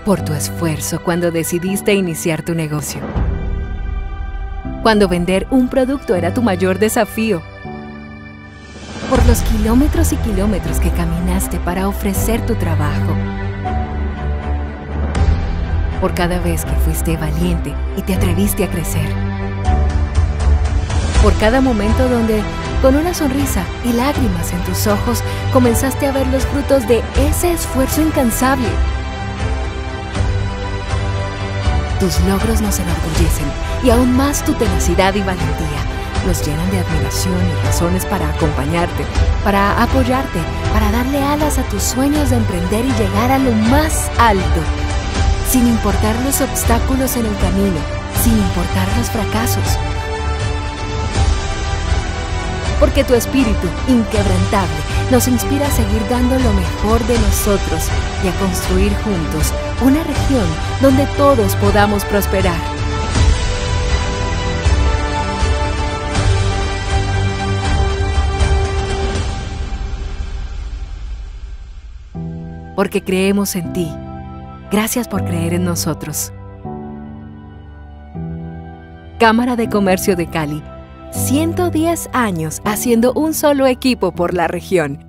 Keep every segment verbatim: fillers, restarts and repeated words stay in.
por tu esfuerzo cuando decidiste iniciar tu negocio, cuando vender un producto era tu mayor desafío, por los kilómetros y kilómetros que caminaste para ofrecer tu trabajo, por cada vez que fuiste valiente y te atreviste a crecer, por cada momento donde, con una sonrisa y lágrimas en tus ojos, comenzaste a ver los frutos de ese esfuerzo incansable. Tus logros nos enorgullecen y aún más tu tenacidad y valentía nos llenan de admiración y razones para acompañarte, para apoyarte, para darle alas a tus sueños de emprender y llegar a lo más alto, sin importar los obstáculos en el camino, sin importar los fracasos. Porque tu espíritu inquebrantable nos inspira a seguir dando lo mejor de nosotros y a construir juntos una región donde todos podamos prosperar. Porque creemos en ti. Gracias por creer en nosotros. Cámara de Comercio de Cali. ciento diez años haciendo un solo equipo por la región.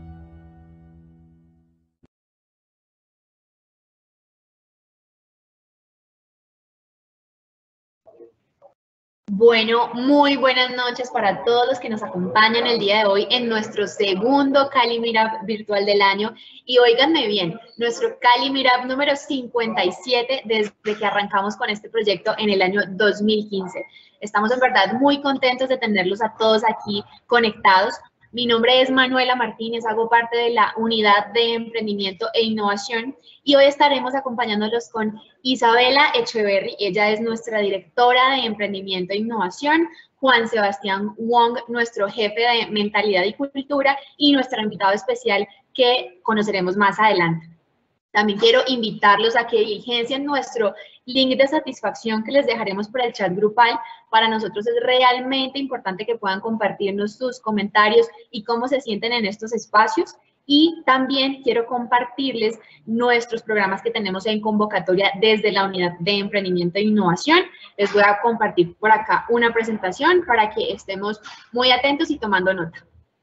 Bueno, muy buenas noches para todos los que nos acompañan el día de hoy en nuestro segundo Cali Meetup virtual del año. Y óiganme bien, nuestro Cali Meetup número cincuenta y siete desde que arrancamos con este proyecto en el año dos mil quince. Estamos en verdad muy contentos de tenerlos a todos aquí conectados. Mi nombre es Manuela Martínez, hago parte de la Unidad de Emprendimiento e Innovación y hoy estaremos acompañándolos con Isabela Echeverry, ella es nuestra directora de Emprendimiento e Innovación, Juan Sebastián Wong, nuestro jefe de Mentalidad y Cultura y nuestro invitado especial que conoceremos más adelante. También quiero invitarlos a que diligencien nuestro link de satisfacción que les dejaremos por el chat grupal. Para nosotros es realmente importante que puedan compartirnos sus comentarios y cómo se sienten en estos espacios. Y también quiero compartirles nuestros programas que tenemos en convocatoria desde la Unidad de Emprendimiento e Innovación. Les voy a compartir por acá una presentación para que estemos muy atentos y tomando nota.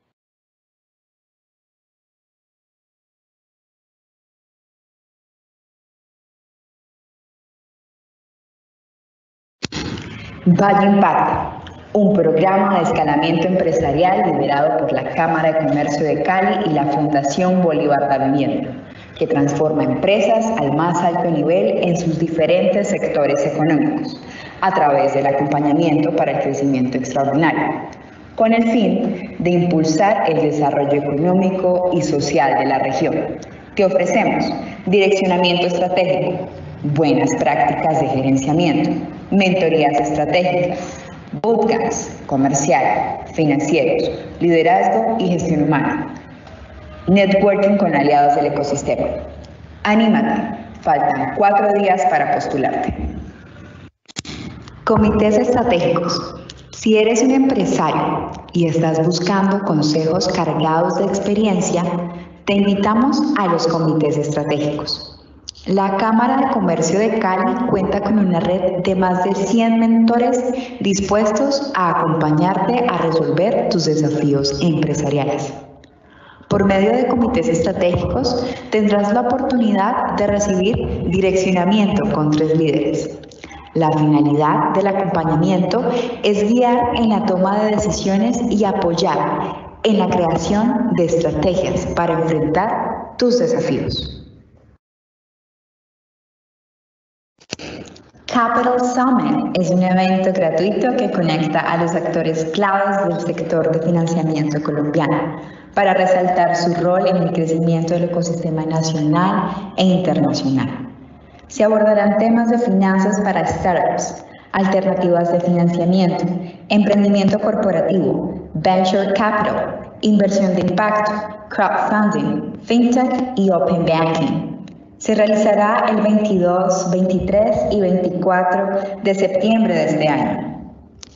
Valle Impacta, un programa de escalamiento empresarial liderado por la Cámara de Comercio de Cali y la Fundación Bolívar da Vivienda, que transforma empresas al más alto nivel en sus diferentes sectores económicos, a través del acompañamiento para el crecimiento extraordinario, con el fin de impulsar el desarrollo económico y social de la región. Te ofrecemos direccionamiento estratégico, buenas prácticas de gerenciamiento, mentorías estratégicas, bootcamps comercial, financieros, liderazgo y gestión humana, networking con aliados del ecosistema. ¡Anímate! Faltan cuatro días para postularte. Comités estratégicos. Si eres un empresario y estás buscando consejos cargados de experiencia, te invitamos a los comités estratégicos. La Cámara de Comercio de Cali cuenta con una red de más de cien mentores dispuestos a acompañarte a resolver tus desafíos empresariales. Por medio de comités estratégicos tendrás la oportunidad de recibir direccionamiento con tres líderes. La finalidad del acompañamiento es guiar en la toma de decisiones y apoyar en la creación de estrategias para enfrentar tus desafíos. Capital Summit es un evento gratuito que conecta a los actores claves del sector de financiamiento colombiano para resaltar su rol en el crecimiento del ecosistema nacional e internacional. Se abordarán temas de finanzas para startups, alternativas de financiamiento, emprendimiento corporativo, venture capital, inversión de impacto, crowdfunding, fintech y open banking. Se realizará el veintidós, veintitrés y veinticuatro de septiembre de este año.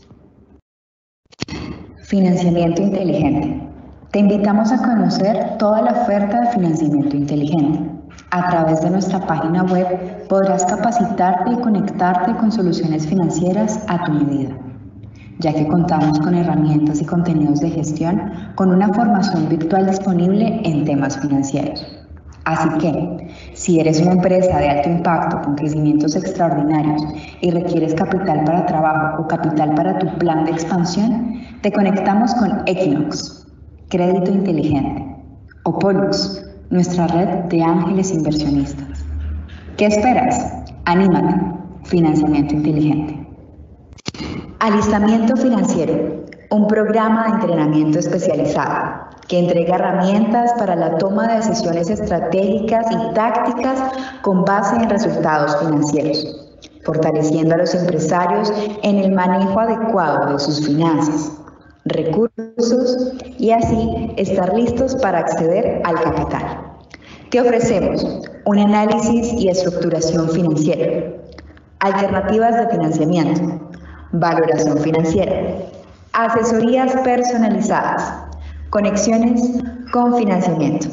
Financiamiento inteligente. Te invitamos a conocer toda la oferta de financiamiento inteligente. A través de nuestra página web podrás capacitarte y conectarte con soluciones financieras a tu medida, ya que contamos con herramientas y contenidos de gestión con una formación virtual disponible en temas financieros. Así que, si eres una empresa de alto impacto con crecimientos extraordinarios y requieres capital para trabajo o capital para tu plan de expansión, te conectamos con Equinox, Crédito Inteligente, o Pollux, nuestra red de ángeles inversionistas. ¿Qué esperas? Anímate. Financiamiento inteligente. Alistamiento financiero, un programa de entrenamiento especializado que entrega herramientas para la toma de decisiones estratégicas y tácticas con base en resultados financieros, fortaleciendo a los empresarios en el manejo adecuado de sus finanzas, recursos y así estar listos para acceder al capital. Te ofrecemos un análisis y estructuración financiera, alternativas de financiamiento, valoración financiera, asesorías personalizadas, conexiones con financiamiento.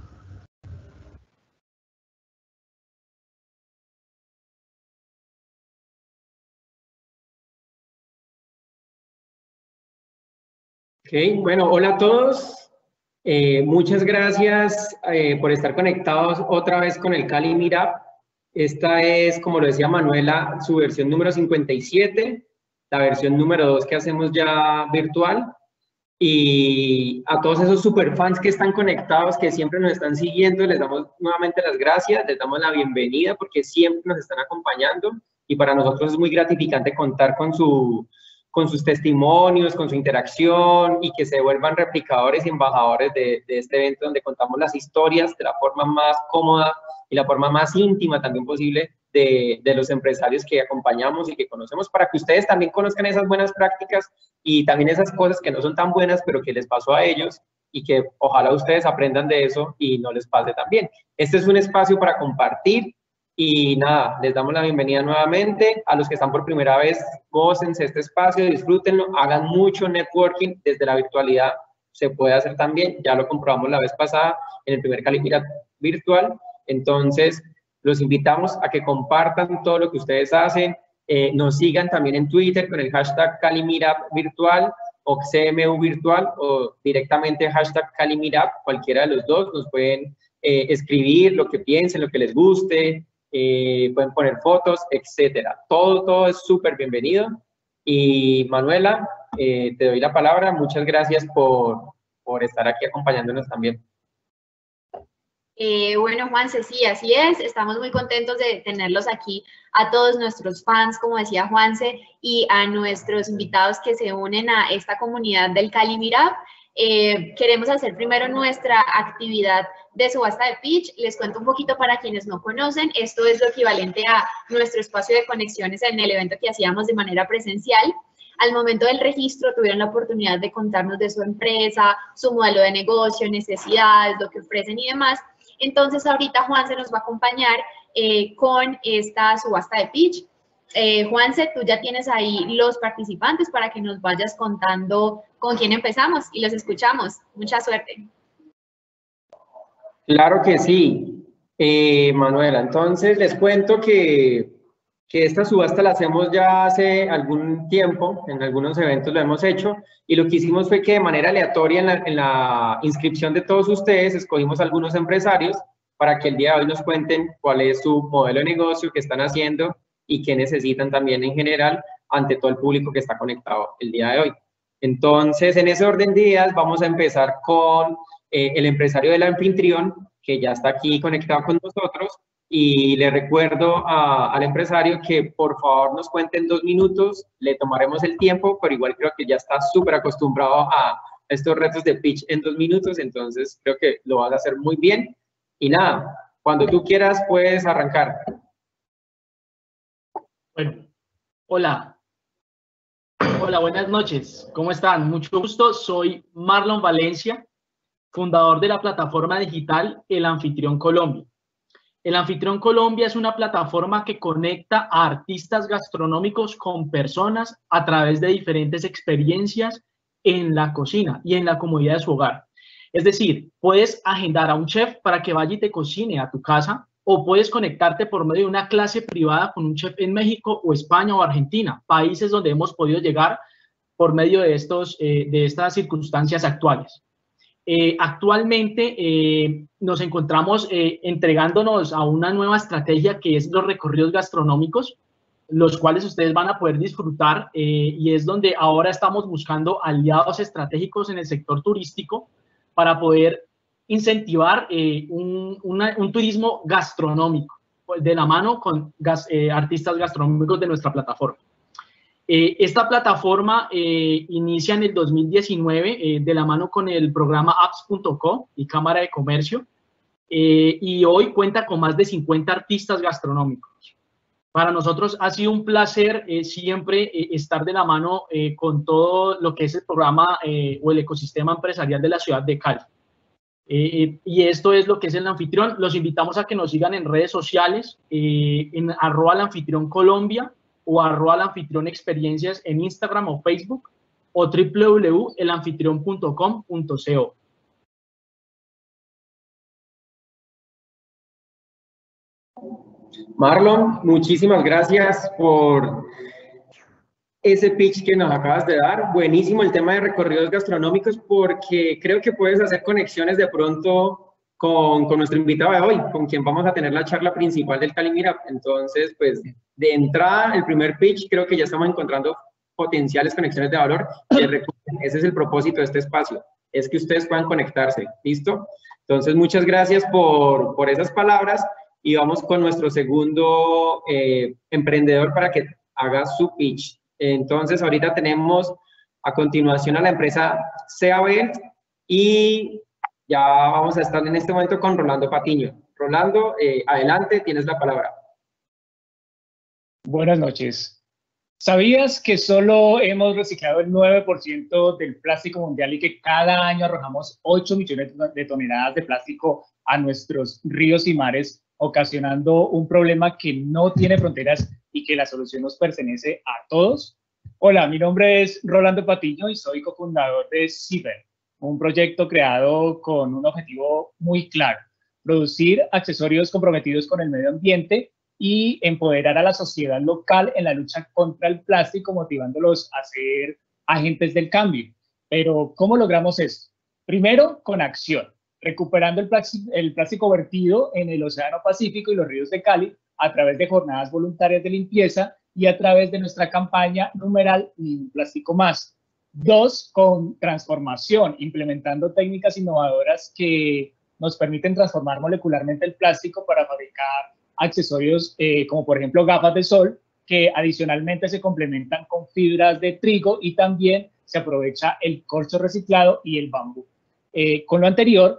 Ok, bueno, hola a todos. Eh, muchas gracias eh, por estar conectados otra vez con el Cali Meetup. Esta es, como lo decía Manuela, su versión número cincuenta y siete, la versión número dos que hacemos ya virtual. Y a todos esos superfans que están conectados, que siempre nos están siguiendo, les damos nuevamente las gracias, les damos la bienvenida porque siempre nos están acompañando y para nosotros es muy gratificante contar con, su, con sus testimonios, con su interacción y que se vuelvan replicadores y embajadores de, de este evento donde contamos las historias de la forma más cómoda y la forma más íntima también posible de, de los empresarios que acompañamos y que conocemos, para que ustedes también conozcan esas buenas prácticas y también esas cosas que no son tan buenas, pero que les pasó a ellos y que ojalá ustedes aprendan de eso y no les pase también. Este es un espacio para compartir y nada, les damos la bienvenida nuevamente. A los que están por primera vez, gócense este espacio, disfrútenlo, hagan mucho networking desde la virtualidad, se puede hacer también, ya lo comprobamos la vez pasada en el primer Cali Meetup virtual. Entonces, los invitamos a que compartan todo lo que ustedes hacen, eh, nos sigan también en Twitter con el hashtag Cali Meetup virtual o C M U virtual o directamente hashtag Cali Meetup, cualquiera de los dos, nos pueden eh, escribir lo que piensen, lo que les guste, eh, pueden poner fotos, etcétera. Todo, todo es súper bienvenido. Y Manuela, eh, te doy la palabra, muchas gracias por, por estar aquí acompañándonos también. Eh, bueno, Juanse, sí, así es. Estamos muy contentos de tenerlos aquí a todos nuestros fans, como decía Juanse, y a nuestros invitados que se unen a esta comunidad del Cali Meetup. Eh, queremos hacer primero nuestra actividad de subasta de pitch. Les cuento un poquito para quienes no conocen. Esto es lo equivalente a nuestro espacio de conexiones en el evento que hacíamos de manera presencial. Al momento del registro tuvieron la oportunidad de contarnos de su empresa, su modelo de negocio, necesidades, lo que ofrecen y demás. Entonces, ahorita Juanse nos va a acompañar eh, con esta subasta de pitch. Eh, Juanse, tú ya tienes ahí los participantes para que nos vayas contando con quién empezamos y los escuchamos. Mucha suerte. Claro que sí, eh, Manuela. Entonces, les cuento que, que esta subasta la hacemos ya hace algún tiempo, en algunos eventos lo hemos hecho, y lo que hicimos fue que de manera aleatoria en la, en la inscripción de todos ustedes escogimos algunos empresarios para que el día de hoy nos cuenten cuál es su modelo de negocio, qué están haciendo y qué necesitan también en general ante todo el público que está conectado el día de hoy. Entonces, en ese orden de ideas vamos a empezar con eh, el empresario del anfitrión, que ya está aquí conectado con nosotros, y le recuerdo a, al empresario que por favor nos cuente en dos minutos, le tomaremos el tiempo, pero igual creo que ya está súper acostumbrado a estos retos de pitch en dos minutos, entonces creo que lo vas a hacer muy bien. Y nada, cuando tú quieras puedes arrancar. Bueno, hola. Hola, buenas noches. ¿Cómo están? Mucho gusto. Soy Marlon Valencia, fundador de la plataforma digital El Anfitrión Colombia. El Anfitrión Colombia es una plataforma que conecta a artistas gastronómicos con personas a través de diferentes experiencias en la cocina y en la comodidad de su hogar. Es decir, puedes agendar a un chef para que vaya y te cocine a tu casa, o puedes conectarte por medio de una clase privada con un chef en México o España o Argentina, países donde hemos podido llegar por medio de, estos, eh, de estas circunstancias actuales. Eh, actualmente eh, nos encontramos eh, entregándonos a una nueva estrategia que es los recorridos gastronómicos, los cuales ustedes van a poder disfrutar eh, y es donde ahora estamos buscando aliados estratégicos en el sector turístico para poder incentivar eh, un, una, un turismo gastronómico de la mano con gas, eh, artistas gastronómicos de nuestra plataforma. Eh, esta plataforma eh, inicia en el dos mil diecinueve eh, de la mano con el programa apps punto co y Cámara de Comercio eh, y hoy cuenta con más de cincuenta artistas gastronómicos. Para nosotros ha sido un placer eh, siempre eh, estar de la mano eh, con todo lo que es el programa eh, o el ecosistema empresarial de la ciudad de Cali. Eh, y esto es lo que es el anfitrión. Los invitamos a que nos sigan en redes sociales, eh, en arroba el anfitrión Colombia o arroba el anfitrión experiencias en Instagram o Facebook o w w w punto el anfitrión punto com punto co. Marlon, muchísimas gracias por ese pitch que nos acabas de dar. Buenísimo el tema de recorridos gastronómicos porque creo que puedes hacer conexiones de pronto con, con nuestro invitado de hoy, con quien vamos a tener la charla principal del Cali Meetup. Entonces, pues, de entrada, el primer pitch, creo que ya estamos encontrando potenciales conexiones de valor. Y recuerden, ese es el propósito de este espacio, es que ustedes puedan conectarse, ¿listo? Entonces, muchas gracias por, por esas palabras. Y vamos con nuestro segundo eh, emprendedor para que haga su pitch. Entonces, ahorita tenemos a continuación a la empresa Seabel y ya vamos a estar en este momento con Rolando Patiño. Rolando, eh, adelante, tienes la palabra. Buenas noches. ¿Sabías que solo hemos reciclado el nueve por ciento del plástico mundial y que cada año arrojamos ocho millones de toneladas de plástico a nuestros ríos y mares, ocasionando un problema que no tiene fronteras y que la solución nos pertenece a todos? Hola, mi nombre es Rolando Patiño y soy cofundador de Seabel, un proyecto creado con un objetivo muy claro: producir accesorios comprometidos con el medio ambiente y empoderar a la sociedad local en la lucha contra el plástico, motivándolos a ser agentes del cambio. Pero, ¿cómo logramos esto? Primero, con acción, recuperando el plástico, el plástico vertido en el Océano Pacífico y los ríos de Cali a través de jornadas voluntarias de limpieza y a través de nuestra campaña numeral Ni un plástico más. Dos, con transformación, implementando técnicas innovadoras que nos permiten transformar molecularmente el plástico para fabricar accesorios eh, como por ejemplo gafas de sol, que adicionalmente se complementan con fibras de trigo y también se aprovecha el corcho reciclado y el bambú. Eh, con lo anterior,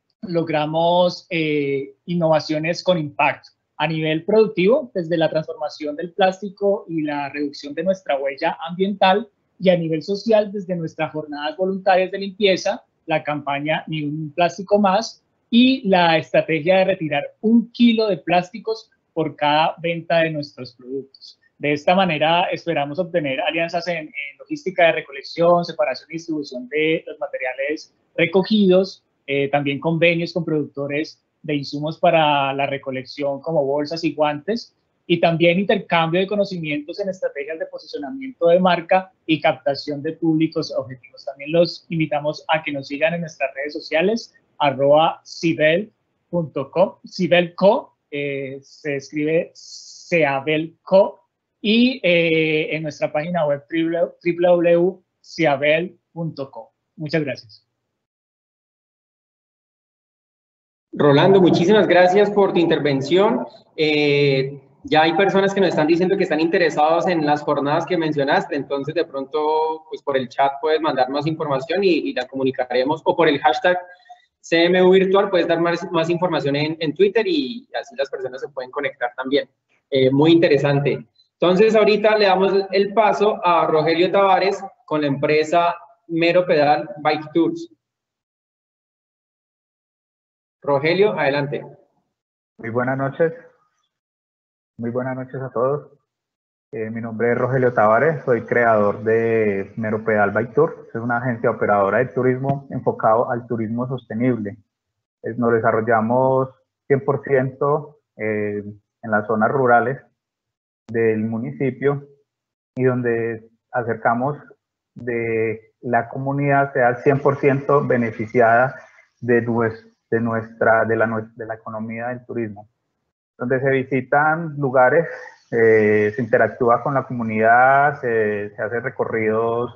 logramos eh, innovaciones con impacto a nivel productivo, desde la transformación del plástico y la reducción de nuestra huella ambiental, y a nivel social, desde nuestras jornadas voluntarias de limpieza, la campaña Ni un plástico más y la estrategia de retirar un kilo de plásticos por cada venta de nuestros productos. De esta manera esperamos obtener alianzas en, en logística de recolección, separación y distribución de los materiales recogidos, eh, también convenios con productores de insumos para la recolección como bolsas y guantes, y también intercambio de conocimientos en estrategias de posicionamiento de marca y captación de públicos objetivos. También los invitamos a que nos sigan en nuestras redes sociales, arroba seabel punto com, Seabelco, eh, se escribe Seabelco, y eh, en nuestra página web w w w punto seabel punto com. Muchas gracias. Rolando, muchísimas gracias por tu intervención. Eh, ya hay personas que nos están diciendo que están interesados en las jornadas que mencionaste, entonces de pronto pues por el chat puedes mandar más información y, y la comunicaremos, o por el hashtag C M U Virtual puedes dar más, más información en, en Twitter y así las personas se pueden conectar también. Eh, muy interesante. Entonces ahorita le damos el paso a Rogelio Tavares con la empresa Mero Pedal Bike Tours. Rogelio, adelante. Muy buenas noches. Muy buenas noches a todos. Eh, mi nombre es Rogelio Tavares, soy creador de Meropedal by Tour. Es una agencia operadora de turismo enfocado al turismo sostenible. Es, nos desarrollamos cien por ciento eh, en las zonas rurales del municipio y donde acercamos de la comunidad sea cien por ciento beneficiada de, de, nuestra, de, la, de la economía del turismo. Donde se visitan lugares, eh, se interactúa con la comunidad, se, se hacen recorridos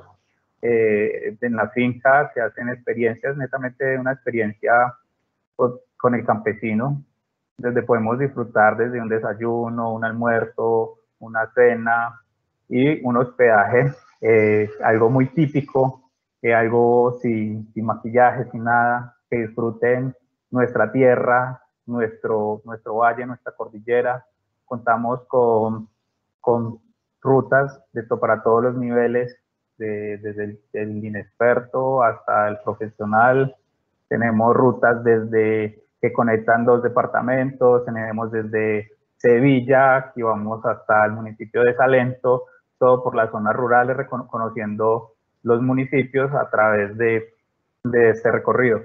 eh, en la finca, se hacen experiencias, netamente una experiencia con, con el campesino, donde podemos disfrutar desde un desayuno, un almuerzo, una cena y un hospedaje, eh, algo muy típico, eh, algo sin, sin maquillaje, sin nada, que disfruten nuestra tierra, nuestro, nuestro valle, nuestra cordillera. Contamos con, con rutas de to, para todos los niveles, de, desde el, el inexperto hasta el profesional. Tenemos rutas desde que conectan dos departamentos, tenemos desde Sevilla, y vamos hasta el municipio de Salento, todo por las zonas rurales, conociendo los municipios a través de, de este recorrido.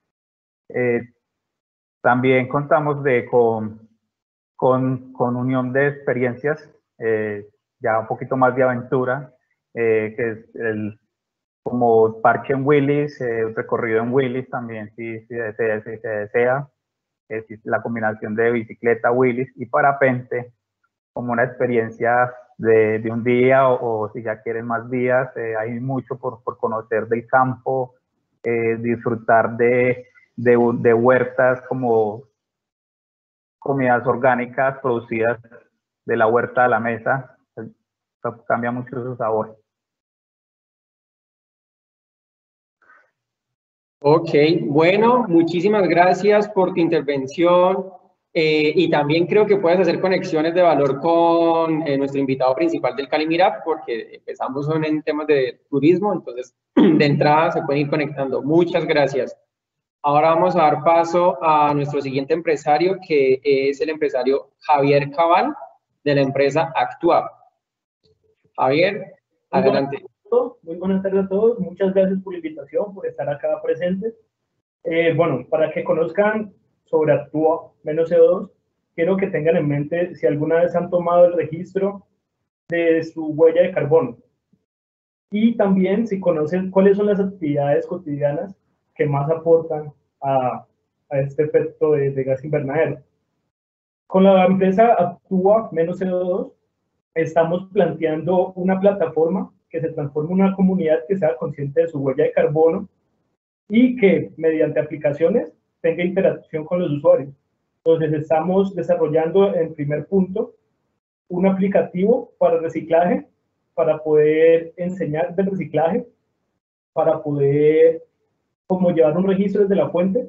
Eh, también contamos de, con, con, con unión de experiencias, eh, ya un poquito más de aventura, eh, que es el, como parque en Willis, eh, recorrido en Willis también, si, si, desea, si se desea, eh, si la combinación de bicicleta, Willis y parapente, como una experiencia de, de un día, o, o si ya quieren más días, eh, hay mucho por, por conocer del campo, eh, disfrutar de, de, de huertas como comidas orgánicas producidas de la huerta a la mesa, cambia mucho su sabor. Ok, bueno, muchísimas gracias por tu intervención eh, y también creo que puedes hacer conexiones de valor con eh, nuestro invitado principal del Cali Meetup, porque empezamos son en temas de turismo, entonces de entrada se pueden ir conectando. Muchas gracias. Ahora vamos a dar paso a nuestro siguiente empresario, que es el empresario Javier Cabal, de la empresa Actua. Javier, adelante. Muy buenas tardes a todos, muchas gracias por la invitación, por estar acá presentes. Eh, bueno, para que conozcan sobre Actua menos C O dos, quiero que tengan en mente si alguna vez han tomado el registro de su huella de carbono y también si conocen cuáles son las actividades cotidianas que más aportan a, a este efecto de, de gas invernadero. Con la empresa Actua menos C O dos estamos planteando una plataforma que se transforme en una comunidad que sea consciente de su huella de carbono y que mediante aplicaciones tenga interacción con los usuarios. Entonces estamos desarrollando en primer punto un aplicativo para reciclaje, para poder enseñar del reciclaje, para poder como llevar un registro desde la fuente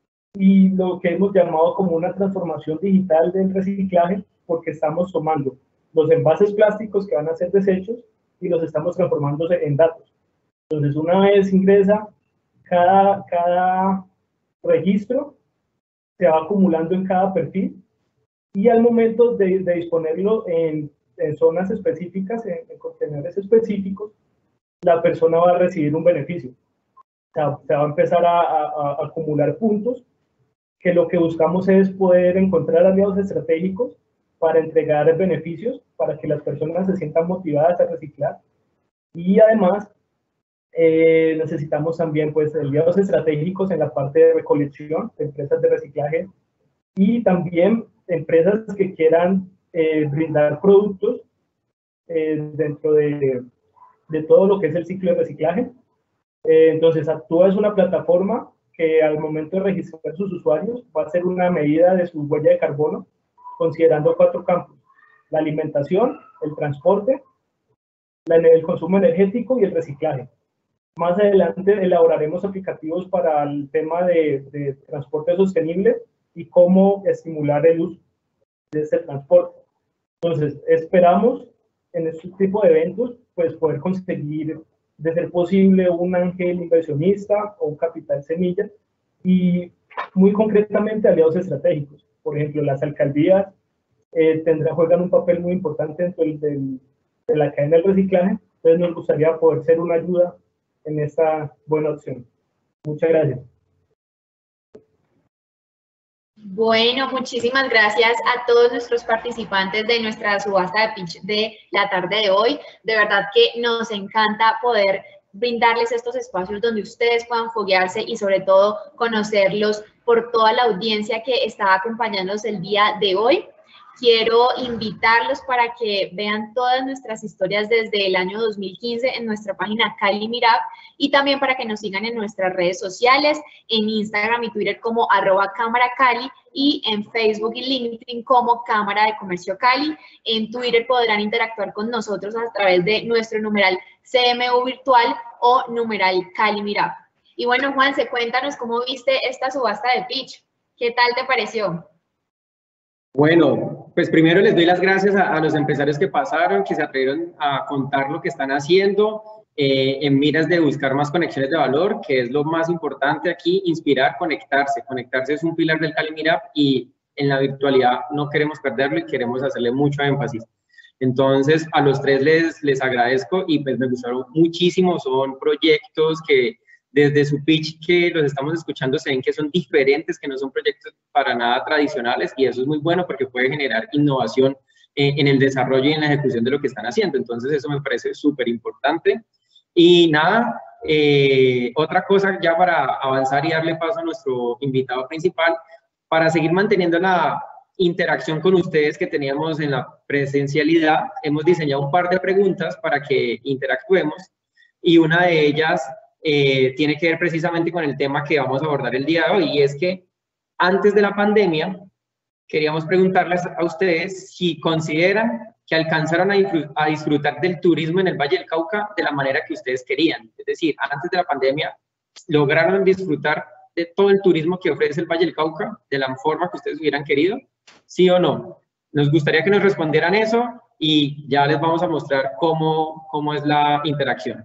y lo que hemos llamado como una transformación digital del reciclaje, porque estamos tomando los envases plásticos que van a ser desechos y los estamos transformando en datos. Entonces, una vez ingresa, cada, cada registro se va acumulando en cada perfil y al momento de, de disponerlo en, en zonas específicas, en, en contenedores específicos, la persona va a recibir un beneficio. O sea, se va a empezar a, a, a acumular puntos, que lo que buscamos es poder encontrar aliados estratégicos para entregar beneficios, para que las personas se sientan motivadas a reciclar. Y además, eh, necesitamos también pues, aliados estratégicos en la parte de recolección, de empresas de reciclaje, y también empresas que quieran eh, brindar productos eh, dentro de, de todo lo que es el ciclo de reciclaje. Eh, entonces, Actua es una plataforma que al momento de registrar sus usuarios va a hacer una medida de su huella de carbono, considerando cuatro campos: la alimentación, el transporte, la, el consumo energético y el reciclaje. Más adelante elaboraremos aplicativos para el tema de, de transporte sostenible y cómo estimular el uso de este transporte. Entonces, esperamos en este tipo de eventos pues, poder conseguir, de ser posible, un ángel inversionista o un capital semilla y muy concretamente aliados estratégicos. Por ejemplo, las alcaldías eh, tendrá, juegan un papel muy importante dentro del, del, de la cadena del reciclaje. Entonces nos gustaría poder ser una ayuda en esta buena opción. Muchas gracias. Bueno, muchísimas gracias a todos nuestros participantes de nuestra subasta de pitch de la tarde de hoy. De verdad que nos encanta poder brindarles estos espacios donde ustedes puedan foguearse y sobre todo conocerlos por toda la audiencia que está acompañándonos el día de hoy. Quiero invitarlos para que vean todas nuestras historias desde el año dos mil quince en nuestra página Cali Meetup y también para que nos sigan en nuestras redes sociales, en Instagram y Twitter como arroba Cámara Cali y en Facebook y LinkedIn como Cámara de Comercio Cali. En Twitter podrán interactuar con nosotros a través de nuestro numeral C M U Virtual o numeral Cali Meetup. Y bueno, Juanse, cuéntanos cómo viste esta subasta de pitch. ¿Qué tal te pareció? Bueno, pues primero les doy las gracias a, a los empresarios que pasaron, que se atrevieron a contar lo que están haciendo eh, en miras de buscar más conexiones de valor, que es lo más importante aquí, inspirar, conectarse. Conectarse es un pilar del Cali Meetup y en la virtualidad no queremos perderlo y queremos hacerle mucho énfasis. Entonces, a los tres les, les agradezco y pues me gustaron muchísimo, son proyectos que desde su pitch que los estamos escuchando se ven que son diferentes, que no son proyectos para nada tradicionales y eso es muy bueno porque puede generar innovación eh, en el desarrollo y en la ejecución de lo que están haciendo. Entonces eso me parece súper importante. Y nada, eh, otra cosa ya para avanzar y darle paso a nuestro invitado principal, para seguir manteniendo la interacción con ustedes que teníamos en la presencialidad, hemos diseñado un par de preguntas para que interactuemos y una de ellas Eh, tiene que ver precisamente con el tema que vamos a abordar el día de hoy, y es que antes de la pandemia queríamos preguntarles a ustedes si consideran que alcanzaron a, a disfrutar del turismo en el Valle del Cauca de la manera que ustedes querían. Es decir, antes de la pandemia, ¿lograron disfrutar de todo el turismo que ofrece el Valle del Cauca de la forma que ustedes hubieran querido? ¿Sí o no? Nos gustaría que nos respondieran eso y ya les vamos a mostrar cómo, cómo es la interacción.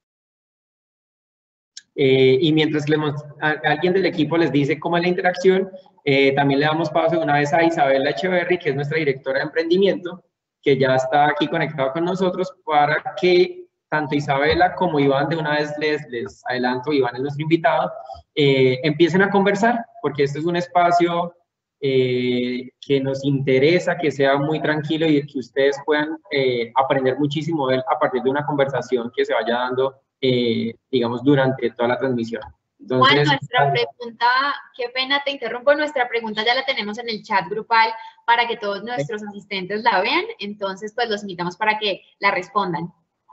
Eh, y mientras le, a, a alguien del equipo les dice cómo es la interacción, eh, también le damos paso de una vez a Isabela Echeverry, que es nuestra directora de emprendimiento, que ya está aquí conectada con nosotros, para que tanto Isabela como Iván, de una vez les, les adelanto, Iván es nuestro invitado, eh, empiecen a conversar, porque este es un espacio eh, que nos interesa, que sea muy tranquilo y que ustedes puedan eh, aprender muchísimo de él a partir de una conversación que se vaya dando Eh, digamos, durante toda la transmisión. Entonces, Juan, nuestra pregunta, qué pena te interrumpo, nuestra pregunta ya la tenemos en el chat grupal para que todos nuestros asistentes la vean, entonces pues los invitamos para que la respondan.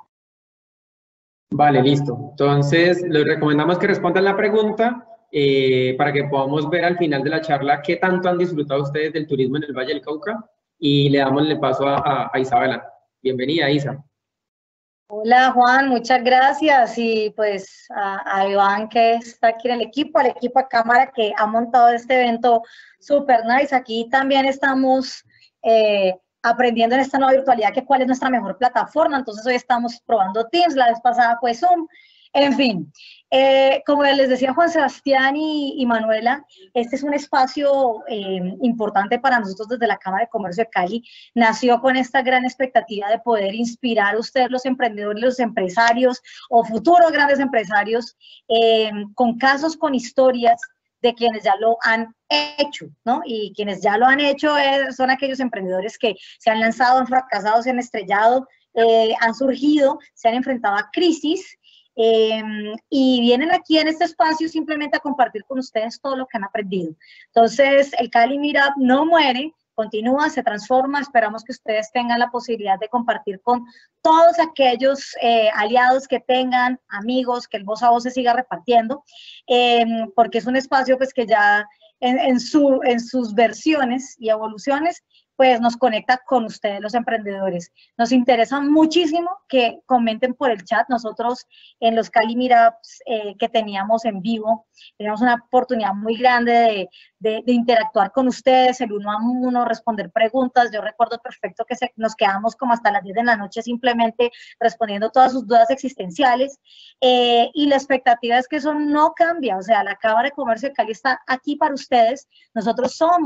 Vale, listo. Entonces, les recomendamos que respondan la pregunta eh, para que podamos ver al final de la charla qué tanto han disfrutado ustedes del turismo en el Valle del Cauca, y le damos el paso a, a, a Isabela. Bienvenida, Isa. Hola Juan, muchas gracias, y pues a, a Iván que está aquí en el equipo, al equipo de cámara que ha montado este evento super nice. Aquí también estamos eh, aprendiendo en esta nueva virtualidad que cuál es nuestra mejor plataforma, entonces hoy estamos probando Teams, la vez pasada fue Zoom, en fin. Eh, como les decía Juan Sebastián y, y Manuela, este es un espacio eh, importante para nosotros desde la Cámara de Comercio de Cali. Nació con esta gran expectativa de poder inspirar a ustedes, los emprendedores, los empresarios o futuros grandes empresarios, eh, con casos, con historias de quienes ya lo han hecho, ¿no? Y quienes ya lo han hecho eh, son aquellos emprendedores que se han lanzado, han fracasado, se han estrellado, eh, han surgido, se han enfrentado a crisis, Eh, y vienen aquí en este espacio simplemente a compartir con ustedes todo lo que han aprendido. Entonces, el Cali Meetup no muere, continúa, se transforma. Esperamos que ustedes tengan la posibilidad de compartir con todos aquellos eh, aliados que tengan, amigos, que el voz a voz se siga repartiendo, eh, porque es un espacio pues que ya en, en, su, en sus versiones y evoluciones pues nos conecta con ustedes, los emprendedores. Nos interesa muchísimo que comenten por el chat. Nosotros en los Cali Meetups eh, que teníamos en vivo, teníamos una oportunidad muy grande de, de, de interactuar con ustedes, el uno a uno, responder preguntas. Yo recuerdo perfecto que se, nos quedamos como hasta las diez de la noche simplemente respondiendo todas sus dudas existenciales, eh, y la expectativa es que eso no cambia. O sea, la Cámara de Comercio de Cali está aquí para ustedes. Nosotros somos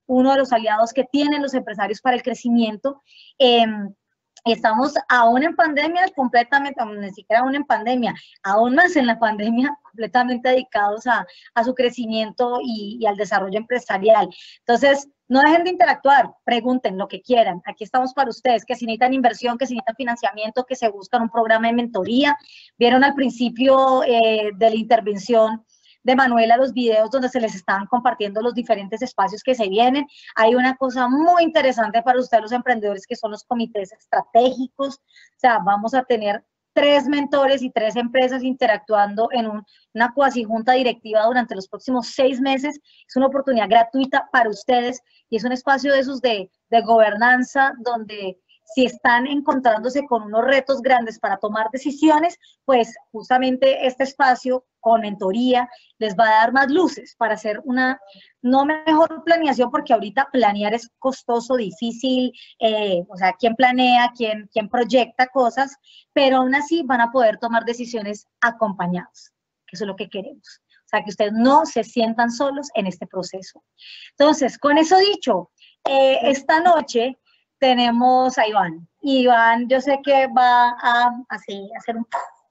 uno de los aliados que tienen los empresarios para el crecimiento. Eh, Estamos aún en pandemia, completamente, ni siquiera aún en pandemia, aún más en la pandemia, completamente dedicados a, a su crecimiento y, y al desarrollo empresarial. Entonces, no dejen de interactuar, pregunten lo que quieran. Aquí estamos para ustedes, que si necesitan inversión, que si necesitan financiamiento, que se buscan un programa de mentoría. Vieron al principio eh, de la intervención de Manuela los videos donde se les estaban compartiendo los diferentes espacios que se vienen. Hay una cosa muy interesante para ustedes los emprendedores que son los comités estratégicos. O sea, vamos a tener tres mentores y tres empresas interactuando en un, una cuasi junta directiva durante los próximos seis meses. Es una oportunidad gratuita para ustedes y es un espacio de esos de, de gobernanza donde si están encontrándose con unos retos grandes para tomar decisiones, pues justamente este espacio con mentoría les va a dar más luces para hacer una no mejor planeación, porque ahorita planear es costoso, difícil, eh, o sea, quién planea, quién, quién proyecta cosas, pero aún así van a poder tomar decisiones acompañados, que eso es lo que queremos. O sea, que ustedes no se sientan solos en este proceso. Entonces, con eso dicho, eh, esta noche tenemos a Iván. Iván, yo sé que va a, así, a hacer un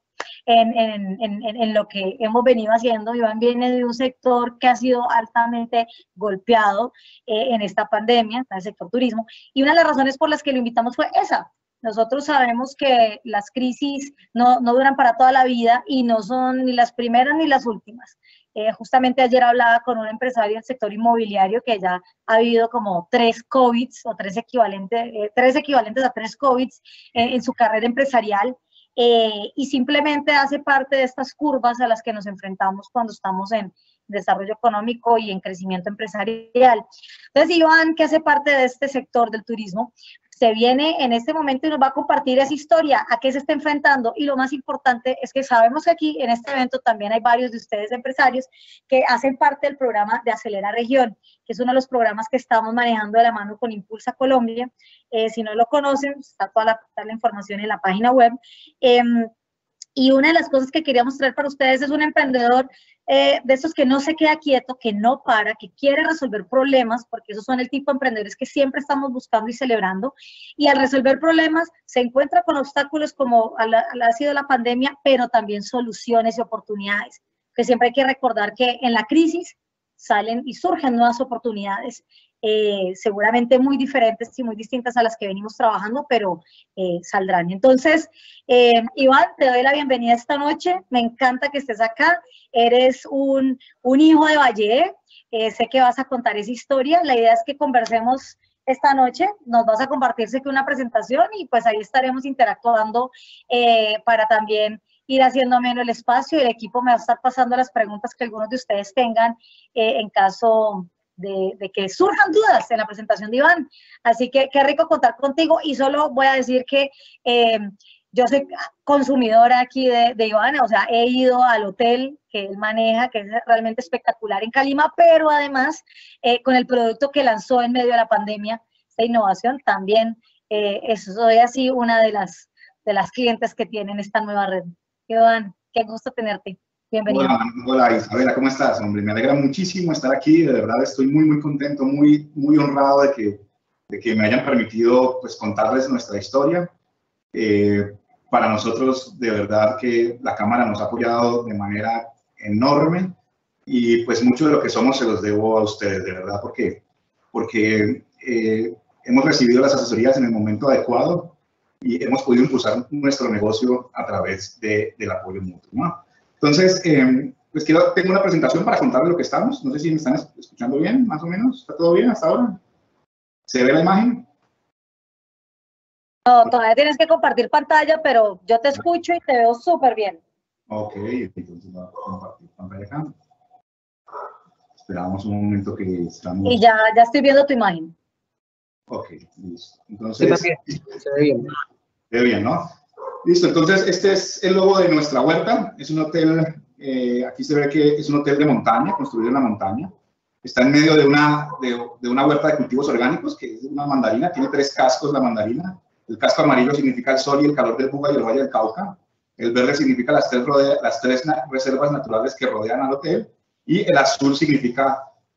en, en, en, en lo que hemos venido haciendo. Iván viene de un sector que ha sido altamente golpeado eh, en esta pandemia, en el sector turismo, y una de las razones por las que lo invitamos fue esa. Nosotros sabemos que las crisis no, no duran para toda la vida y no son ni las primeras ni las últimas. Eh, justamente ayer hablaba con un empresario del sector inmobiliario que ya ha habido como tres COVIDs o tres equivalentes, eh, tres equivalentes a tres COVIDs eh, en su carrera empresarial, eh, y simplemente hace parte de estas curvas a las que nos enfrentamos cuando estamos en desarrollo económico y en crecimiento empresarial. Entonces, Iván, que hace parte de este sector del turismo, se viene en este momento y nos va a compartir esa historia, a qué se está enfrentando, y lo más importante es que sabemos que aquí en este evento también hay varios de ustedes empresarios que hacen parte del programa de Acelera Región, que es uno de los programas que estamos manejando de la mano con Impulsa Colombia. Eh, si no lo conocen, está toda la, toda la información en la página web. Eh, y una de las cosas que queríamos traer para ustedes es un emprendedor Eh, de esos que no se queda quieto, que no para, que quiere resolver problemas, porque esos son el tipo de emprendedores que siempre estamos buscando y celebrando, y al resolver problemas se encuentra con obstáculos como ha sido la pandemia, pero también soluciones y oportunidades, que siempre hay que recordar que en la crisis salen y surgen nuevas oportunidades, eh, seguramente muy diferentes y muy distintas a las que venimos trabajando, pero eh, saldrán. Entonces, eh, Iván, te doy la bienvenida esta noche, me encanta que estés acá, eres un, un hijo de Valle, eh, sé que vas a contar esa historia, la idea es que conversemos esta noche, nos vas a compartirse que una presentación y pues ahí estaremos interactuando eh, para también ir haciendo menos el espacio, y el equipo me va a estar pasando las preguntas que algunos de ustedes tengan eh, en caso de, de que surjan dudas en la presentación de Iván. Así que qué rico contar contigo, y solo voy a decir que eh, yo soy consumidora aquí de, de Iván, o sea, he ido al hotel que él maneja, que es realmente espectacular en Calima, pero además eh, con el producto que lanzó en medio de la pandemia, esta innovación, también eh, eso, soy así una de las, de las clientes que tienen esta nueva red. Iván, qué gusto tenerte. Bienvenido. Hola, hola Isabela, ¿cómo estás? Hombre, me alegra muchísimo estar aquí, de verdad estoy muy, muy contento, muy, muy honrado de que, de que me hayan permitido pues, contarles nuestra historia. Eh, para nosotros, de verdad que la Cámara nos ha apoyado de manera enorme, y pues mucho de lo que somos se los debo a ustedes, de verdad, porque, porque eh, hemos recibido las asesorías en el momento adecuado y hemos podido impulsar nuestro negocio a través de, del apoyo mutuo, ¿no? Entonces, eh, pues quiero, tengo una presentación para contarles lo que estamos. No sé si me están escuchando bien, más o menos. ¿Está todo bien hasta ahora? ¿Se ve la imagen? No, todavía tienes que compartir pantalla, pero yo te escucho y te veo súper bien. Ok, entonces voy a compartir pantalla acá. Esperamos un momento que estamos... Y ya, ya estoy viendo tu imagen. Ok, listo. Entonces... Se ve bien. Se ve bien, ¿no? Listo, entonces este es el logo de nuestra huerta. Es un hotel, eh, aquí se ve que es un hotel de montaña, construido en la montaña. Está en medio de una, de, de una huerta de cultivos orgánicos, que es una mandarina. Tiene tres cascos la mandarina. El casco amarillo significa el sol y el calor del Buga y el Valle del Cauca. El verde significa las tres, rodea, las tres na reservas naturales que rodean al hotel. Y el azul significa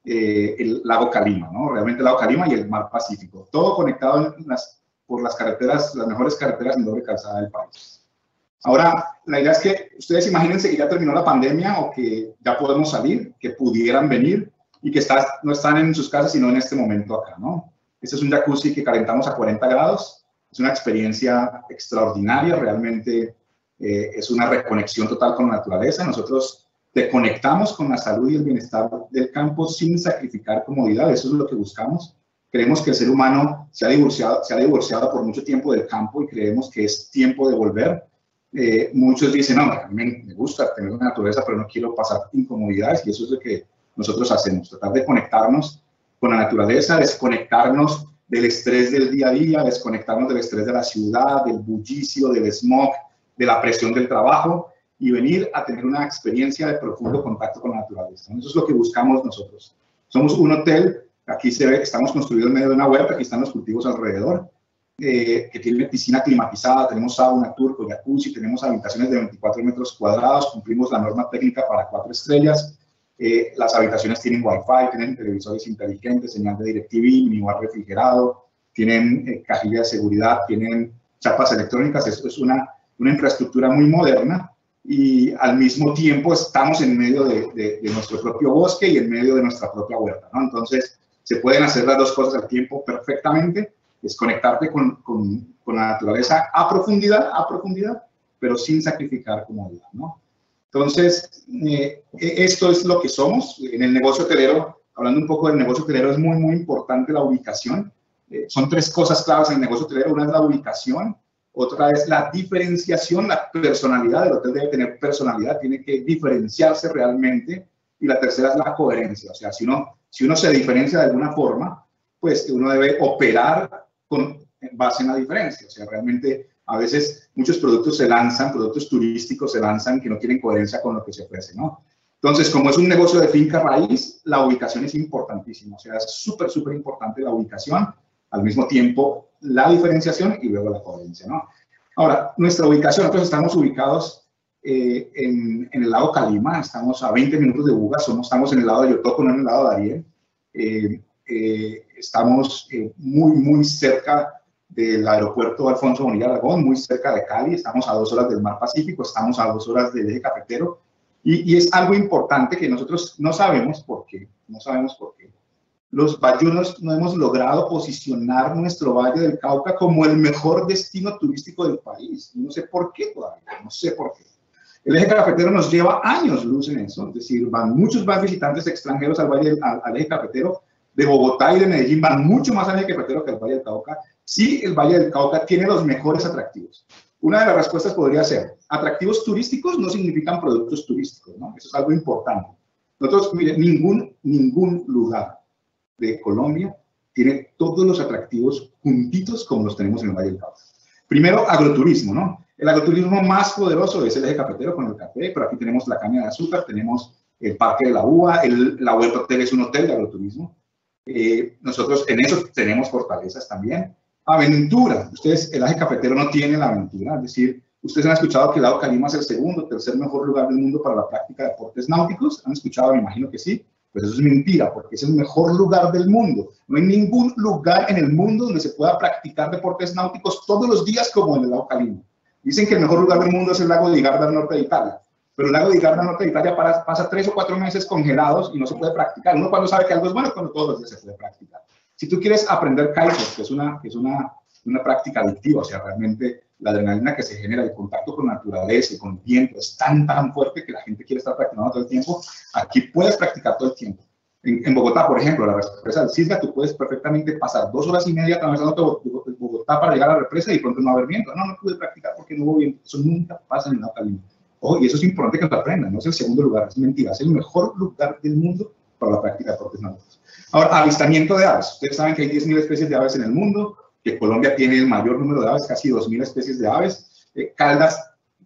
eh, el lago Calima, ¿no? Realmente el lago Calima y el mar Pacífico. Todo conectado en las, por las carreteras, las mejores carreteras en doble calzada del país. Ahora, la idea es que ustedes imagínense que ya terminó la pandemia o que ya podemos salir, que pudieran venir y que está, no están en sus casas, sino en este momento acá, ¿no? Este es un jacuzzi que calentamos a cuarenta grados. Es una experiencia extraordinaria, realmente eh, es una reconexión total con la naturaleza. Nosotros te conectamos con la salud y el bienestar del campo sin sacrificar comodidad, eso es lo que buscamos. Creemos que el ser humano se ha divorciado, se ha divorciado por mucho tiempo del campo y creemos que es tiempo de volver. Eh, muchos dicen, no, a mí me gusta tener una naturaleza, pero no quiero pasar incomodidades, y eso es lo que nosotros hacemos, tratar de conectarnos con la naturaleza, desconectarnos del estrés del día a día, desconectarnos del estrés de la ciudad, del bullicio, del smog, de la presión del trabajo, y venir a tener una experiencia de profundo contacto con la naturaleza. Eso es lo que buscamos nosotros. Somos un hotel, aquí se ve que estamos construidos en medio de una huerta, aquí están los cultivos alrededor, eh, que tiene piscina climatizada, tenemos sauna, turco, jacuzzi, tenemos habitaciones de veinticuatro metros cuadrados, cumplimos la norma técnica para cuatro estrellas, eh, las habitaciones tienen wifi, tienen televisores inteligentes, señal de DirecTV, minibar refrigerado, tienen eh, cajilla de seguridad, tienen chapas electrónicas, esto es una, una infraestructura muy moderna, y al mismo tiempo estamos en medio de, de, de nuestro propio bosque y en medio de nuestra propia huerta, ¿no? Entonces, se pueden hacer las dos cosas al tiempo perfectamente, es conectarte con, con, con la naturaleza a profundidad, a profundidad, pero sin sacrificar comodidad, ¿no? Entonces, eh, esto es lo que somos. En el negocio hotelero, hablando un poco del negocio hotelero, es muy, muy importante la ubicación. Eh, son tres cosas claves en el negocio hotelero. Una es la ubicación, otra es la diferenciación, la personalidad. El hotel debe tener personalidad, tiene que diferenciarse realmente. Y la tercera es la coherencia. O sea, si uno, si uno se diferencia de alguna forma, pues uno debe operar con, en base en la diferencia. O sea, realmente a veces muchos productos se lanzan, productos turísticos se lanzan que no tienen coherencia con lo que se ofrece, ¿no? Entonces, como es un negocio de finca raíz, la ubicación es importantísima. O sea, es súper, súper importante la ubicación, al mismo tiempo la diferenciación y luego la coherencia, ¿no? Ahora, nuestra ubicación, nosotros estamos ubicados eh, en, en el lago Calima, estamos a veinte minutos de Buga, somos, estamos en el lado de Yotoco, no en el lado de Darién. Eh, eh, estamos eh, muy, muy cerca del aeropuerto Alfonso Bonilla Aragón, muy cerca de Cali, estamos a dos horas del mar Pacífico, estamos a dos horas del eje cafetero, y, y es algo importante que nosotros no sabemos por qué, no sabemos por qué. Los bayunos no hemos logrado posicionar nuestro Valle del Cauca como el mejor destino turístico del país, no sé por qué todavía, no sé por qué. El eje cafetero nos lleva años luz en eso, es decir, van muchos más visitantes extranjeros al, valle, al, al eje cafetero, de Bogotá y de Medellín van mucho más al eje cafetero que al Valle del Cauca. Sí, el Valle del Cauca tiene los mejores atractivos. Una de las respuestas podría ser, atractivos turísticos no significan productos turísticos, ¿no? Eso es algo importante. Nosotros, miren, ningún, ningún lugar de Colombia tiene todos los atractivos juntitos como los tenemos en el Valle del Cauca. Primero, agroturismo, ¿no? El agroturismo más poderoso es el eje cafetero con el café, pero aquí tenemos la caña de azúcar, tenemos el Parque de la Uva, el, la Huerta Hotel es un hotel de agroturismo. Eh, nosotros en eso tenemos fortalezas también. Aventura, ustedes, el eje cafetero no tiene la aventura, es decir, ustedes han escuchado que el lago Calima es el segundo, tercer mejor lugar del mundo para la práctica de deportes náuticos, han escuchado, me imagino que sí, pero eso es mentira, porque es el mejor lugar del mundo. No hay ningún lugar en el mundo donde se pueda practicar deportes náuticos todos los días como en el lago Calima. Dicen que el mejor lugar del mundo es el lago de Garda al norte de Italia, pero el lago de Garda al norte de Italia para, pasa tres o cuatro meses congelados y no se puede practicar. Uno cuando sabe que algo es bueno, cuando todos los días se puede practicar. Si tú quieres aprender kitesurf, que es una, que es una, una práctica adictiva, o sea, realmente la adrenalina que se genera, el contacto con la naturaleza y con el viento es tan, tan fuerte que la gente quiere estar practicando todo el tiempo, aquí puedes practicar todo el tiempo. En, en Bogotá, por ejemplo, la represa del Cisga, tú puedes perfectamente pasar dos horas y media atravesando Bogotá para llegar a la represa y pronto no haber viento. No, no pude practicar porque no hubo viento. Eso nunca pasa en el lago Calima. Oh, y eso es importante que lo aprendan, no es el segundo lugar, es mentira, es el mejor lugar del mundo para la práctica de deportes náuticos. Ahora, avistamiento de aves. Ustedes saben que hay diez mil especies de aves en el mundo, que Colombia tiene el mayor número de aves, casi dos mil especies de aves. Eh, Caldas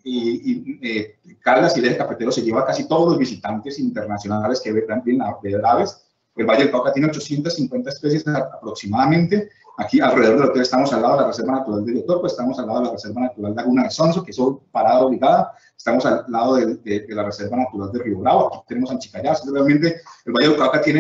y, y, eh, Caldas y el eje cafetero se lleva casi todos los visitantes internacionales que ven a ver aves. El Valle del Cauca tiene ochocientas cincuenta especies aproximadamente. Aquí alrededor del hotel estamos al lado de la Reserva Natural de Yotoco, estamos al lado de la Reserva Natural Laguna de Sonso, que es parada obligada, estamos al lado de, de, de la Reserva Natural de Río Bravo, aquí tenemos Anchicayá. Realmente el Valle del Cauca tiene,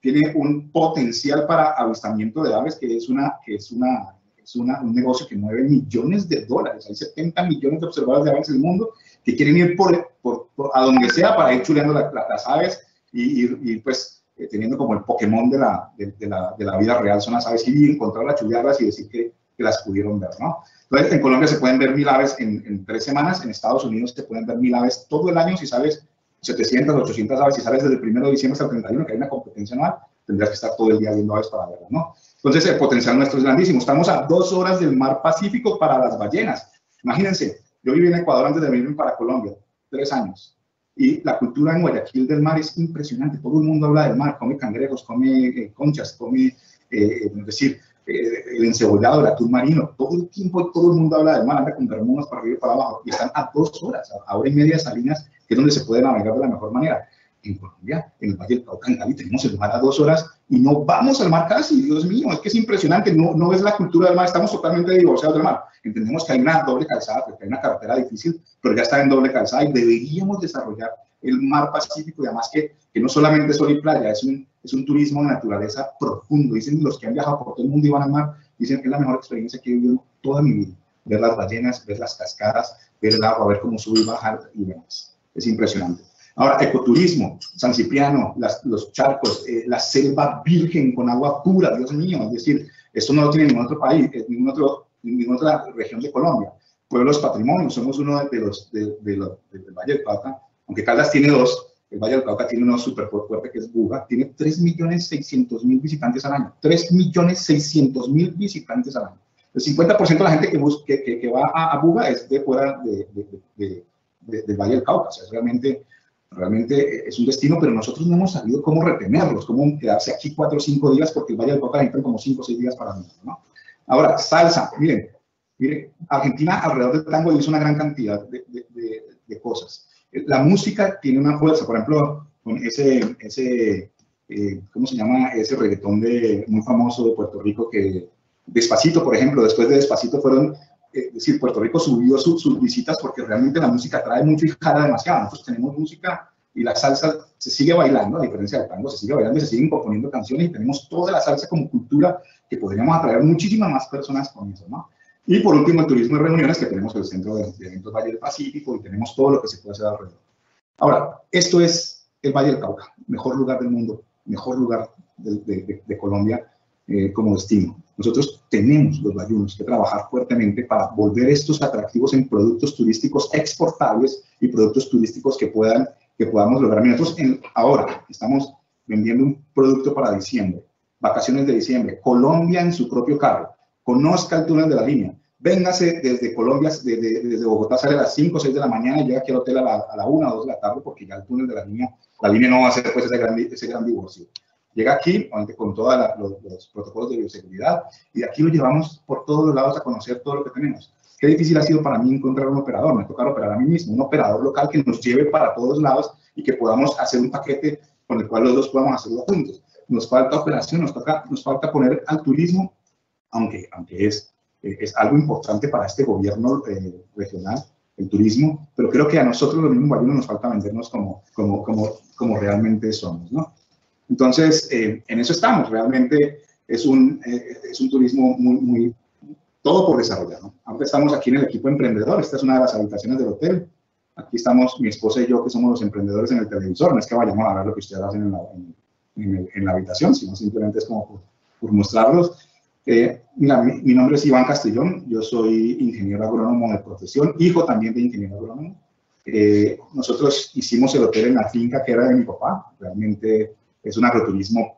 tiene un potencial para avistamiento de aves que es, una, que es, una, es una, un negocio que mueve millones de dólares. Hay setenta millones de observadores de aves en el mundo que quieren ir por, por, por a donde sea para ir chuleando la, la, las aves y, y, y pues eh, teniendo como el Pokémon de la, de, de, la, de la vida real son las aves, y encontrarlas, chulearlas y decir que, que las pudieron ver, ¿no? Entonces, en Colombia se pueden ver mil aves en, en tres semanas, en Estados Unidos se pueden ver mil aves todo el año. Si sales setecientas, ochocientas aves, si sales desde el primero de diciembre hasta el treinta y uno, que hay una competencia anual, tendrás que estar todo el día viendo aves para verlas, ¿no? Entonces, el potencial nuestro es grandísimo. Estamos a dos horas del mar Pacífico para las ballenas. Imagínense, yo viví en Ecuador antes de venirme para Colombia, tres años, y la cultura en Guayaquil del mar es impresionante. Todo el mundo habla del mar, come cangrejos, come eh, conchas, come, eh, es decir, eh, el encebollado, el atún marino. Todo el tiempo todo el mundo habla del mar, anda con bermudas para arriba y para abajo, y están a dos horas, a hora y media de Salinas, que es donde se puede navegar de la mejor manera. En Colombia, en el Valle del Cauca, en Cali, tenemos el mar a dos horas y no vamos al mar casi. Dios mío, es que es impresionante. No, no es la cultura del mar, estamos totalmente divorciados del mar. Entendemos que hay una doble calzada, que hay una carretera difícil, pero ya está en doble calzada y deberíamos desarrollar el mar Pacífico, y además que, que no solamente es sol y playa, es un, es un turismo de naturaleza profundo. Dicen los que han viajado por todo el mundo y van al mar, dicen que es la mejor experiencia que he vivido toda mi vida. Ver las ballenas, ver las cascadas, ver el agua, ver cómo sube y bajar y demás. Es impresionante. Ahora, ecoturismo, San Cipriano, las, los charcos, eh, la selva virgen con agua pura, Dios mío, es decir, esto no lo tiene ningún otro país, eh, ningún otro, ninguna otra región de Colombia. Pueblos patrimonios, somos uno de los, de, de los de, del Valle del Cauca, aunque Caldas tiene dos, el Valle del Cauca tiene uno súper fuerte que es Buga, tiene tres millones seiscientos mil visitantes al año, tres millones seiscientos mil visitantes al año. El cincuenta por ciento de la gente que, bus, que, que, que va a, a Buga es de fuera de, de, de, de, de, del Valle del Cauca, o sea, es realmente... Realmente es un destino, pero nosotros no hemos sabido cómo retenerlos, cómo quedarse aquí cuatro o cinco días, porque el Valle del Cauca entran como cinco o seis días para mí, ¿no? Ahora, salsa, miren, miren, Argentina alrededor del tango hizo una gran cantidad de, de, de, de cosas. La música tiene una fuerza, por ejemplo, con ese, ese eh, ¿cómo se llama?Ese reggaetón de, muy famoso de Puerto Rico, que Despacito, por ejemplo, después de Despacito fueron... Es decir, Puerto Rico subió su, sus visitas porque realmente la música atrae mucho y jala demasiado. Nosotros tenemos música y la salsa se sigue bailando, a diferencia del tango, se sigue bailando y se siguen componiendo canciones, y tenemos toda la salsa como cultura que podríamos atraer muchísimas más personas con eso, ¿no? Y por último, el turismo de reuniones, que tenemos el Centro de, de Eventos Valle del Pacífico y tenemos todo lo que se puede hacer alrededor. Ahora, esto es el Valle del Cauca, mejor lugar del mundo, mejor lugar de, de, de, de Colombia eh, como destino. Nosotros tenemos, los vallunos, que trabajar fuertemente para volver estos atractivos en productos turísticos exportables y productos turísticos que, puedan, que podamos lograr. Nosotros en, ahora estamos vendiendo un producto para diciembre, vacaciones de diciembre, Colombia en su propio carro, conozca el túnel de la línea, véngase desde Colombia, desde, desde Bogotá sale a las cinco o seis de la mañana y llega aquí al hotel a la, a la una o dos de la tarde, porque ya el túnel de la línea, la línea no va a ser pues ese gran, ese gran divorcio. Llega aquí con todos los, los protocolos de bioseguridad y de aquí lo llevamos por todos los lados a conocer todo lo que tenemos. Qué difícil ha sido para mí encontrar un operador, me toca operar a mí mismo, un operador local que nos lleve para todos lados y que podamos hacer un paquete con el cual los dos podamos hacerlo juntos. Nos falta operación, nos, toca, nos falta poner al turismo, aunque, aunque es, eh, es algo importante para este gobierno eh, regional, el turismo, pero creo que a nosotros los mismos vallunos nos falta vendernos como, como, como, como realmente somos, ¿no? Entonces, eh, en eso estamos. Realmente es un, eh, es un turismo muy, muy, todo por desarrollar, ¿no? Ahora estamos aquí en el equipo emprendedor. Esta es una de las habitaciones del hotel. Aquí estamos mi esposa y yo, que somos los emprendedores en el televisor. No es que vayamos a ver lo que ustedes hacen en la, en, en, el, en la habitación, sino simplemente es como por, por mostrarlos. Eh, mira, mi, mi nombre es Iván Castellón. Yo soy ingeniero agrónomo de profesión, hijo también de ingeniero agrónomo. Eh, nosotros hicimos el hotel en la finca que era de mi papá. Realmente es un agroturismo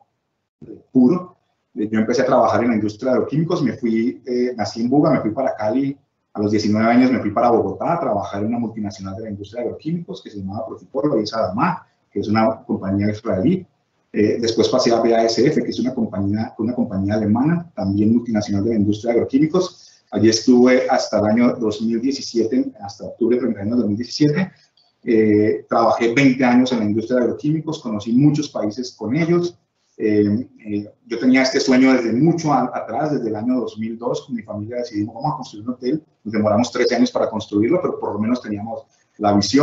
puro. Yo empecé a trabajar en la industria de agroquímicos, me fui, eh, nací en Buga, me fui para Cali, a los diecinueve años me fui para Bogotá a trabajar en una multinacional de la industria de agroquímicos que se llamaba Proficor, lo hice Adama, que es una compañía israelí. Eh, después pasé a B A S F, que es una compañía, una compañía alemana, también multinacional de la industria de agroquímicos. Allí estuve hasta el año dos mil diecisiete, hasta octubre treinta y uno de dos mil diecisiete. Eh, trabajé veinte años en la industria de agroquímicos, conocí muchos países con ellos. Eh, eh, yo tenía este sueño desde mucho a, atrás, desde el año dos mil dos, con mi familia decidimos, vamos a construir un hotel. Nos demoramos trece años para construirlo, pero por lo menos teníamos la visión.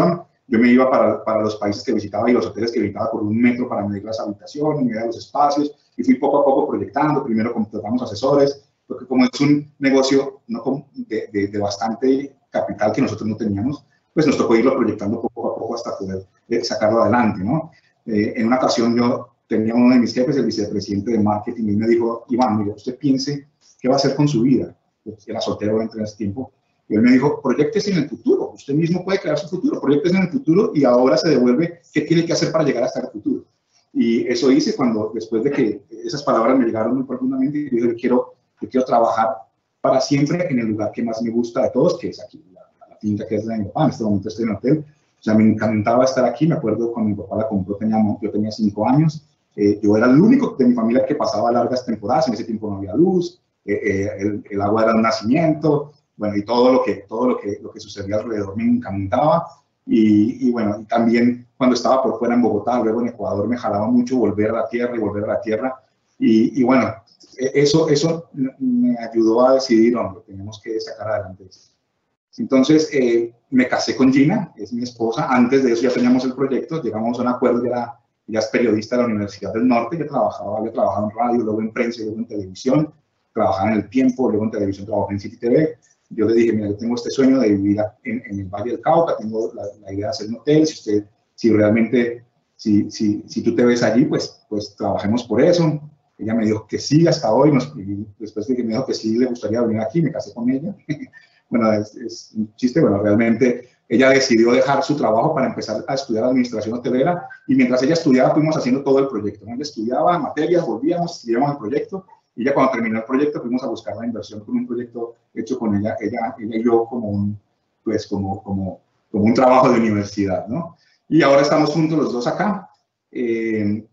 yo me iba para, para los países que visitaba y los hoteles que visitaba por un metro para medir las habitaciones, medir los espacios, y fui poco a poco proyectando. Primero contratamos asesores, porque como es un negocio no, de, de, de bastante capital que nosotros no teníamos, pues nos tocó irlo proyectando poco a poco hasta poder eh, sacarlo adelante, ¿no? Eh, en una ocasión yo tenía uno de mis jefes, el vicepresidente de marketing, y me dijo, Iván, mire, usted piense qué va a hacer con su vida. Yo era soltero entre ese tiempo. Y él me dijo, proyéctese en el futuro. Usted mismo puede crear su futuro. Proyéctese en el futuro y ahora se devuelve qué tiene que hacer para llegar hasta el futuro. Y eso hice cuando, después de que esas palabras me llegaron muy profundamente, y dije, yo quiero, yo quiero trabajar para siempre en el lugar que más me gusta de todos, que es aquí, la, la finca que es de mi papá. En este momento estoy en el hotel. O sea, me encantaba estar aquí. Me acuerdo cuando mi papá la compró, tenía, yo tenía cinco años. Eh, yo era el único de mi familia que pasaba largas temporadas. En ese tiempo no había luz. Eh, eh, el, el agua era un nacimiento. Bueno, y todo lo que, todo lo que, lo que sucedía alrededor me encantaba. Y, y bueno, y también cuando estaba por fuera en Bogotá, luego en Ecuador, me jalaba mucho volver a la tierra y volver a la tierra. Y, y bueno, eso, eso me ayudó a decidir, hombre, tenemos que sacar adelante esto. Entonces, eh, me casé con Gina, es mi esposa. Antes de eso ya teníamos el proyecto, llegamos a un acuerdo, ya, ya es periodista de la Universidad del Norte, yo trabajaba, yo trabajaba en radio, luego en prensa y luego en televisión, trabajaba en El Tiempo, luego en televisión, trabajaba en City T V. Yo le dije, mira, yo tengo este sueño de vivir en, en el Valle del Cauca, tengo la, la idea de hacer un hotel, si usted, si realmente, si, si, si tú te ves allí, pues, pues trabajemos por eso. Ella me dijo que sí hasta hoy, nos, y después de que me dijo que sí le gustaría venir aquí, me casé con ella. Bueno, es, es un chiste, bueno, realmente ella decidió dejar su trabajo para empezar a estudiar administración hotelera, y mientras ella estudiaba fuimos haciendo todo el proyecto, ¿no? Ella estudiaba materias, volvíamos, estudiábamos el proyecto. Y ya cuando terminó el proyecto fuimos a buscar la inversión con un proyecto hecho con ella, ella, ella y yo como un, pues como, como, como un trabajo de universidad, ¿no? Y ahora estamos juntos los dos acá. Eh,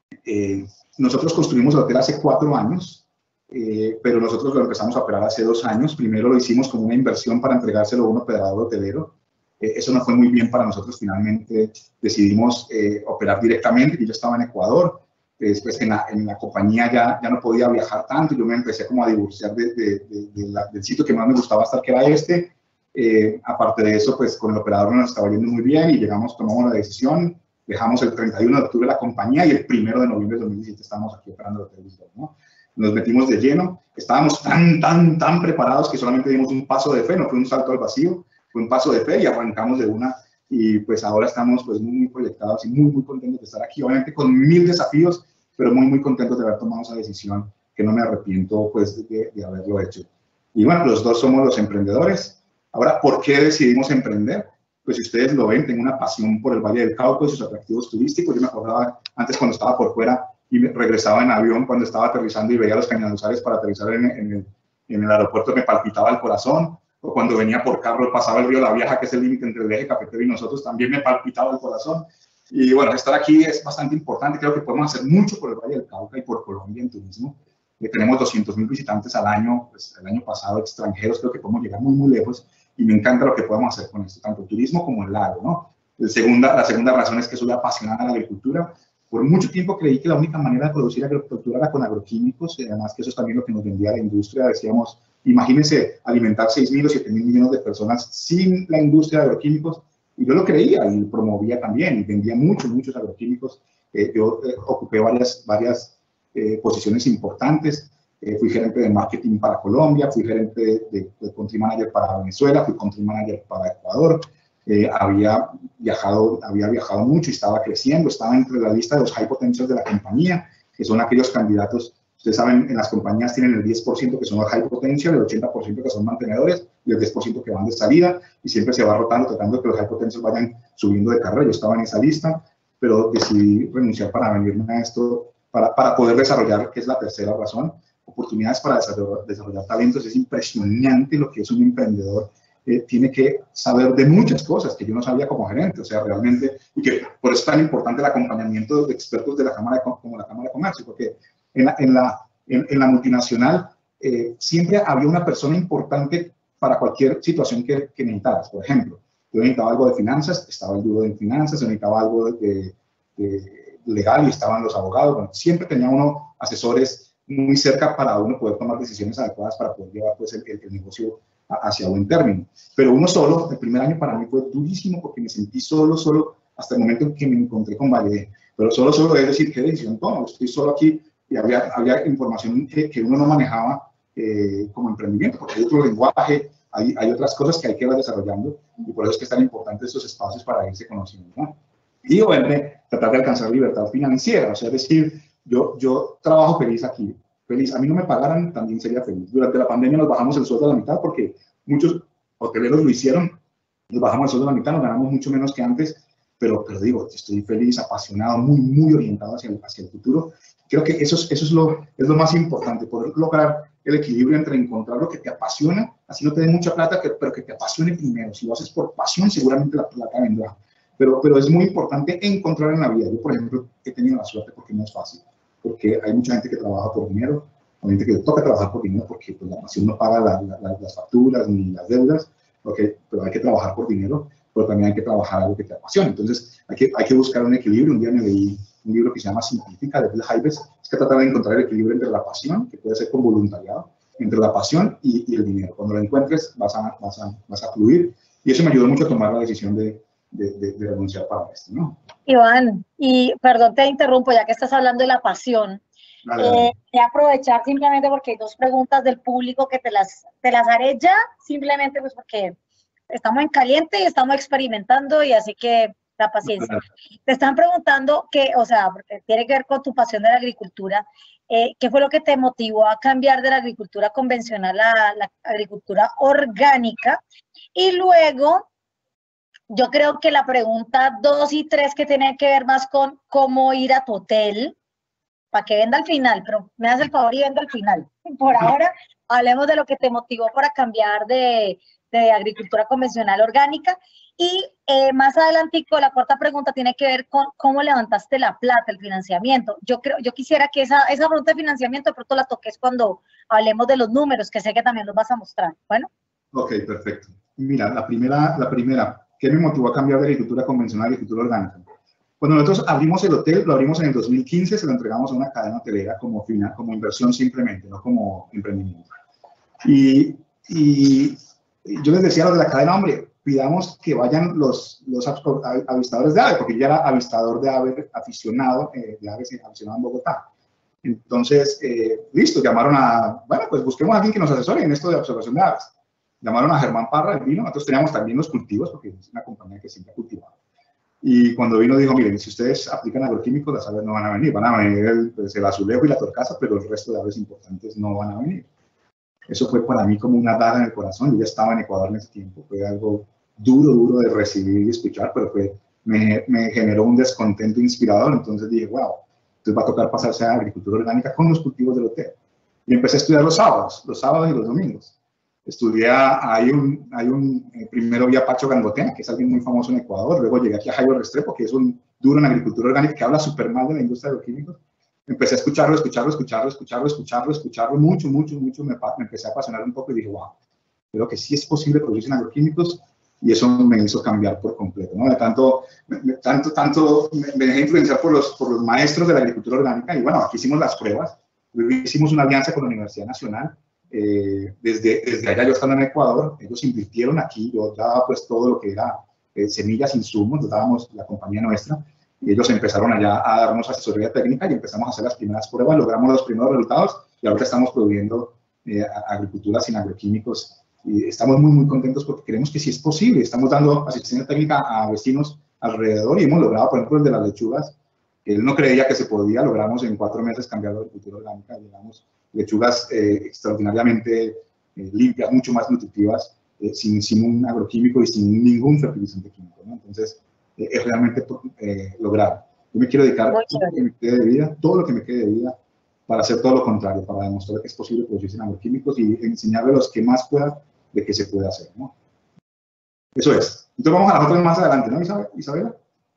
eh, nosotros construimos el hotel hace cuatro años, eh, pero nosotros lo empezamos a operar hace dos años. Primero lo hicimos como una inversión para entregárselo a un operador hotelero. Eh, eso no fue muy bien para nosotros. Finalmente decidimos eh, operar directamente, y yo estaba en Ecuador. Después en la, en la compañía ya, ya no podía viajar tanto, yo me empecé como a divorciar de, de, de, de la, del sitio que más me gustaba estar, que era este. Eh, aparte de eso, pues con el operador nos estaba yendo muy bien y llegamos, tomamos la decisión, dejamos el treinta y uno de octubre la compañía y el primero de noviembre de dos mil diecisiete estamos aquí operando el hotel, ¿no? Nos metimos de lleno, estábamos tan, tan, tan preparados que solamente dimos un paso de fe, no fue un salto al vacío, fue un paso de fe y arrancamos de una. Y pues ahora estamos pues muy, muy proyectados y muy, muy contentos de estar aquí, obviamente con mil desafíos, pero muy, muy contentos de haber tomado esa decisión, que no me arrepiento pues de, de haberlo hecho. Y bueno, los dos somos los emprendedores. Ahora, ¿por qué decidimos emprender? Pues si ustedes lo ven, tengo una pasión por el Valle del Cauca y sus atractivos turísticos. Yo me acordaba antes cuando estaba por fuera y me regresaba en avión cuando estaba aterrizando y veía los cañaduzales para aterrizar en, en, el, en el aeropuerto, me palpitaba el corazón. O cuando venía por carro, pasaba el río La Vieja, que es el límite entre el eje cafetero y nosotros, también me palpitaba el corazón. Y bueno, estar aquí es bastante importante. Creo que podemos hacer mucho por el Valle del Cauca y por Colombia en turismo. Eh, tenemos doscientos mil visitantes al año, pues el año pasado extranjeros, creo que podemos llegar muy, muy lejos. Y me encanta lo que podemos hacer con esto, tanto el turismo como el lago, ¿no? El segunda, la segunda razón es que soy apasionada de la agricultura. Por mucho tiempo creí que la única manera de producir agricultura era con agroquímicos, y además que eso es también lo que nos vendía la industria. Decíamos, imagínense alimentar seis mil o siete mil millones de personas sin la industria de agroquímicos, y yo lo creía y promovía también, y vendía muchos, muchos agroquímicos. Eh, yo eh, ocupé varias, varias eh, posiciones importantes. Eh, fui gerente de marketing para Colombia, fui gerente de, de, de country manager para Venezuela, fui country manager para Ecuador. Eh, había, viajado, había viajado mucho y estaba creciendo, estaba entre la lista de los high potentials de la compañía, que son aquellos candidatos, ustedes saben, en las compañías tienen el diez por ciento que son los high potential, el ochenta por ciento que son mantenedores y el diez por ciento que van de salida, y siempre se va rotando tratando de que los high potentials vayan subiendo de carrera. Yo estaba en esa lista, pero decidí renunciar para venirme a esto, para, para poder desarrollar, que es la tercera razón, oportunidades para desarrollar, desarrollar talentos. Es impresionante lo que es un emprendedor. Eh, tiene que saber de muchas cosas que yo no sabía como gerente, o sea, realmente, y que por eso es tan importante el acompañamiento de expertos de la Cámara de, como la Cámara de Comercio, porque en la, en la, en, en la multinacional eh, siempre había una persona importante para cualquier situación que, que necesitaras. Por ejemplo, yo necesitaba algo de finanzas, estaba el duro de finanzas, yo necesitaba algo de, de legal y estaban los abogados. Bueno, siempre tenía uno asesores muy cerca para uno poder tomar decisiones adecuadas para poder llevar pues, el, el, el negocio hacia buen término. Pero uno solo, el primer año para mí fue durísimo porque me sentí solo, solo, hasta el momento en que me encontré con Valle. Pero solo, solo es decir, ¿qué decisión tomo? Estoy solo aquí y había, había información que, que uno no manejaba eh, como emprendimiento, porque hay otro lenguaje, hay, hay otras cosas que hay que ir desarrollando y por eso es que es tan importante estos espacios para irse conociendo, ¿no? Y obviamente tratar de alcanzar libertad financiera, o sea, es decir, yo, yo trabajo feliz aquí, feliz, a mí no me pagaran, también sería feliz. Durante la pandemia nos bajamos el sueldo a la mitad porque muchos hoteleros lo hicieron, nos bajamos el sueldo a la mitad, nos ganamos mucho menos que antes, pero, pero digo, estoy feliz, apasionado, muy, muy orientado hacia el, hacia el futuro. Creo que eso, es, eso es, lo, es lo más importante, poder lograr el equilibrio entre encontrar lo que te apasiona, así no te den mucha plata, que, pero que te apasione primero. Si lo haces por pasión, seguramente la plata vendrá. Pero, pero es muy importante encontrar en la vida. Yo, por ejemplo, he tenido la suerte porque no es fácil, porque hay mucha gente que trabaja por dinero, hay gente que le toca trabajar por dinero porque pues, la pasión no paga la, la, la, las facturas ni las deudas, okay, pero hay que trabajar por dinero, pero también hay que trabajar algo que te apasione. Entonces, hay que, hay que buscar un equilibrio. Un día me leí un libro que se llama Simplifica, de Bill Hybels, es que tratar de encontrar el equilibrio entre la pasión, que puede ser con voluntariado, entre la pasión y, y el dinero. Cuando lo encuentres, vas a, vas, a, vas a fluir, y eso me ayudó mucho a tomar la decisión de, de, de, de renunciar para esto, ¿no? Iván, y perdón, te interrumpo, ya que estás hablando de la pasión, Dale, eh, dale. voy a aprovechar simplemente porque hay dos preguntas del público que te las, te las haré ya, simplemente pues porque estamos en caliente y estamos experimentando, y así que la paciencia. Te están preguntando que, o sea, porque tiene que ver con tu pasión de la agricultura, eh, ¿qué fue lo que te motivó a cambiar de la agricultura convencional a la agricultura orgánica? Y luego, yo creo que la pregunta dos y tres que tienen que ver más con cómo ir a tu hotel, para que venda al final, pero me das el favor y venda al final. Por ahora, hablemos de lo que te motivó para cambiar de, de agricultura convencional a orgánica. Y eh, más adelantico, la cuarta pregunta tiene que ver con cómo levantaste la plata, el financiamiento. Yo creo, yo quisiera que esa, esa pregunta de financiamiento de pronto la toques cuando hablemos de los números, que sé que también los vas a mostrar. Bueno. Ok, perfecto. Mira, la primera, la primera, ¿qué me motivó a cambiar de agricultura convencional a agricultura orgánica? Cuando nosotros abrimos el hotel, lo abrimos en el dos mil quince, se lo entregamos a una cadena hotelera como, fina, como inversión simplemente, no como emprendimiento. Y, y yo les decía a los de la cadena, hombre, pidamos que vayan los, los avistadores de aves, porque yo ya era avistador de aves aficionado, eh, de aves aficionado en Bogotá. Entonces, eh, listo, llamaron a, bueno, pues busquemos a alguien que nos asesore en esto de observación de aves. Llamaron a Germán Parra, el vino, nosotros teníamos también los cultivos, porque es una compañía que siempre ha cultivado. Y cuando vino dijo, miren, si ustedes aplican agroquímicos, las aves no van a venir, van a venir el, pues, el azulejo y la torcaza, pero el resto de aves importantes no van a venir. Eso fue para mí como una daga en el corazón. Yo ya estaba en Ecuador en ese tiempo, fue algo duro, duro de recibir y escuchar, pero fue, me, me generó un descontento inspirador. Entonces dije, wow, entonces va a tocar pasarse a agricultura orgánica con los cultivos del hotel. Y empecé a estudiar los sábados, los sábados y los domingos. Estudié, hay un, hay un eh, primero vi a Pacho Gangotena, que es alguien muy famoso en Ecuador, luego llegué aquí a Jairo Restrepo, que es un duro en agricultura orgánica, que habla súper mal de la industria de los químicos. Empecé a escucharlo, escucharlo, escucharlo, escucharlo, escucharlo, escucharlo, mucho, mucho, mucho, me, me empecé a apasionar un poco y dije, wow, creo que sí es posible producir en agroquímicos, y eso me hizo cambiar por completo, ¿no? De tanto, me, tanto, tanto, me, me dejé influenciar por los, por los maestros de la agricultura orgánica, y bueno, aquí hicimos las pruebas, hicimos una alianza con la Universidad Nacional. Eh, desde, desde allá yo estando en Ecuador, ellos invirtieron aquí, yo daba pues todo lo que era eh, semillas, insumos, los dábamos la compañía nuestra, y ellos empezaron allá a darnos asesoría técnica y empezamos a hacer las primeras pruebas, logramos los primeros resultados y ahora estamos produciendo eh, agricultura sin agroquímicos y estamos muy muy contentos porque creemos que sí es posible, estamos dando asistencia técnica a vecinos alrededor y hemos logrado, por ejemplo, el de las lechugas, que él no creía que se podía, logramos en cuatro meses cambiar la agricultura orgánica, llegamos lechugas eh, extraordinariamente eh, limpias, mucho más nutritivas, eh, sin, sin un agroquímico y sin ningún fertilizante químico, ¿no? Entonces, eh, es realmente eh, lograr. Yo me quiero dedicar todo lo que me quede de vida, todo lo que me quede de vida, para hacer todo lo contrario, para demostrar que es posible producir sin agroquímicos y enseñarle a los que más puedan de qué se puede hacer, ¿no? Eso es. Entonces vamos a las otras más adelante, ¿no, Isabela?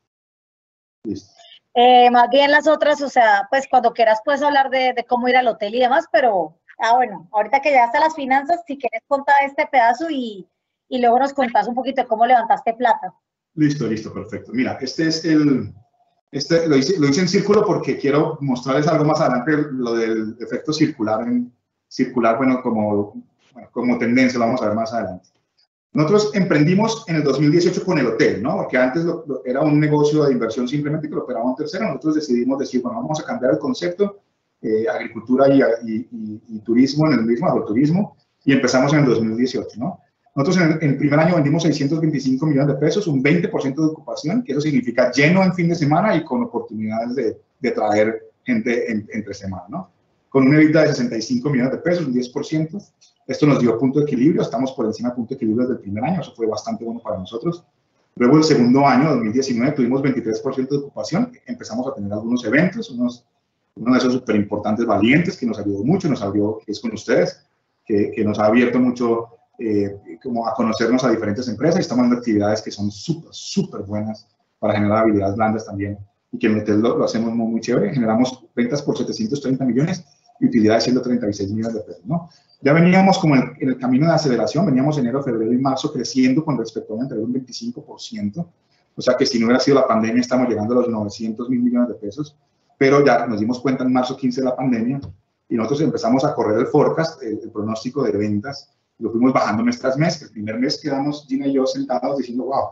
Listo. Eh, más bien las otras, o sea, pues cuando quieras puedes hablar de, de cómo ir al hotel y demás, pero, ah, bueno, ahorita que ya está las finanzas, si quieres contar este pedazo y, y luego nos contás un poquito de cómo levantaste plata. Listo, listo, perfecto. Mira, este es el, este lo hice, lo hice en círculo porque quiero mostrarles algo más adelante, lo del efecto circular, en, circular, bueno, como bueno, como tendencia, lo vamos a ver más adelante. Nosotros emprendimos en el dos mil dieciocho con el hotel, ¿no? Porque antes lo, lo, era un negocio de inversión simplemente que lo operaba un tercero. Nosotros decidimos decir, bueno, vamos a cambiar el concepto, eh, agricultura y, y, y, y turismo en el mismo, agroturismo, y empezamos en el dos mil dieciocho, ¿no? Nosotros en el, en el primer año vendimos seiscientos veinticinco millones de pesos, un veinte por ciento de ocupación, que eso significa lleno en fin de semana y con oportunidades de, de traer gente en, entre semana, ¿no? Con un EBITDA de sesenta y cinco millones de pesos, un diez por ciento. Esto nos dio punto de equilibrio, estamos por encima de punto de equilibrio desde el primer año, eso fue bastante bueno para nosotros. Luego el segundo año, dos mil diecinueve, tuvimos veintitrés por ciento de ocupación, empezamos a tener algunos eventos, unos, uno de esos súper importantes, Valientes, que nos ayudó mucho, nos abrió, que es con ustedes, que, que nos ha abierto mucho eh, como a conocernos a diferentes empresas, y estamos en actividades que son súper, súper buenas para generar habilidades blandas también, y que en el hotel lo, lo hacemos muy, muy chévere, generamos ventas por setecientos treinta millones y utilidades ciento treinta y seis millones de pesos, ¿no? Ya veníamos como en el, en el camino de aceleración, veníamos enero, febrero y marzo creciendo con respecto a una entrega de un veinticinco por ciento, o sea que si no hubiera sido la pandemia estamos llegando a los novecientos mil millones de pesos, pero ya nos dimos cuenta en marzo quince de la pandemia y nosotros empezamos a correr el forecast, el, el pronóstico de ventas, lo fuimos bajando mes tras mes. El primer mes quedamos Gina y yo sentados diciendo, wow,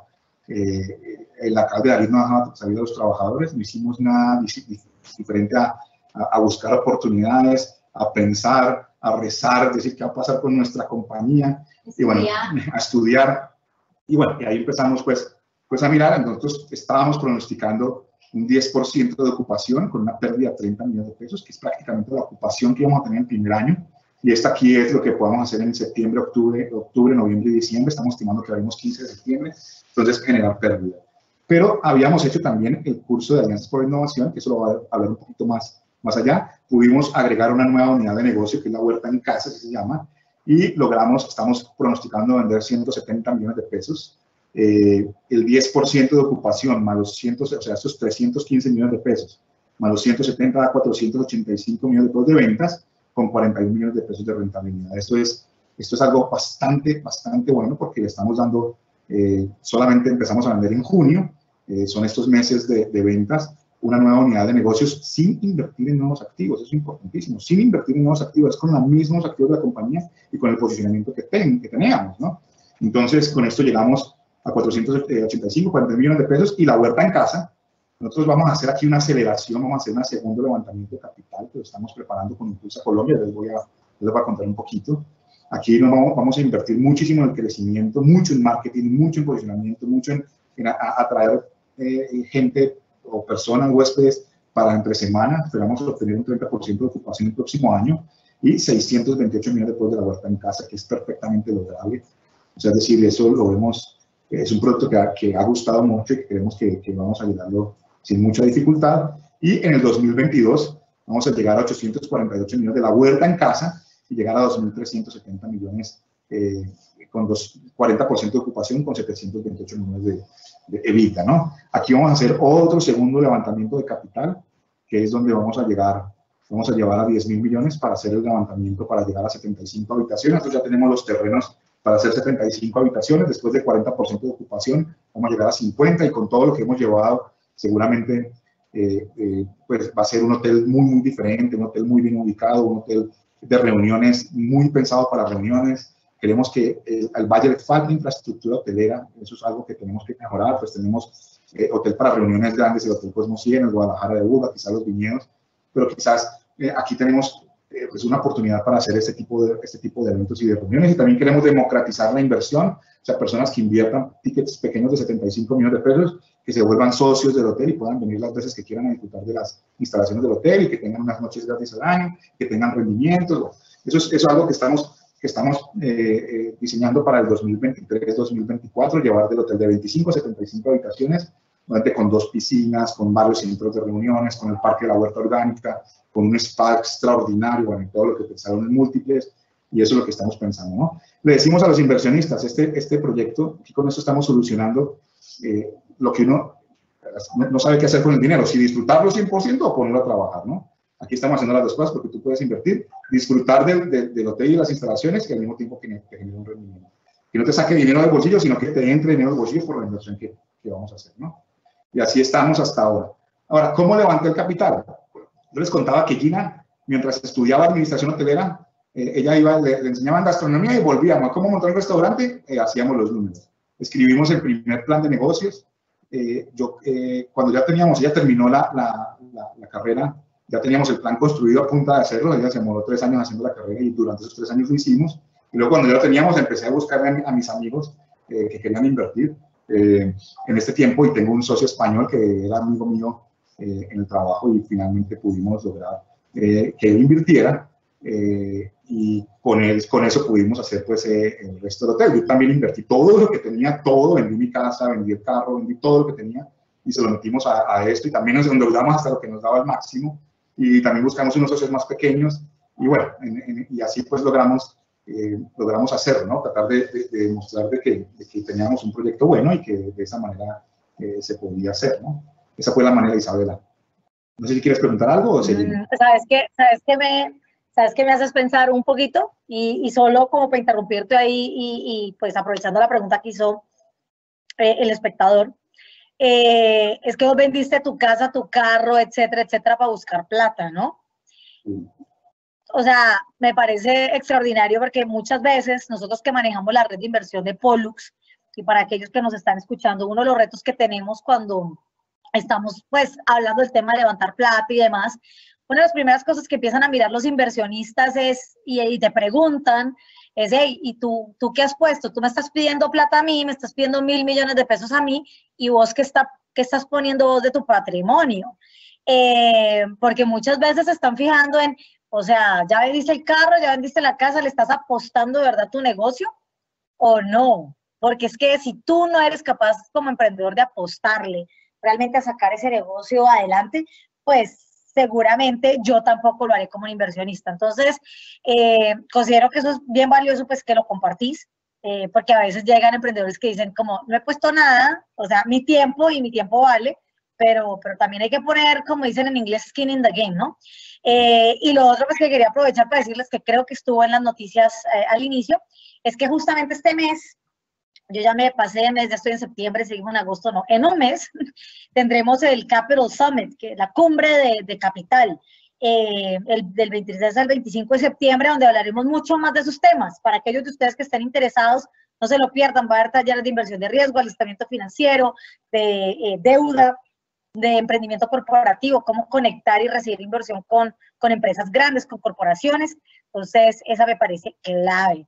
eh, el alcalde David no dejaba salir a los trabajadores, no hicimos nada diferente a, a, a buscar oportunidades, a pensar, a rezar, es decir, qué va a pasar con nuestra compañía, y bueno, a estudiar, y bueno, y ahí empezamos pues, pues a mirar. Nosotros estábamos pronosticando un diez por ciento de ocupación con una pérdida de treinta millones de pesos, que es prácticamente la ocupación que íbamos a tener en el primer año, y esta aquí es lo que podamos hacer en septiembre, octubre, octubre, noviembre y diciembre. Estamos estimando que haremos quince de septiembre, entonces generar pérdida. Pero habíamos hecho también el curso de Alianzas por la Innovación, que eso lo va a hablar un poquito más Más allá, pudimos agregar una nueva unidad de negocio, que es la huerta en casa, que se llama, y logramos, estamos pronosticando vender ciento setenta millones de pesos, eh, el diez por ciento de ocupación, más los cien, o sea, estos trescientos quince millones de pesos, más los ciento setenta da cuatrocientos ochenta y cinco millones de pesos de ventas, con cuarenta y un millones de pesos de rentabilidad. Esto es, esto es algo bastante, bastante bueno, porque le estamos dando, eh, solamente empezamos a vender en junio, eh, son estos meses de, de ventas, una nueva unidad de negocios sin invertir en nuevos activos. Eso es importantísimo, sin invertir en nuevos activos, es con los mismos activos de la compañía y con el posicionamiento que, ten, que teníamos, ¿no? Entonces, con esto llegamos a cuatrocientos ochenta y cinco, cuarenta millones de pesos, y la huerta en casa. Nosotros vamos a hacer aquí una aceleración, vamos a hacer un segundo levantamiento de capital, que lo estamos preparando con Impulsa Colombia, les voy a, les voy a contar un poquito. Aquí nos vamos, vamos a invertir muchísimo en el crecimiento, mucho en marketing, mucho en posicionamiento, mucho en, en a, a atraer eh, gente o personas, huéspedes, para entre semana. Esperamos obtener un treinta por ciento de ocupación el próximo año y seiscientos veintiocho millones después de la huerta en casa, que es perfectamente lograble. O sea, es decir, eso lo vemos, es un producto que ha, que ha gustado mucho y que creemos que, que vamos a llegarlo sin mucha dificultad. Y en el dos mil veintidós vamos a llegar a ochocientos cuarenta y ocho millones de la huerta en casa y llegar a dos mil trescientos setenta millones eh, con dos, cuarenta por ciento de ocupación, con setecientos veintiocho millones de, de EBITDA, ¿no? Aquí vamos a hacer otro segundo levantamiento de capital, que es donde vamos a llegar, vamos a llevar a diez mil millones para hacer el levantamiento, para llegar a setenta y cinco habitaciones. Nosotros ya tenemos los terrenos para hacer setenta y cinco habitaciones, después de cuarenta por ciento de ocupación, vamos a llegar a cincuenta, y con todo lo que hemos llevado, seguramente eh, eh, pues va a ser un hotel muy, muy diferente, un hotel muy bien ubicado, un hotel de reuniones muy pensado para reuniones. Queremos que eh, al Valle le falta infraestructura hotelera, eso es algo que tenemos que mejorar. Pues tenemos eh, hotel para reuniones grandes, el Hotel Cosmo cien, el Guadalajara de Buga, quizás los Viñedos, pero quizás eh, aquí tenemos eh, pues una oportunidad para hacer este tipo, de, este tipo de eventos y de reuniones. Y también queremos democratizar la inversión, o sea, personas que inviertan tickets pequeños de setenta y cinco millones de pesos, que se vuelvan socios del hotel y puedan venir las veces que quieran a disfrutar de las instalaciones del hotel, y que tengan unas noches gratis al año, que tengan rendimientos. Bueno, eso, es, eso es algo que estamos... que estamos eh, eh, diseñando para el dos mil veintitrés dos mil veinticuatro, llevar del hotel de veinticinco a setenta y cinco habitaciones, con dos piscinas, con varios centros de reuniones, con el parque de la huerta orgánica, con un spa extraordinario, bueno, todo lo que pensaron en múltiples, y eso es lo que estamos pensando, ¿no? Le decimos a los inversionistas, este, este proyecto, aquí con esto estamos solucionando eh, lo que uno no, no sabe qué hacer con el dinero, si disfrutarlo cien por ciento o ponerlo a trabajar, ¿no? Aquí estamos haciendo las dos cosas, porque tú puedes invertir, disfrutar del, del, del hotel y las instalaciones, y al mismo tiempo que te genere un rendimiento. Que no te saque dinero del bolsillo, sino que te entre dinero del bolsillo por la inversión que, que vamos a hacer, ¿no? Y así estamos hasta ahora. Ahora, ¿cómo levanté el capital? Yo les contaba que Gina, mientras estudiaba administración hotelera, Eh, ella iba, le, le enseñaban gastronomía y volvíamos a cómo montar un restaurante, eh, hacíamos los números. Escribimos el primer plan de negocios. Eh, yo, eh, cuando ya teníamos, ella terminó la, la, la, la carrera, ya teníamos el plan construido a punta de hacerlo. Ella se demoró tres años haciendo la carrera y durante esos tres años lo hicimos. Y luego cuando ya lo teníamos, empecé a buscar a, a mis amigos eh, que querían invertir eh, en este tiempo, y tengo un socio español que era amigo mío eh, en el trabajo, y finalmente pudimos lograr eh, que él invirtiera. Eh, y con, él, con eso pudimos hacer pues eh, el resto del hotel. Yo también invertí todo lo que tenía, todo, vendí mi casa, vendí el carro, vendí todo lo que tenía y se lo metimos a, a esto, y también nos endeudamos hasta lo que nos daba el máximo, y también buscamos unos socios más pequeños, y bueno, en, en, y así pues logramos, eh, logramos hacerlo, ¿no? Tratar de, de, de demostrar de que, de que teníamos un proyecto bueno y que de esa manera eh, se podía hacer, ¿no? Esa fue la manera de Isabela. No sé si quieres preguntar algo o seguimos. ¿Sabes qué? ¿Sabes qué me...? ¿Sabes qué me haces pensar un poquito? Y, y solo como para interrumpirte ahí y, y pues aprovechando la pregunta que hizo eh, el espectador, eh, es que vos vendiste tu casa, tu carro, etcétera, etcétera, para buscar plata, ¿no? Sí. O sea, me parece extraordinario porque muchas veces nosotros que manejamos la red de inversión de Pollux, y para aquellos que nos están escuchando, uno de los retos que tenemos cuando estamos pues hablando del tema de levantar plata y demás, una de las primeras cosas que empiezan a mirar los inversionistas es, y, y te preguntan, es, hey, ¿y tú, tú qué has puesto? Tú me estás pidiendo plata a mí, me estás pidiendo mil millones de pesos a mí, y vos qué, está, qué estás poniendo vos de tu patrimonio. Eh, porque muchas veces se están fijando en, o sea, ya vendiste el carro, ya vendiste la casa, ¿le estás apostando de verdad a tu negocio o no? Porque es que si tú no eres capaz como emprendedor de apostarle realmente a sacar ese negocio adelante, pues seguramente yo tampoco lo haré como un inversionista. Entonces, eh, considero que eso es bien valioso, pues que lo compartís, eh, porque a veces llegan emprendedores que dicen como, no he puesto nada, o sea, mi tiempo y mi tiempo vale, pero, pero también hay que poner, como dicen en inglés, skin in the game, ¿no? Eh, y lo otro pues que quería aprovechar para decirles que creo que estuvo en las noticias eh, al inicio, es que justamente este mes, yo ya me pasé de mes, ya estoy en septiembre, seguimos en agosto, no, en un mes tendremos el Capital Summit, que es la cumbre de, de capital, eh, el, del veintitrés al veinticinco de septiembre, donde hablaremos mucho más de esos temas. Para aquellos de ustedes que estén interesados, no se lo pierdan, va a haber talleres de inversión de riesgo, alistamiento financiero, de eh, deuda, de emprendimiento corporativo, cómo conectar y recibir inversión con, con empresas grandes, con corporaciones. Entonces, esa me parece clave.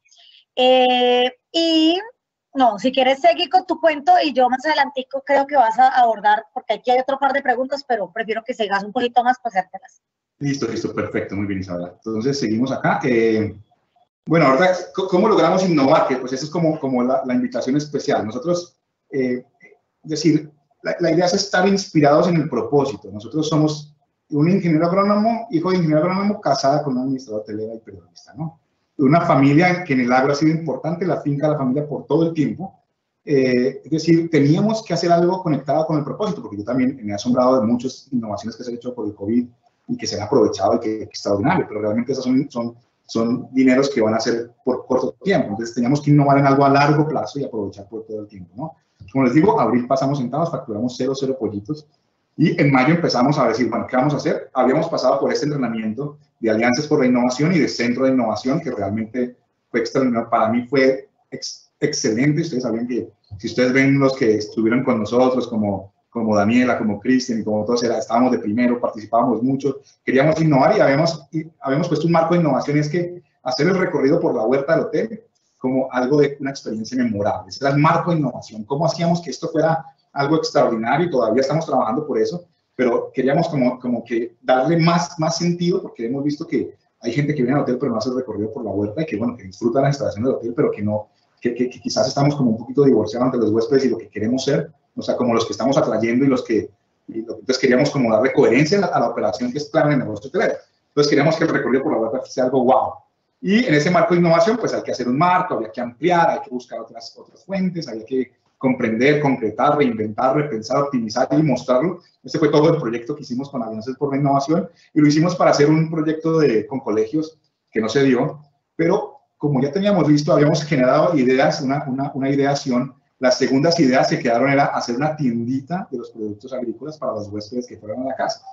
Eh, y... No, si quieres seguir con tu cuento y yo más adelantico creo que vas a abordar, porque aquí hay otro par de preguntas, pero prefiero que sigas un poquito más para hacértelas. Listo, listo, perfecto, muy bien, Isabela. Entonces, seguimos acá. Eh, bueno, ahora, ¿cómo logramos innovar? Que pues esa es como, como la, la invitación especial. Nosotros, eh, es decir, la, la idea es estar inspirados en el propósito. Nosotros somos un ingeniero agrónomo, hijo de ingeniero agrónomo, casada con una administradora hotelera y periodista, ¿no? Una familia que en el agro ha sido importante, la finca de la familia por todo el tiempo. Eh, es decir, teníamos que hacer algo conectado con el propósito, porque yo también me he asombrado de muchas innovaciones que se han hecho por el COVID y que se han aprovechado y que, que extraordinario, pero realmente esos son, son, son dineros que van a ser por corto tiempo. Entonces teníamos que innovar en algo a largo plazo y aprovechar por todo el tiempo, ¿no? Como les digo, abril pasamos sentados, facturamos cero, cero pollitos. Y en mayo empezamos a decir, bueno, ¿qué vamos a hacer? Habíamos pasado por este entrenamiento de Alianzas por la Innovación y de Centro de Innovación, que realmente fue extraordinario. Para mí fue ex excelente. Ustedes sabían que, si ustedes ven los que estuvieron con nosotros, como, como Daniela, como Cristian y como todos, era, estábamos de primero, participábamos mucho, queríamos innovar y habíamos, y habíamos puesto un marco de innovación, y es que hacer el recorrido por la huerta del hotel como algo de una experiencia memorable. Ese era el marco de innovación. ¿Cómo hacíamos que esto fuera algo extraordinario? Y todavía estamos trabajando por eso, pero queríamos como, como que darle más, más sentido, porque hemos visto que hay gente que viene al hotel pero no hace el recorrido por la huerta y que, bueno, que disfruta las instalaciones del hotel, pero que no, que, que, que quizás estamos como un poquito divorciados entre los huéspedes y lo que queremos ser, o sea, como los que estamos atrayendo y los que, y lo, entonces queríamos como darle coherencia a la, a la operación que es clara en el negocio hotelero. Entonces queríamos que el recorrido por la huerta sea algo wow. Y en ese marco de innovación, pues hay que hacer un marco, había que ampliar, hay que buscar otras, otras fuentes, había que comprender, concretar, reinventar, repensar, optimizar y mostrarlo. Este fue todo el proyecto que hicimos con Alianzas por la Innovación, y lo hicimos para hacer un proyecto de, con colegios que no se dio, pero como ya teníamos visto, habíamos generado ideas, una, una, una ideación. Las segundas ideas que quedaron era hacer una tiendita de los productos agrícolas para los huéspedes que fueran a la casa.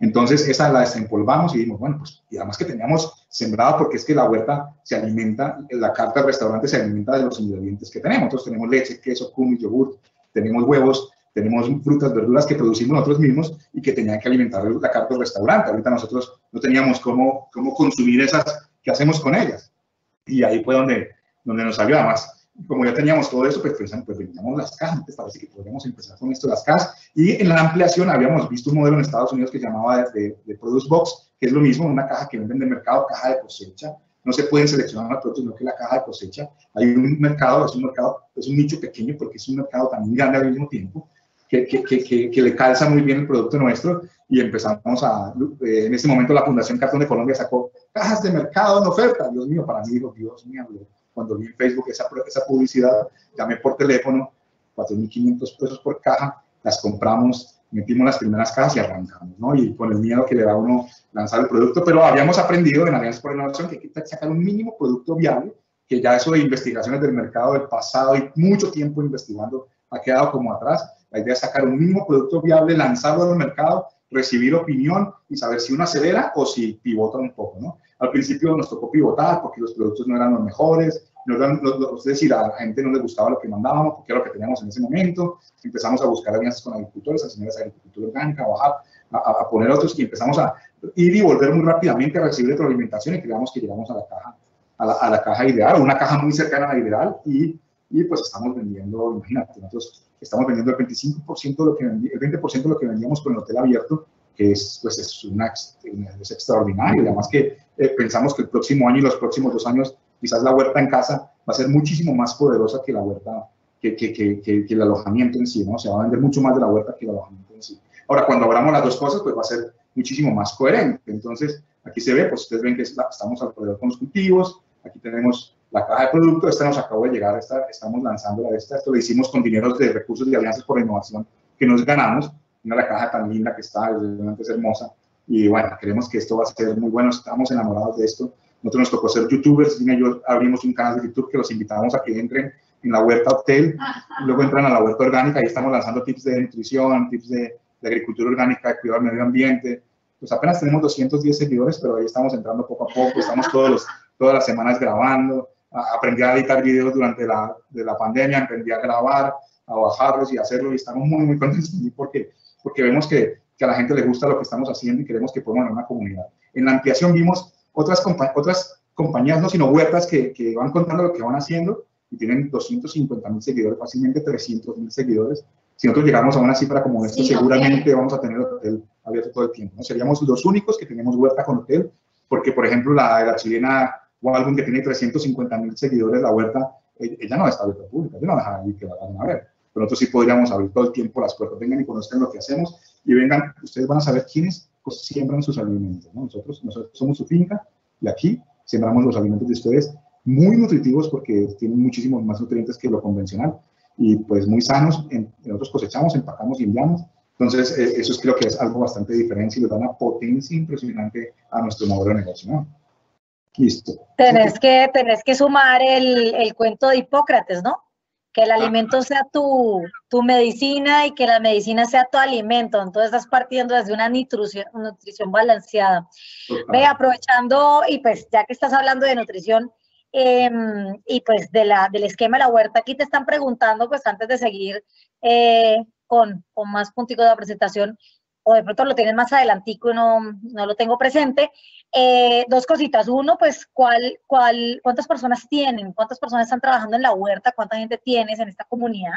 Entonces, esa la desempolvamos y dijimos, bueno, pues, y además que teníamos sembrado, porque es que la huerta se alimenta, la carta del restaurante se alimenta de los ingredientes que tenemos. Entonces, tenemos leche, queso, kumis, yogur, tenemos huevos, tenemos frutas, verduras que producimos nosotros mismos y que tenían que alimentar la carta del restaurante. Ahorita nosotros no teníamos cómo, cómo consumir esas, ¿qué hacemos con ellas? Y ahí fue donde, donde nos salió. Además, como ya teníamos todo eso, pues, pues, pues vendíamos las cajas. Entonces parece que podríamos empezar con esto de las cajas. Y en la ampliación habíamos visto un modelo en Estados Unidos que se llamaba de, de, de Produce Box, que es lo mismo, una caja que venden de mercado, caja de cosecha. No se pueden seleccionar los productos, sino que la caja de cosecha. Hay un mercado, es un mercado, es un nicho pequeño porque es un mercado también grande al mismo tiempo, que, que, que, que, que le calza muy bien el producto nuestro. Y empezamos a, eh, en ese momento la Fundación Cartón de Colombia sacó cajas de mercado en oferta. Dios mío, para mí, digo, Dios mío, cuando vi en Facebook esa, esa publicidad, llamé por teléfono, cuatro mil quinientos pesos por caja, las compramos, metimos las primeras cajas y arrancamos, ¿no? Y con el miedo que le da a uno lanzar el producto, pero habíamos aprendido en Alianza por la Innovación que hay que sacar un mínimo producto viable, que ya eso de investigaciones del mercado del pasado y mucho tiempo investigando ha quedado como atrás. La idea es sacar un mínimo producto viable, lanzarlo al mercado, recibir opinión y saber si uno acelera o si pivota un poco, ¿no? Al principio nos tocó pivotar porque los productos no eran los mejores, no eran, los, los, es decir, a la gente no le gustaba lo que mandábamos porque era lo que teníamos en ese momento. Empezamos a buscar alianzas con agricultores, a enseñarles agricultura orgánica, a bajar, a, a poner otros y empezamos a ir y volver muy rápidamente a recibir retroalimentación y creamos que llegamos a la caja, a la, a la caja ideal, una caja muy cercana a la ideal y, y pues estamos vendiendo, imagínate, nosotros estamos vendiendo el veinticinco por ciento de lo que vendi, el veinte por ciento de lo que vendíamos con el hotel abierto, que es, pues es, una, es extraordinario. Además que eh, pensamos que el próximo año y los próximos dos años quizás la huerta en casa va a ser muchísimo más poderosa que la huerta, que, que, que, que, que el alojamiento en sí, ¿no? Se va a vender mucho más de la huerta que el alojamiento en sí. Ahora, cuando abramos las dos cosas, pues va a ser muchísimo más coherente. Entonces, aquí se ve, pues ustedes ven que estamos alrededor con los cultivos, aquí tenemos la caja de producto, esta nos acabó de llegar, esta, estamos lanzando la esta, esto lo hicimos con dineros de recursos de Alianzas por la Innovación que nos ganamos. Mira la caja tan linda que está, realmente es hermosa. Y bueno, creemos que esto va a ser muy bueno, estamos enamorados de esto. Nosotros nos tocó ser youtubers, y yo abrimos un canal de YouTube que los invitamos a que entren en la huerta hotel, y luego entran a la huerta orgánica y estamos lanzando tips de nutrición, tips de, de agricultura orgánica, de cuidar el medio ambiente. Pues apenas tenemos doscientos diez seguidores, pero ahí estamos entrando poco a poco, estamos todos los, todas las semanas grabando. Aprendí a editar videos durante la, de la pandemia, aprendí a grabar, a bajarlos y hacerlo, y estamos muy, muy contentos porque, porque vemos que, que a la gente le gusta lo que estamos haciendo y queremos que podamos en una comunidad. En la ampliación vimos otras, compa otras compañías, no sino huertas, que, que van contando lo que van haciendo y tienen doscientos cincuenta mil seguidores, fácilmente trescientos mil seguidores. Si nosotros llegamos a una cifra como esta, sí, seguramente okay. vamos a tener el hotel abierto todo el tiempo, ¿no? Seríamos los únicos que tenemos huerta con hotel, porque, por ejemplo, la, la chilena Walgum, que tiene trescientos cincuenta mil seguidores, la huerta, ella no está abierta pública, yo no dejar ahí que la vayan a ver. Pero nosotros sí podríamos abrir todo el tiempo las puertas, vengan y conozcan lo que hacemos y vengan, ustedes van a saber quiénes pues, siembran sus alimentos, ¿no? Nosotros, nosotros somos su finca y aquí sembramos los alimentos de ustedes muy nutritivos porque tienen muchísimos más nutrientes que lo convencional y pues muy sanos. En, nosotros cosechamos, empacamos y enviamos. Entonces, eh, eso es, creo que es algo bastante diferente y le da una potencia impresionante a nuestro modelo de negocio, ¿no? Listo. Tenés que, tenés que sumar el, el cuento de Hipócrates, ¿no? Que el alimento sea tu, tu medicina y que la medicina sea tu alimento. Entonces estás partiendo desde una nutrición, nutrición balanceada. Total. Ve, aprovechando, y pues ya que estás hablando de nutrición eh, y pues de la, del esquema de la huerta, aquí te están preguntando, pues antes de seguir eh, con, con más punticos de la presentación, o de pronto lo tienes más adelantico y no, no lo tengo presente. Eh, dos cositas. Uno, pues, ¿cuál, cuál, ¿cuántas personas tienen? ¿Cuántas personas están trabajando en la huerta? ¿Cuánta gente tienes en esta comunidad?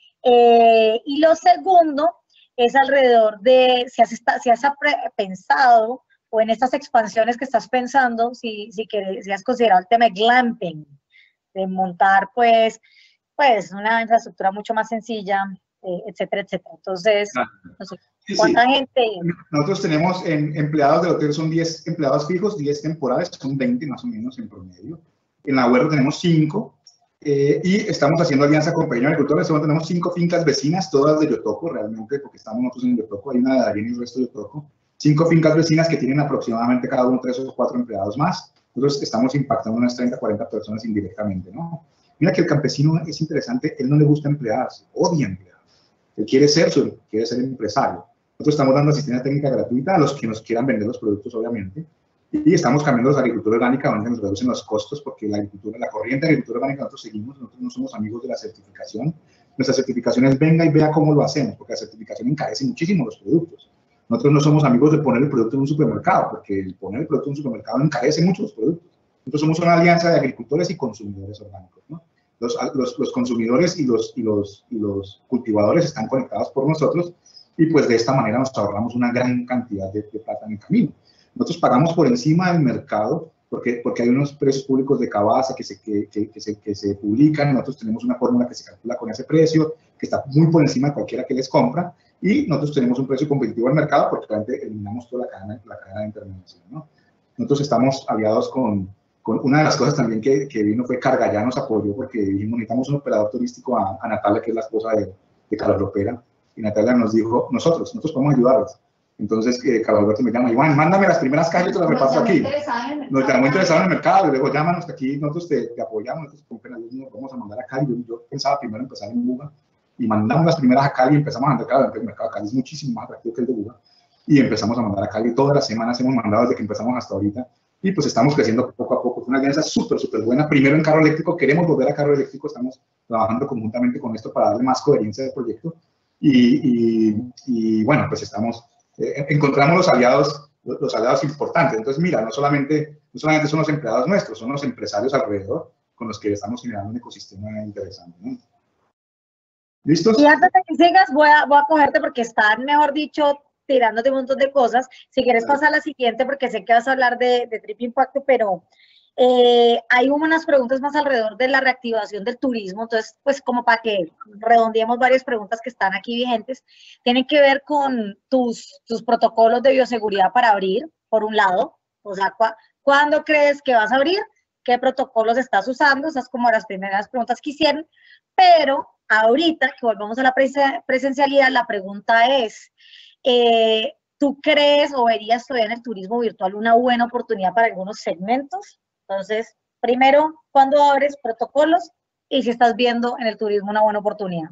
Eh, y lo segundo es alrededor de si has, si has pensado o en estas expansiones que estás pensando, si, si, que, si has considerado el tema de glamping, de montar, pues, pues una infraestructura mucho más sencilla, eh, etcétera, etcétera. Entonces, no sé. Sí, ¿cuánta sí. gente? Nosotros tenemos en, empleados del hotel, son diez empleados fijos, diez temporales, son veinte más o menos en promedio. En la huerta tenemos cinco eh, y estamos haciendo alianza con pequeños agricultores. Tenemos cinco fincas vecinas, todas de Yotoco realmente, porque estamos nosotros en Yotoco, hay una de Darien y el resto de Yotoco. Cinco fincas vecinas que tienen aproximadamente cada uno tres o cuatro empleados más. Nosotros estamos impactando unas treinta, cuarenta personas indirectamente, ¿no? Mira que el campesino es interesante, él no le gusta emplearse, odia emplearse. Él quiere ser, quiere ser empresario. Nosotros estamos dando asistencia técnica gratuita a los que nos quieran vender los productos, obviamente, y estamos cambiando a la agricultura orgánica, donde nos reducen los costos, porque la agricultura, la corriente de agricultura orgánica nosotros seguimos, nosotros no somos amigos de la certificación. Nuestra certificación es venga y vea cómo lo hacemos, porque la certificación encarece muchísimo los productos. Nosotros no somos amigos de poner el producto en un supermercado, porque el poner el producto en un supermercado encarece mucho los productos. Nosotros somos una alianza de agricultores y consumidores orgánicos, ¿no? Los, los, los consumidores y los, y, los, y los cultivadores están conectados por nosotros y pues de esta manera nos ahorramos una gran cantidad de, de plata en el camino. Nosotros pagamos por encima del mercado porque, porque hay unos precios públicos de Cabasa que se, que, que, que, se, que se publican, nosotros tenemos una fórmula que se calcula con ese precio, que está muy por encima de cualquiera que les compra, y nosotros tenemos un precio competitivo al mercado porque realmente eliminamos toda la cadena, la cadena de intermediación, ¿no? Nosotros estamos aliados con, con una de las cosas también que, que vino fue Cargallá nos apoyó porque dijimos necesitamos un operador turístico a, a Natalia, que es la esposa de, de Carlos Lopera, y Natalia nos dijo, nosotros, nosotros podemos ayudarlos. Entonces eh, Carlos Alberto me llama, Iván, mándame las primeras calles, te las repaso aquí. Nos estamos muy interesados en el mercado, y luego llámanos que aquí nosotros te, te apoyamos, nosotros con pena nos vamos a mandar a Cali. Yo, yo pensaba primero empezar en Buga, y mandamos las primeras a Cali y empezamos a mandar, claro, el mercado de Cali es muchísimo más atractivo que el de Buga, y empezamos a mandar a Cali. Todas las semanas hemos mandado desde que empezamos hasta ahorita, y pues estamos creciendo poco a poco. Fue una alianza súper, súper buena. Primero en carro eléctrico, queremos volver a carro eléctrico, estamos trabajando conjuntamente con esto para darle más coherencia al proyecto, y, y, y bueno, pues estamos, eh, encontramos los aliados, los, los aliados importantes. Entonces, mira, no solamente, no solamente son los empleados nuestros, son los empresarios alrededor con los que estamos generando un ecosistema interesante, ¿no? ¿Listos? Y antes de que sigas, voy a, voy a cogerte porque están, mejor dicho, tirándote un montón de cosas. Si quieres pasar a la siguiente, porque sé que vas a hablar de, de Trip Impacto, pero eh, hay unas preguntas más alrededor de la reactivación del turismo. Entonces, pues como para que redondeemos varias preguntas que están aquí vigentes, tienen que ver con tus, tus protocolos de bioseguridad para abrir, por un lado. O sea, ¿cu ¿cuándo crees que vas a abrir? ¿Qué protocolos estás usando? Esas como las primeras preguntas que hicieron. Pero ahorita que volvemos a la presencialidad, la pregunta es, eh, ¿tú crees o verías todavía en el turismo virtual una buena oportunidad para algunos segmentos? Entonces, primero, ¿cuándo abres protocolos? Y si estás viendo en el turismo una buena oportunidad.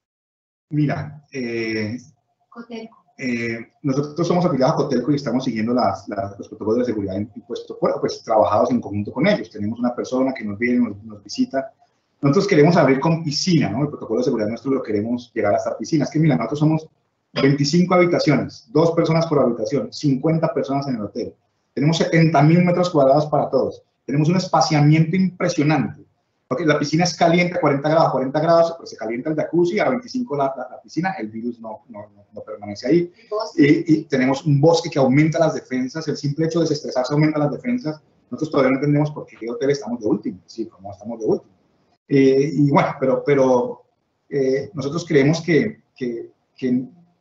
Mira, eh, eh, nosotros somos afiliados a Cotelco y estamos siguiendo las, las, los protocolos de seguridad impuestos, bueno, pues trabajados en conjunto con ellos. Tenemos una persona que nos viene, nos, nos visita. Nosotros queremos abrir con piscina, ¿no? El protocolo de seguridad nuestro lo queremos llegar hasta piscinas. Que mira, nosotros somos veinticinco habitaciones, dos personas por habitación, cincuenta personas en el hotel. Tenemos setenta mil metros cuadrados para todos. Tenemos un espaciamiento impresionante. Porque la piscina es caliente a cuarenta grados, cuarenta grados, pues se calienta el jacuzzi, a veinticinco la, la, la piscina, el virus no, no, no, no permanece ahí. Y, y tenemos un bosque que aumenta las defensas, el simple hecho de desestresarse aumenta las defensas. Nosotros todavía no entendemos por qué el hotel estamos de último, sí, como estamos de último. Eh, y bueno, pero, pero eh, nosotros creemos que, que, que,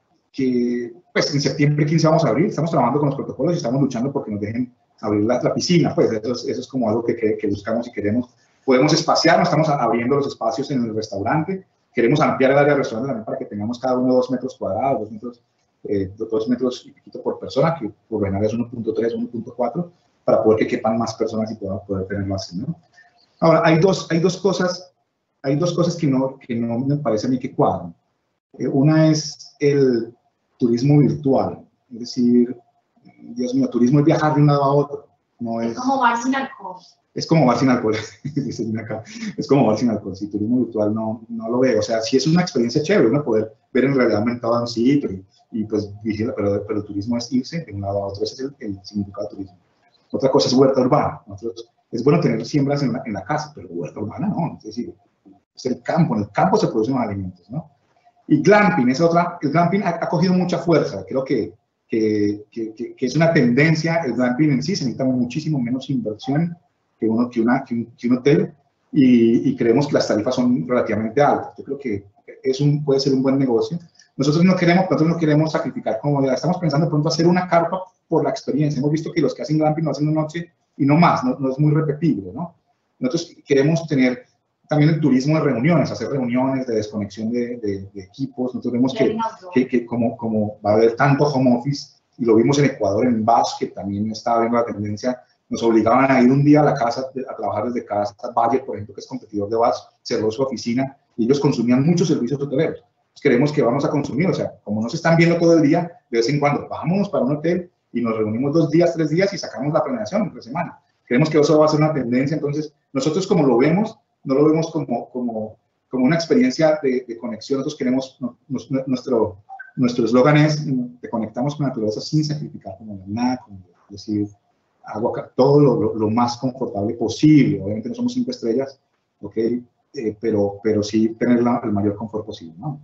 que pues en septiembre quince vamos a abrir, estamos trabajando con los protocolos y estamos luchando porque nos dejen abrir la, la piscina, pues eso es, eso es como algo que, que, que buscamos y queremos. Podemos espaciarnos, estamos abriendo los espacios en el restaurante, queremos ampliar el área del restaurante también para que tengamos cada uno dos metros cuadrados, dos metros, eh, dos metros y piquito por persona, que por lo general es uno punto tres, uno punto cuatro, para poder que quepan más personas y podamos poder tenerlo así, ¿no? Ahora, hay dos, hay dos cosas, hay dos cosas que no, que no me parece a mí que cuadran. Eh, una es el turismo virtual, es decir, Dios mío, turismo es viajar de un lado a otro. No es, es como bar sin alcohol. Es como bar sin alcohol, acá. Es como bar sin alcohol, si turismo virtual no, no lo veo. O sea, sí es una experiencia chévere, uno poder ver en realidad aumentado un sitio y, y pues vigilar, pero, pero el turismo es irse de un lado a otro, ese es el, el significado de turismo. Otra cosa es huerta urbana. Nosotros, es bueno tener siembras en la, en la casa, pero huerta urbana no, es decir, es el campo, en el campo se producen los alimentos, ¿no? Y glamping es otra, el glamping ha, ha cogido mucha fuerza, creo que, que, que, que, que es una tendencia, el glamping en sí se necesita muchísimo menos inversión que, uno, que, una, que, un, que un hotel, y, y creemos que las tarifas son relativamente altas. Yo creo que es un, puede ser un buen negocio. Nosotros no queremos, nosotros no queremos sacrificar comodidad, estamos pensando de pronto hacer una carpa por la experiencia. Hemos visto que los que hacen glamping lo hacen una noche y no más, no, no es muy repetible, ¿no? Nosotros queremos tener también el turismo de reuniones, hacer reuniones de desconexión de, de, de equipos. Nosotros vemos que, que, que como, como va a haber tanto home office, y lo vimos en Ecuador, en B A S, que también estaba viendo la tendencia, nos obligaban a ir un día a la casa, a trabajar desde casa. Bayer, por ejemplo, que es competidor de B A S, cerró su oficina y ellos consumían muchos servicios hoteleros. pues creemos que vamos a consumir, o sea, como no se están viendo todo el día, de vez en cuando vamos para un hotel y nos reunimos dos días, tres días y sacamos la planeación entre semana. Creemos que eso va a ser una tendencia, entonces nosotros como lo vemos, no lo vemos como, como, como una experiencia de, de conexión, nosotros queremos, nos, nuestro nuestro eslogan es, te conectamos con la naturaleza sin sacrificar como nada, como decir, agua, todo lo, lo, lo más confortable posible, obviamente no somos cinco estrellas, ok, eh, pero, pero sí tener la, el mayor confort posible, ¿no?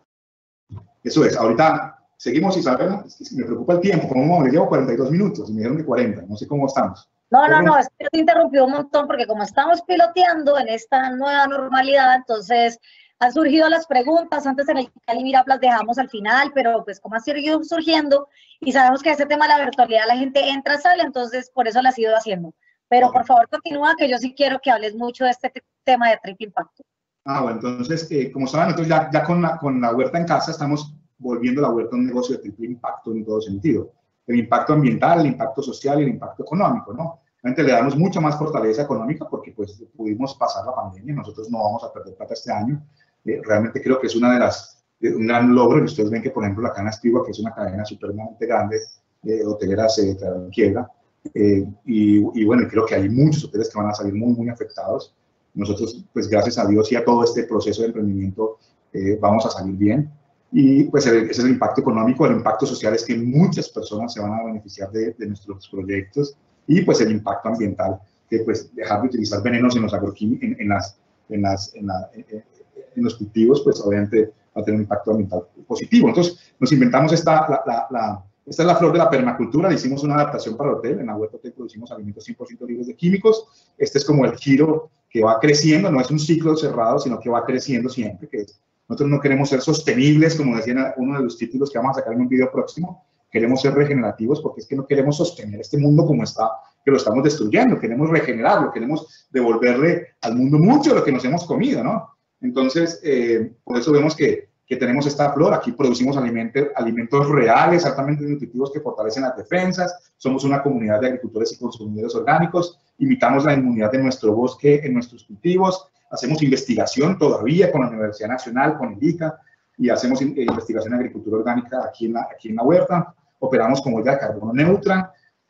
Eso es, ahorita seguimos, Isabel, es que me preocupa el tiempo, como le llevo cuarenta y dos minutos, y me dijeron que cuarenta, no sé cómo estamos. No, no, no, es que te interrumpí un montón porque como estamos piloteando en esta nueva normalidad, entonces han surgido las preguntas, antes en el Cali Mirap las dejamos al final, pero pues como han seguido surgiendo y sabemos que ese tema de la virtualidad la gente entra, sale, entonces por eso las he ido haciendo. Pero por favor continúa, que yo sí quiero que hables mucho de este tema de triple impacto. Ah, bueno, entonces, eh, como saben, nosotros ya, ya con, la, con la huerta en casa estamos volviendo la huerta un negocio de triple impacto en todo sentido. El impacto ambiental, el impacto social y el impacto económico, ¿no? Realmente le damos mucha más fortaleza económica porque pues pudimos pasar la pandemia, nosotros no vamos a perder plata este año. Eh, realmente creo que es una de las, eh, un gran logro, y ustedes ven que, por ejemplo, la Cana Estigua, que es una cadena supremamente grande de eh, hoteleras, se declaró en quiebra, eh, y, y bueno, creo que hay muchos hoteles que van a salir muy, muy afectados. Nosotros, pues gracias a Dios y a todo este proceso de emprendimiento, eh, vamos a salir bien. Y pues el, ese es el impacto económico. El impacto social es que muchas personas se van a beneficiar de, de nuestros proyectos. Y pues el impacto ambiental, que pues dejar de utilizar venenos en los agroquímicos, en, en, las, en, las, en, la, en, en los cultivos, pues obviamente va a tener un impacto ambiental positivo. Entonces nos inventamos esta, la, la, la, esta es la flor de la permacultura, le hicimos una adaptación para el hotel. En la huerta hotel producimos alimentos cien por ciento libres de químicos. Este es como el giro que va creciendo, no es un ciclo cerrado, sino que va creciendo siempre. Que es, nosotros no queremos ser sostenibles, como decía uno de los títulos que vamos a sacar en un video próximo. Queremos ser regenerativos porque es que no queremos sostener este mundo como está, que lo estamos destruyendo. Queremos regenerarlo, queremos devolverle al mundo mucho de lo que nos hemos comido, ¿no? Entonces, eh, por eso vemos que, que tenemos esta flor. Aquí producimos alimentos, alimentos reales, altamente nutritivos que fortalecen las defensas. Somos una comunidad de agricultores y consumidores orgánicos. Imitamos la inmunidad de nuestro bosque en nuestros cultivos. Hacemos investigación todavía con la Universidad Nacional, con el I C A, y hacemos investigación en agricultura orgánica aquí en la, aquí en la huerta. Operamos como ya de carbono neutra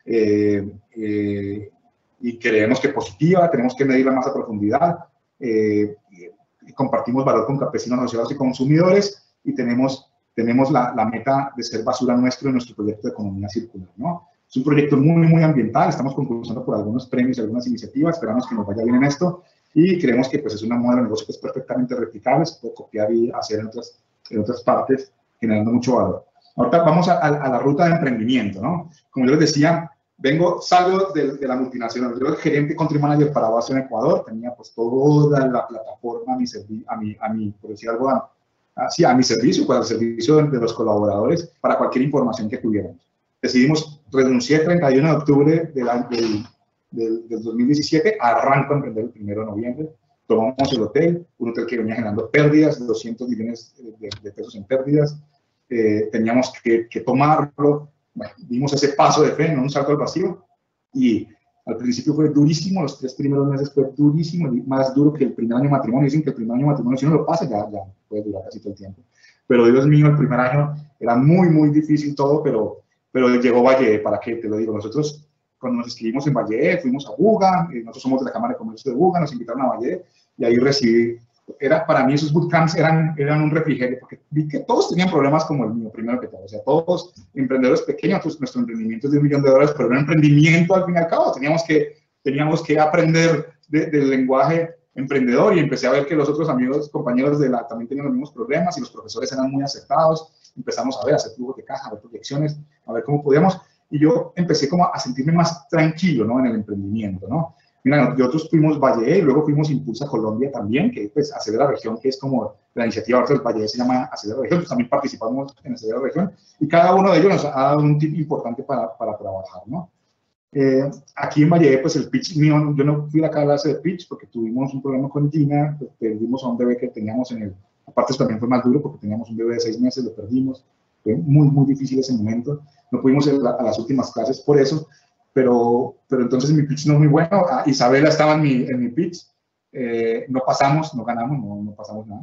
eh, eh, y creemos que positiva, tenemos que medirla más a profundidad. Eh, compartimos valor con campesinos, asociados y consumidores y tenemos, tenemos la, la meta de ser basura nuestro en nuestro proyecto de economía circular, ¿no? Es un proyecto muy, muy ambiental, estamos concursando por algunos premios y algunas iniciativas, esperamos que nos vaya bien en esto y creemos que pues, es una modelo de negocio que es perfectamente replicable, se puede copiar y hacer en otras, en otras partes, generando mucho valor. Ahorita vamos a, a, a la ruta de emprendimiento, ¿no? Como yo les decía, vengo, salgo de, de la multinacional, yo era gerente country manager para Oasis en Ecuador, tenía pues toda la plataforma a mi, a mi, a mi por decir algo, a, sí, a mi servicio, para el servicio de, de los colaboradores, para cualquier información que tuviéramos. Decidimos, renuncié el treinta y uno de octubre del, del, del, del dos mil diecisiete, arranco a emprender el primero de noviembre, tomamos el hotel, un hotel que venía generando pérdidas, doscientos millones de, de pesos en pérdidas, eh, teníamos que, que tomarlo. Bueno, dimos ese paso de fe, no un salto al vacío, y al principio fue durísimo, los tres primeros meses fue durísimo, más duro que el primer año de matrimonio. Dicen que el primer año de matrimonio, si uno lo pasa, ya, ya puede durar casi todo el tiempo. Pero Dios mío, el primer año era muy, muy difícil todo, pero, pero llegó Valle, ¿para qué? Te lo digo, nosotros cuando nos inscribimos en Valle, fuimos a Buga, nosotros somos de la Cámara de Comercio de Buga, nos invitaron a Valle, y ahí recibí, era, para mí esos bootcamps eran, eran un refrigerio, porque vi que todos tenían problemas como el mío, primero que todo, o sea, todos emprendedores pequeños, pues, nuestro emprendimiento es de un millón de dólares, pero era un emprendimiento al fin y al cabo, teníamos que, teníamos que aprender de, del lenguaje emprendedor, y empecé a ver que los otros amigos, compañeros de la, también tenían los mismos problemas, y los profesores eran muy acertados, empezamos a ver, a hacer flujos de caja, a ver proyecciones, a ver cómo podíamos, y yo empecé como a sentirme más tranquilo, ¿no?, en el emprendimiento, ¿no? Mira, nosotros fuimos Valle y luego fuimos Impulsa Colombia también, que pues Acelera Región, que es como la iniciativa ahora del Valle se llama Acelera Región, pues también participamos en Acelera Región, y cada uno de ellos nos ha dado un tip importante para, para trabajar, ¿no? Eh, aquí en Valle, pues el pitch mío, yo no fui a la clase de pitch porque tuvimos un problema con Gina, pues, perdimos a un bebé que teníamos en el, aparte también fue más duro porque teníamos un bebé de seis meses, lo perdimos, fue muy, muy difícil ese momento, no pudimos ir a, a las últimas clases por eso. Pero, pero entonces mi pitch no es muy bueno. Ah, Isabela estaba en mi, en mi pitch, eh, no pasamos, no ganamos, no, no pasamos nada.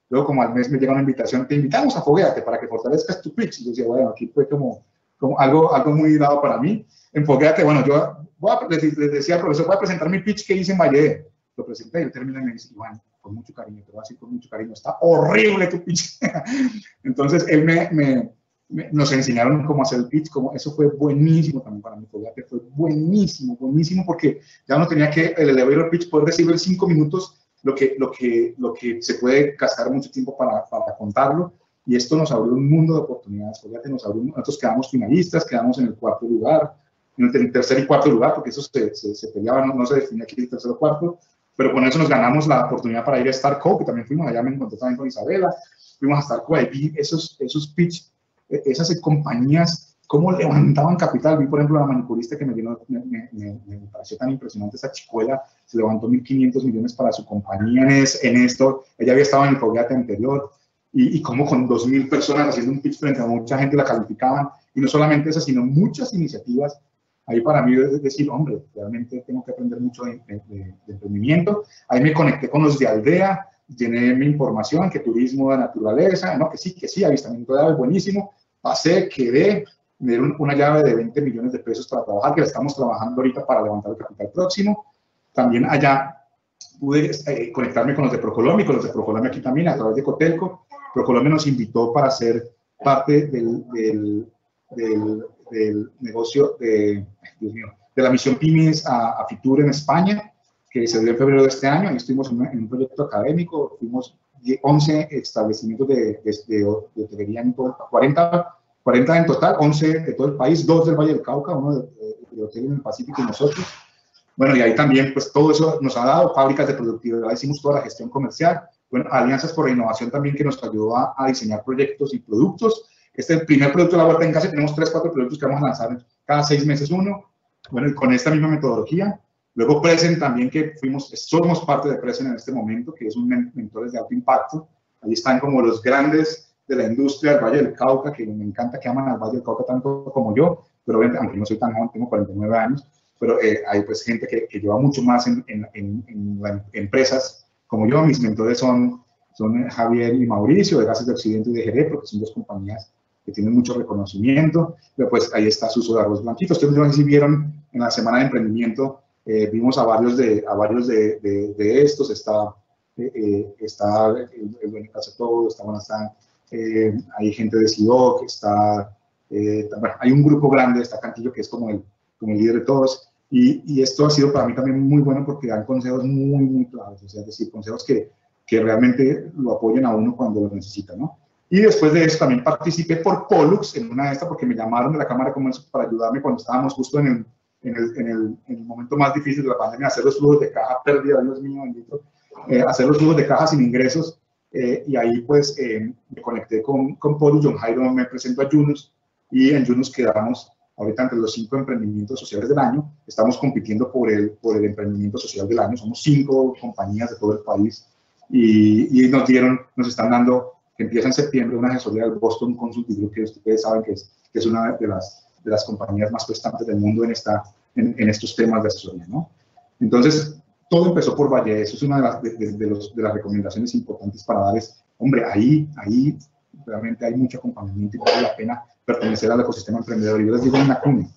Luego como al mes me llega una invitación, te invitamos a Foguéate para que fortalezcas tu pitch. Y yo decía, bueno, aquí fue como, como algo, algo muy dado para mí. En Foguéate, bueno, yo voy a, les, les decía al profesor, voy a presentar mi pitch que hice en Valle. Lo presenté y él termina y me dice, Iván, con mucho cariño, te voy a decir con mucho cariño, está horrible tu pitch. Entonces él me, me, me, nos enseñaron cómo hacer el pitch, cómo, eso fue buenísimo también para mí, Foguéate fue buenísimo, buenísimo, porque ya no tenía que el elevator pitch poder decirlo en cinco minutos, lo que, lo que, lo que se puede gastar mucho tiempo para, para contarlo, y esto nos abrió un mundo de oportunidades. Foguéate nos abrió, nosotros quedamos finalistas, quedamos en el cuarto lugar, en el tercer y cuarto lugar, porque eso se, se, se peleaba, no, no se definía aquí el tercer o cuarto, pero con eso nos ganamos la oportunidad para ir a StarCo, que también fuimos allá, me encontré también con Isabela, fuimos a StarCo, ahí vi esos, esos pitch, esas compañías, cómo levantaban capital. Vi, por ejemplo, la manicurista que me, llenó, me, me, me, me pareció tan impresionante, esa chicuela, se levantó mil quinientos millones para su compañía en, es, en esto, ella había estado en el Foguéate anterior, y, y cómo con dos mil personas haciendo un pitch frente a mucha gente la calificaban, y no solamente esas, sino muchas iniciativas. Ahí para mí es decir, hombre, realmente tengo que aprender mucho de, de, de, de emprendimiento. Ahí me conecté con los de Aldea, llené mi información, que turismo de naturaleza, no, que sí, que sí, avistamiento de aves, buenísimo. Pasé, quedé, me dieron una llave de veinte millones de pesos para trabajar, que la estamos trabajando ahorita para levantar el capital próximo. También allá pude eh, conectarme con los de Procolombia, con los de Procolombia aquí también, a través de Cotelco. Procolombia nos invitó para ser parte del, del, del, del negocio de, Dios mío, de la misión Pymes a, a Fitur en España, que se dio en febrero de este año. Ahí estuvimos en, una, en un proyecto académico, fuimos once establecimientos de, de, de, de hotelería en todo, cuarenta, cuarenta en total, once de todo el país, dos del Valle del Cauca, uno de, de, de hotel en el Pacífico y nosotros. Bueno, y ahí también, pues todo eso nos ha dado, fábricas de productividad, hicimos toda la gestión comercial, bueno, Alianzas por la Innovación también, que nos ayudó a, a diseñar proyectos y productos. Este es el primer producto de la Huerta en Casa, tenemos tres, cuatro productos que vamos a lanzar cada seis meses uno, bueno, y con esta misma metodología. Luego Present también, que fuimos, somos parte de Present en este momento, que es un mentores de alto impacto. Ahí están como los grandes de la industria del Valle del Cauca, que me encanta que aman al Valle del Cauca tanto como yo, pero aunque no soy tan joven, tengo cuarenta y nueve años, pero eh, hay pues gente que, que lleva mucho más en, en, en, en las empresas como yo. Mis mentores son, son Javier y Mauricio, de Gases de Occidente y de Jerez, porque son dos compañías que tienen mucho reconocimiento. Pero pues ahí está Suso de Arroz Blanquito. Ustedes no sé si vieron en la Semana de Emprendimiento, eh, vimos a varios de, a varios de, de, de estos. Está, eh, eh, está el, el dueño de Casa Todo, está, bueno, está, eh, hay gente de Sidoc, está, eh, bueno, hay un grupo grande, está Cantillo, que es como el, como el líder de todos. Y, y esto ha sido para mí también muy bueno porque dan consejos muy, muy claros, o sea, es decir, consejos que, que realmente lo apoyen a uno cuando lo necesita, ¿no? Y después de eso también participé por Pollux en una de estas porque me llamaron de la Cámara de Comercio para ayudarme cuando estábamos justo en el, en el, en el, en el momento más difícil de la pandemia, hacer los flujos de caja pérdida, Dios mío bendito, eh, hacer los flujos de caja sin ingresos, eh, y ahí pues eh, me conecté con, con Pollux. John Jairo me presentó a Yunus y en Yunus quedamos ahorita entre los cinco emprendimientos sociales del año. Estamos compitiendo por el, por el emprendimiento social del año. Somos cinco compañías de todo el país y, y nos dieron, nos están dando, que empieza en septiembre, una asesoría del Boston Consulting Group, que ustedes saben que es, que es una de las, de las compañías más prestantes del mundo en, esta, en, en estos temas de asesoría, ¿no? Entonces, todo empezó por Valle. Eso es una de las, de, de, de los, de las recomendaciones importantes para darles, hombre, ahí, ahí realmente hay mucho acompañamiento y vale la pena pertenecer al ecosistema emprendedor. Y yo les digo una cuña.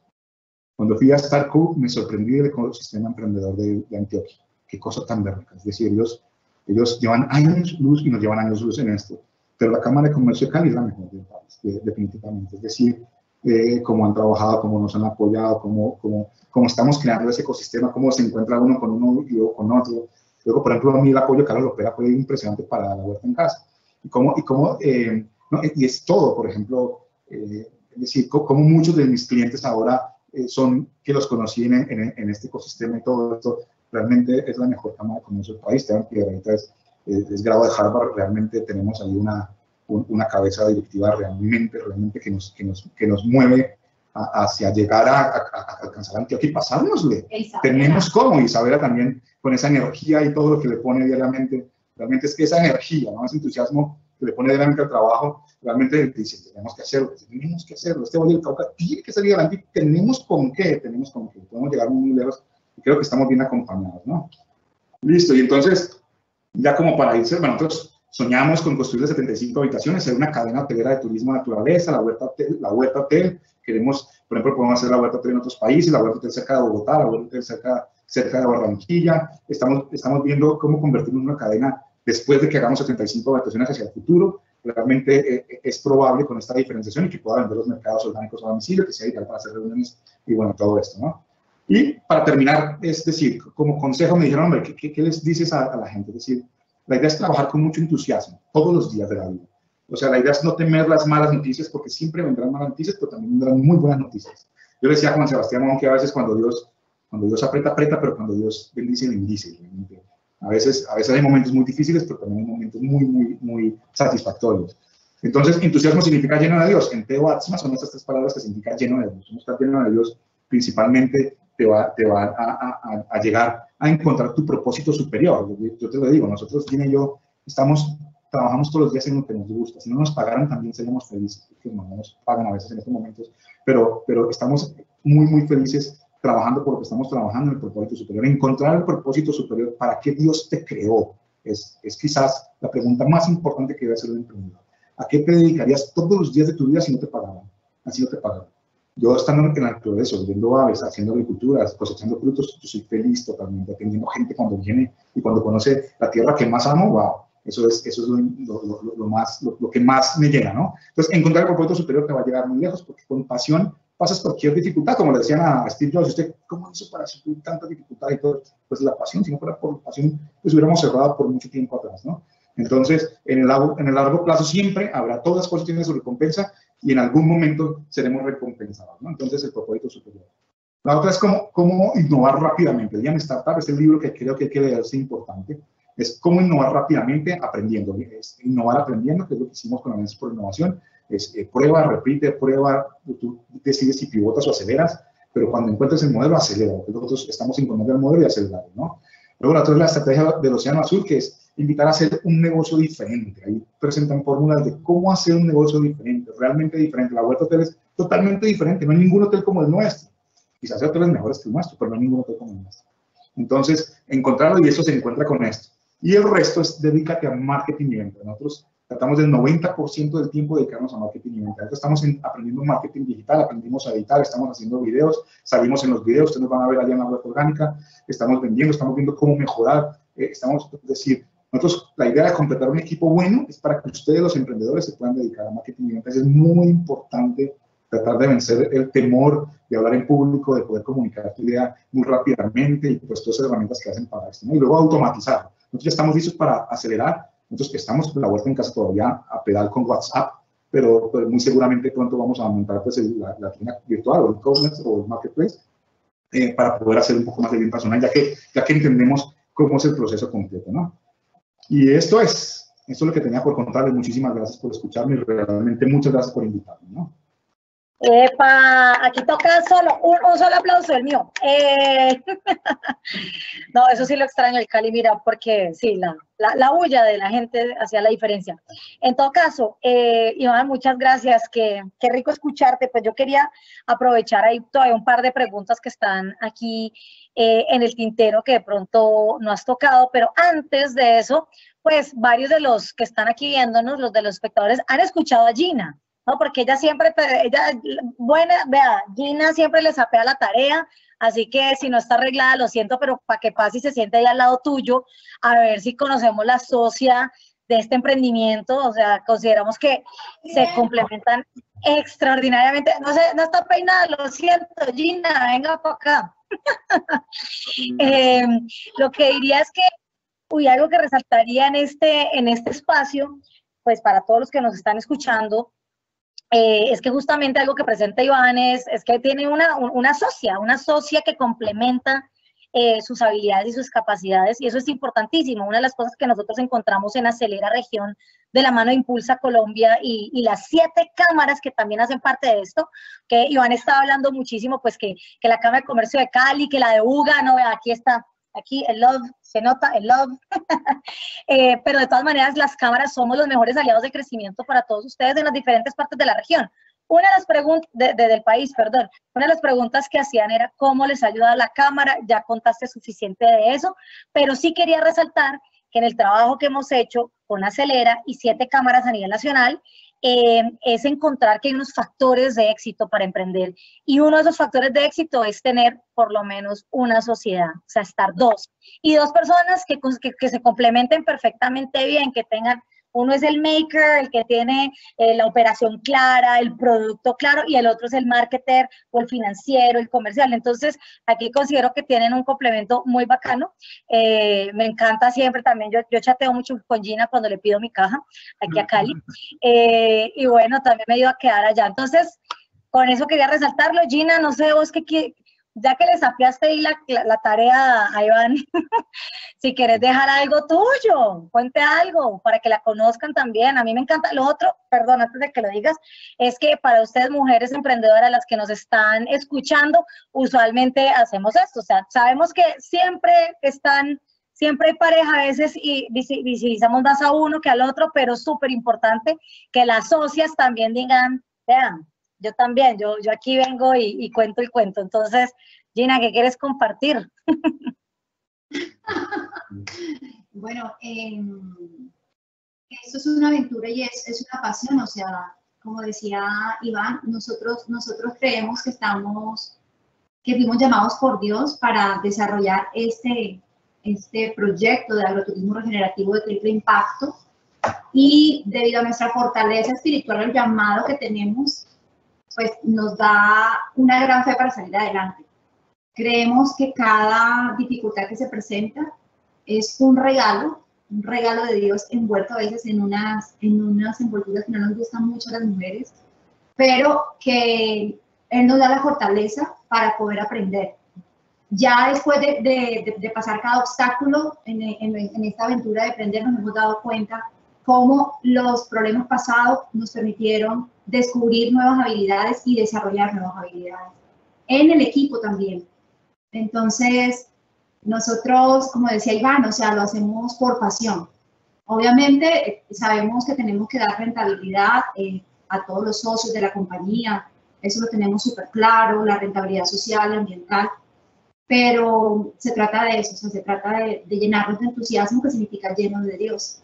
Cuando fui a StarCo, me sorprendí del ecosistema emprendedor de, de Antioquia. Qué cosa tan berraca. Es decir, ellos, ellos llevan años luz y nos llevan años luz en esto. Pero la Cámara de Comercio de Cali es la mejor del país, de, definitivamente. Es decir, eh, cómo han trabajado, cómo nos han apoyado, cómo, cómo, cómo estamos creando ese ecosistema, cómo se encuentra uno con uno y luego con otro. Luego, por ejemplo, a mí el apoyo de Carlos Lopera fue impresionante para la Huerta en Casa. Y cómo, y cómo eh, no, y es todo, por ejemplo, eh, es decir, como muchos de mis clientes ahora eh, son que los conocí en, en, en este ecosistema y todo esto, realmente es la mejor Cámara de Comercio del país. Esteban Piedradita es, es, es grado de Harvard, realmente tenemos ahí una, un, una cabeza directiva realmente, realmente que nos, que nos, que nos mueve a, hacia llegar a, a, a alcanzar a Antioquia y pasárnosle. Tenemos cómo, Isabela también con esa energía y todo lo que le pone diariamente, realmente es que esa energía, ¿no? Ese entusiasmo que le pone diariamente al trabajo, realmente dice, tenemos que hacerlo, tenemos que hacerlo, este Valle del Cauca tiene que salir adelante y tenemos con qué, tenemos con qué, podemos llegar muy lejos y creo que estamos bien acompañados, ¿no? Listo, y entonces, ya como para irse, bueno, nosotros Soñamos con construir setenta y cinco habitaciones, ser una cadena hotelera de turismo de naturaleza, la Huerta Hotel, la Huerta Hotel. Queremos, por ejemplo, podemos hacer la Huerta Hotel en otros países, la Huerta Hotel cerca de Bogotá, la Huerta Hotel cerca, cerca de Barranquilla. Estamos, estamos viendo cómo convertirnos en una cadena después de que hagamos setenta y cinco habitaciones hacia el futuro. Realmente eh, es probable con esta diferenciación y que pueda vender los mercados orgánicos a domicilio, que sea ideal para hacer reuniones y bueno, todo esto, ¿no? Y para terminar, es decir, como consejo me dijeron, hombre, ¿qué, qué, qué les dices a, a la gente? Es decir, la idea es trabajar con mucho entusiasmo todos los días de la vida. O sea, la idea es no temer las malas noticias porque siempre vendrán malas noticias, pero también vendrán muy buenas noticias. Yo le decía a Juan Sebastián Mon que a veces cuando Dios, cuando Dios aprieta, aprieta, pero cuando Dios bendice, bendice. A veces, a veces hay momentos muy difíciles, pero también hay momentos muy, muy, muy satisfactorios. Entonces, entusiasmo significa lleno de Dios. En Teo Atzma son estas tres palabras que significan lleno de Dios. Uno está lleno de Dios, principalmente te va, te va a, a, a llegar a encontrar tu propósito superior. Yo te lo digo, nosotros, Gina y yo, estamos, trabajamos todos los días en lo que nos gusta. Si no nos pagaran, también seríamos felices, porque no nos pagan a veces en estos momentos, pero, pero estamos muy, muy felices trabajando por lo que estamos trabajando en el propósito superior. Encontrar el propósito superior, ¿para qué Dios te creó? Es, es quizás la pregunta más importante que debe hacer un emprendedor. ¿A qué te dedicarías todos los días de tu vida si no te pagaran? Así no te pagaran. Yo estando en el progreso, viendo aves, haciendo agricultura, cosechando frutos, yo soy feliz totalmente, atendiendo gente cuando viene y cuando conoce la tierra que más amo, wow, eso es, eso es lo, lo, lo, lo más, lo, lo que más me llena, ¿no? Entonces, encontrar el propósito superior te va a llegar muy lejos, porque con pasión pasas cualquier dificultad, como le decían a Steve Jobs, usted, ¿cómo hizo para sufrir tanta dificultad y todo? Pues la pasión, si no fuera por pasión, pues hubiéramos cerrado por mucho tiempo atrás, ¿no? Entonces, en el, largo, en el largo plazo siempre habrá, todas las cosas tienen su recompensa y en algún momento seremos recompensados, ¿no? Entonces, el propósito superior. La otra es cómo, cómo innovar rápidamente. El Lean Startup es el libro que creo que hay que leerse importante. Es cómo innovar rápidamente aprendiendo. Es innovar aprendiendo, que es lo que hicimos con Alianzas por Innovación. Es eh, prueba, repite, prueba, tú decides si pivotas o aceleras, pero cuando encuentres el modelo, acelera. Nosotros estamos encontrando el modelo y acelerando, ¿no? Luego la otra es la estrategia del Océano Azul, que es invitar a hacer un negocio diferente. Ahí presentan fórmulas de cómo hacer un negocio diferente, realmente diferente. La Huerta Hotel es totalmente diferente, no hay ningún hotel como el nuestro. Quizás hay hoteles mejores que el nuestro, pero no hay ningún hotel como el nuestro. Entonces, encontrarlo y eso se encuentra con esto. Y el resto es dedícate a marketing y venta. Nosotros tratamos del noventa por ciento del tiempo dedicarnos a marketing y venta. Ahorita estamos en, aprendiendo marketing digital, aprendimos a editar, estamos haciendo videos, salimos en los videos, ustedes nos van a ver allá en la Huerta Orgánica, estamos vendiendo, estamos viendo cómo mejorar, eh, estamos, es decir, nosotros, la idea de completar un equipo bueno es para que ustedes, los emprendedores, se puedan dedicar a marketing y ventas. Es muy importante tratar de vencer el temor de hablar en público, de poder comunicar tu idea muy rápidamente y pues todas esas herramientas que hacen para esto, ¿no? Y luego automatizar. Nosotros ya estamos listos para acelerar. Nosotros que estamos en la Huerta en casa todavía a pedal con WhatsApp, pero, pero muy seguramente pronto vamos a montar pues, el, la, la tienda virtual o el e-commerce o el marketplace eh, para poder hacer un poco más de bien personal, ya que, ya que entendemos cómo es el proceso completo, ¿no? Y esto es, esto es lo que tenía por contarles. Muchísimas gracias por escucharme y realmente muchas gracias por invitarme, ¿no? Epa, aquí toca solo, un, un solo aplauso, el mío. Eh, no, eso sí lo extraño, el Cali, mira, porque sí, la, la, la bulla de la gente hacía la diferencia. En todo caso, eh, Iván, muchas gracias, qué, qué rico escucharte. Pues yo quería aprovechar ahí todavía un par de preguntas que están aquí eh, en el tintero que de pronto no has tocado, pero antes de eso, pues varios de los que están aquí viéndonos, los de los espectadores, han escuchado a Gina. No, porque ella siempre, ella, buena, vea, Gina siempre le sapea la tarea, así que si no está arreglada, lo siento, pero para que pase y se siente ahí al lado tuyo, a ver si conocemos la socia de este emprendimiento. O sea, consideramos que se complementan extraordinariamente. No sé, no está peinada, lo siento, Gina, venga para acá. eh, lo que diría es que, uy, algo que resaltaría en este, en este espacio, pues para todos los que nos están escuchando, Eh, es que justamente algo que presenta Iván es, es que tiene una, una socia, una socia que complementa eh, sus habilidades y sus capacidades, y eso es importantísimo. Una de las cosas que nosotros encontramos en Acelera Región de la mano de Impulsa Colombia y, y las siete cámaras que también hacen parte de esto, que Iván estaba hablando muchísimo, pues que, que la Cámara de Comercio de Cali, que la de UGA, no, aquí está, aquí el love, se nota el love, eh, pero de todas maneras las cámaras somos los mejores aliados de crecimiento para todos ustedes en las diferentes partes de la región. Una de las preguntas, de, de, del país, perdón, una de las preguntas que hacían era cómo les ayuda la cámara. Ya contaste suficiente de eso, pero sí quería resaltar que en el trabajo que hemos hecho con Acelera y siete cámaras a nivel nacional, eh, es encontrar que hay unos factores de éxito para emprender. Y uno de esos factores de éxito es tener por lo menos una sociedad, o sea, estar dos. Y dos personas que, que, que se complementen perfectamente bien, que tengan... Uno es el maker, el que tiene eh, la operación clara, el producto claro, y el otro es el marketer o el financiero, el comercial. Entonces, aquí considero que tienen un complemento muy bacano. Eh, me encanta siempre también, yo, yo chateo mucho con Gina cuando le pido mi caja aquí a Cali. Eh, y bueno, también me iba a quedar allá. Entonces, con eso quería resaltarlo. Gina, no sé vos qué... Ya que le saqueaste ahí la, la, la tarea a Iván, si quieres dejar algo tuyo, cuente algo para que la conozcan también. A mí me encanta. Lo otro, perdón, antes de que lo digas, es que para ustedes mujeres emprendedoras, las que nos están escuchando, usualmente hacemos esto. O sea, sabemos que siempre están, siempre hay pareja a veces y visibilizamos más a uno que al otro, pero es súper importante que las socias también digan, vean, yo también, yo, yo aquí vengo y, y cuento y cuento. Entonces, Gina, ¿qué quieres compartir? Bueno, eh, esto es una aventura y es, es una pasión, o sea, como decía Iván, nosotros, nosotros creemos que estamos, que fuimos llamados por Dios para desarrollar este, este proyecto de agroturismo regenerativo de triple impacto, y debido a nuestra fortaleza espiritual, el llamado que tenemos, pues nos da una gran fe para salir adelante. Creemos que cada dificultad que se presenta es un regalo, un regalo de Dios envuelto a veces en unas, en unas envolturas que no nos gustan mucho a las mujeres, pero que Él nos da la fortaleza para poder aprender. Ya después de, de, de pasar cada obstáculo en, en, en esta aventura de aprender, nos hemos dado cuenta cómo los problemas pasados nos permitieron descubrir nuevas habilidades y desarrollar nuevas habilidades. En el equipo también. Entonces, nosotros, como decía Iván, o sea, lo hacemos por pasión. Obviamente, sabemos que tenemos que dar rentabilidad eh, a todos los socios de la compañía. Eso lo tenemos súper claro, la rentabilidad social, ambiental. Pero se trata de eso, o sea, se trata de, de llenarnos de entusiasmo, que significa llenos de Dios.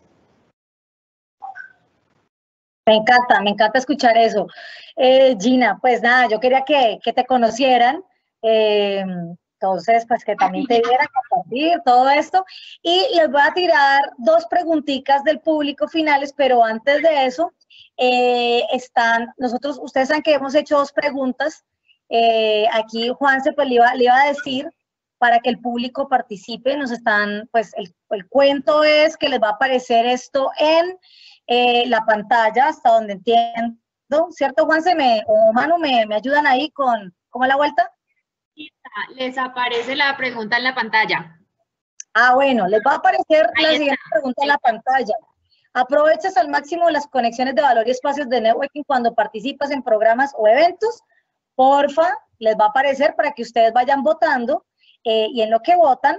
Me encanta, me encanta escuchar eso. Eh, Gina, pues nada, yo quería que, que te conocieran, eh, entonces pues que también te vieran compartir todo esto, y les voy a tirar dos preguntitas del público finales, pero antes de eso, eh, están, nosotros, ustedes saben que hemos hecho dos preguntas, eh, aquí Juanse pues le iba, le iba a decir para que el público participe, nos están, pues el, el cuento es que les va a aparecer esto en Eh, la pantalla, hasta donde entiendo, ¿cierto, Juanse? Me, o Manu, me, me ayudan ahí con, ¿cómo es la vuelta? Les aparece la pregunta en la pantalla. Ah, bueno, les va a aparecer ahí la está. siguiente pregunta en la pantalla. ¿Aprovechas al máximo las conexiones de valor y espacios de networking cuando participas en programas o eventos? Porfa, les va a aparecer para que ustedes vayan votando, eh, y en lo que votan,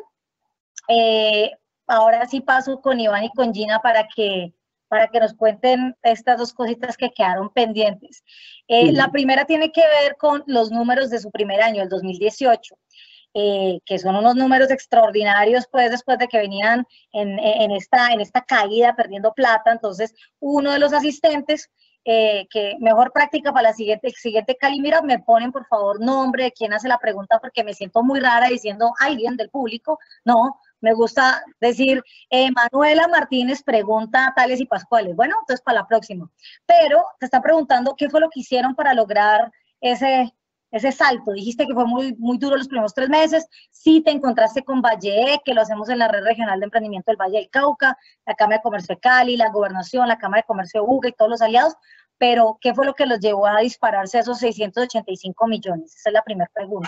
eh, ahora sí paso con Iván y con Gina para que para que nos cuenten estas dos cositas que quedaron pendientes. Eh, sí. La primera tiene que ver con los números de su primer año, el dos mil dieciocho, eh, que son unos números extraordinarios, pues, después de que venían en, en, esta, en esta caída, perdiendo plata. Entonces, uno de los asistentes, eh, que mejor práctica para la siguiente, el siguiente Cali Meetup, me ponen, por favor, nombre de quién hace la pregunta, porque me siento muy rara diciendo alguien del público. No, me gusta decir, eh, Manuela Martínez pregunta tales y pascuales. Bueno, entonces para la próxima. Pero te están preguntando qué fue lo que hicieron para lograr ese, ese salto. Dijiste que fue muy, muy duro los primeros tres meses. Sí te encontraste con Valle, que lo hacemos en la Red Regional de Emprendimiento del Valle del Cauca, la Cámara de Comercio de Cali, la Gobernación, la Cámara de Comercio de Buga y todos los aliados. Pero, ¿qué fue lo que los llevó a dispararse a esos seiscientos ochenta y cinco millones? Esa es la primera pregunta.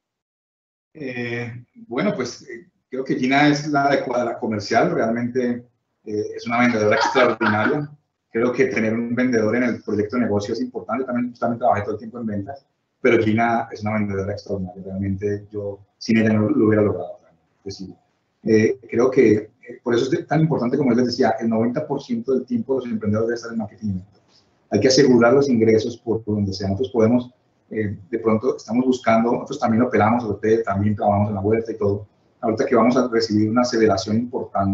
Eh, bueno, pues... Eh... Creo que Gina es la adecuada, la comercial, realmente eh, es una vendedora extraordinaria. Creo que tener un vendedor en el proyecto de negocio es importante, también, también trabajé todo el tiempo en ventas, pero Gina es una vendedora extraordinaria, realmente yo sin ella no lo hubiera logrado. Pues sí. eh, creo que eh, por eso es tan importante, como les decía, el noventa por ciento del tiempo de los emprendedores debe estar en marketing. Hay que asegurar los ingresos por donde sea. Nosotros podemos, eh, de pronto estamos buscando, nosotros también operamos, también trabajamos en la vuelta y todo. Ahorita que vamos a recibir una aceleración importante,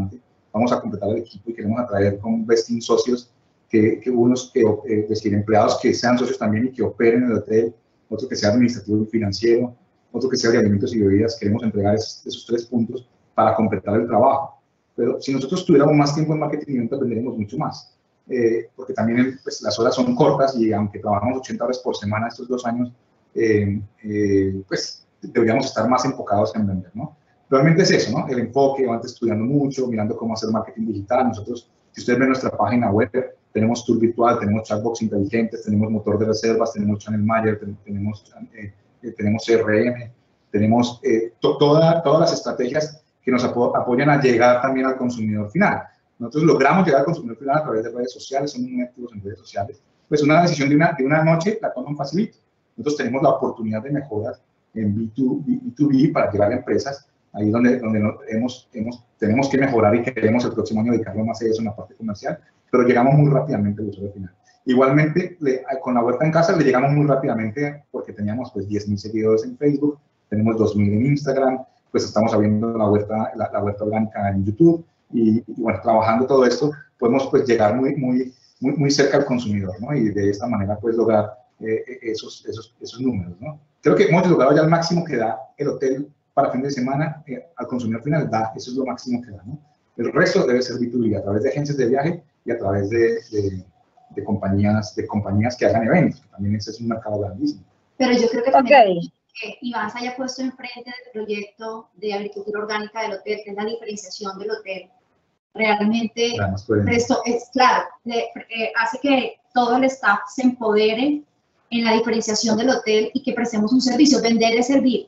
vamos a completar el equipo y queremos atraer con Vesting socios, que, que unos, que, eh, decir, empleados que sean socios también y que operen en el hotel, otro que sea administrativo y financiero, otro que sea de alimentos y bebidas. Queremos entregar esos, esos tres puntos para completar el trabajo. Pero si nosotros tuviéramos más tiempo en marketing y ventas, venderíamos mucho más. Eh, porque también pues, las horas son cortas y aunque trabajamos ochenta horas por semana estos dos años, eh, eh, pues deberíamos estar más enfocados en vender, ¿no? Realmente es eso, ¿no? El enfoque, antes estudiando mucho, mirando cómo hacer marketing digital. Nosotros, si ustedes ven nuestra página web, tenemos tour virtual, tenemos chatbots inteligentes, tenemos motor de reservas, tenemos channel manager, tenemos, eh, tenemos C R M, tenemos eh, to toda, todas las estrategias que nos apo apoyan a llegar también al consumidor final. Nosotros logramos llegar al consumidor final a través de redes sociales, somos muy activos en redes sociales. Pues una decisión de una, de una noche la toman facilito. Nosotros tenemos la oportunidad de mejoras en B dos B para llegar a empresas, ahí es donde, donde nos hemos, hemos, tenemos que mejorar y queremos el próximo año dedicarlo más a eso en la parte comercial, pero llegamos muy rápidamente al usuario final. Igualmente, le, con la huerta en casa le llegamos muy rápidamente porque teníamos pues diez mil seguidores en Facebook, tenemos dos mil en Instagram, pues estamos abriendo la huerta, la, la huerta orgánica en YouTube y, y bueno, trabajando todo esto, podemos pues llegar muy, muy, muy, muy cerca al consumidor, ¿no? Y de esta manera pues lograr eh, esos, esos, esos números, ¿no? Creo que hemos logrado ya el máximo que da el hotel para fin de semana eh, al consumidor final, da, eso es lo máximo que da, ¿no? El resto debe ser B dos B, a través de agencias de viaje y a través de, de, de, compañías, de compañías que hagan eventos, que también ese es un mercado grandísimo. Pero yo creo que también Okay. que Iván se haya puesto enfrente del proyecto de agricultura orgánica del hotel, que es la diferenciación del hotel, realmente esto es claro, le, eh, hace que todo el staff se empodere en la diferenciación del hotel y que prestemos un servicio. Vender es servir.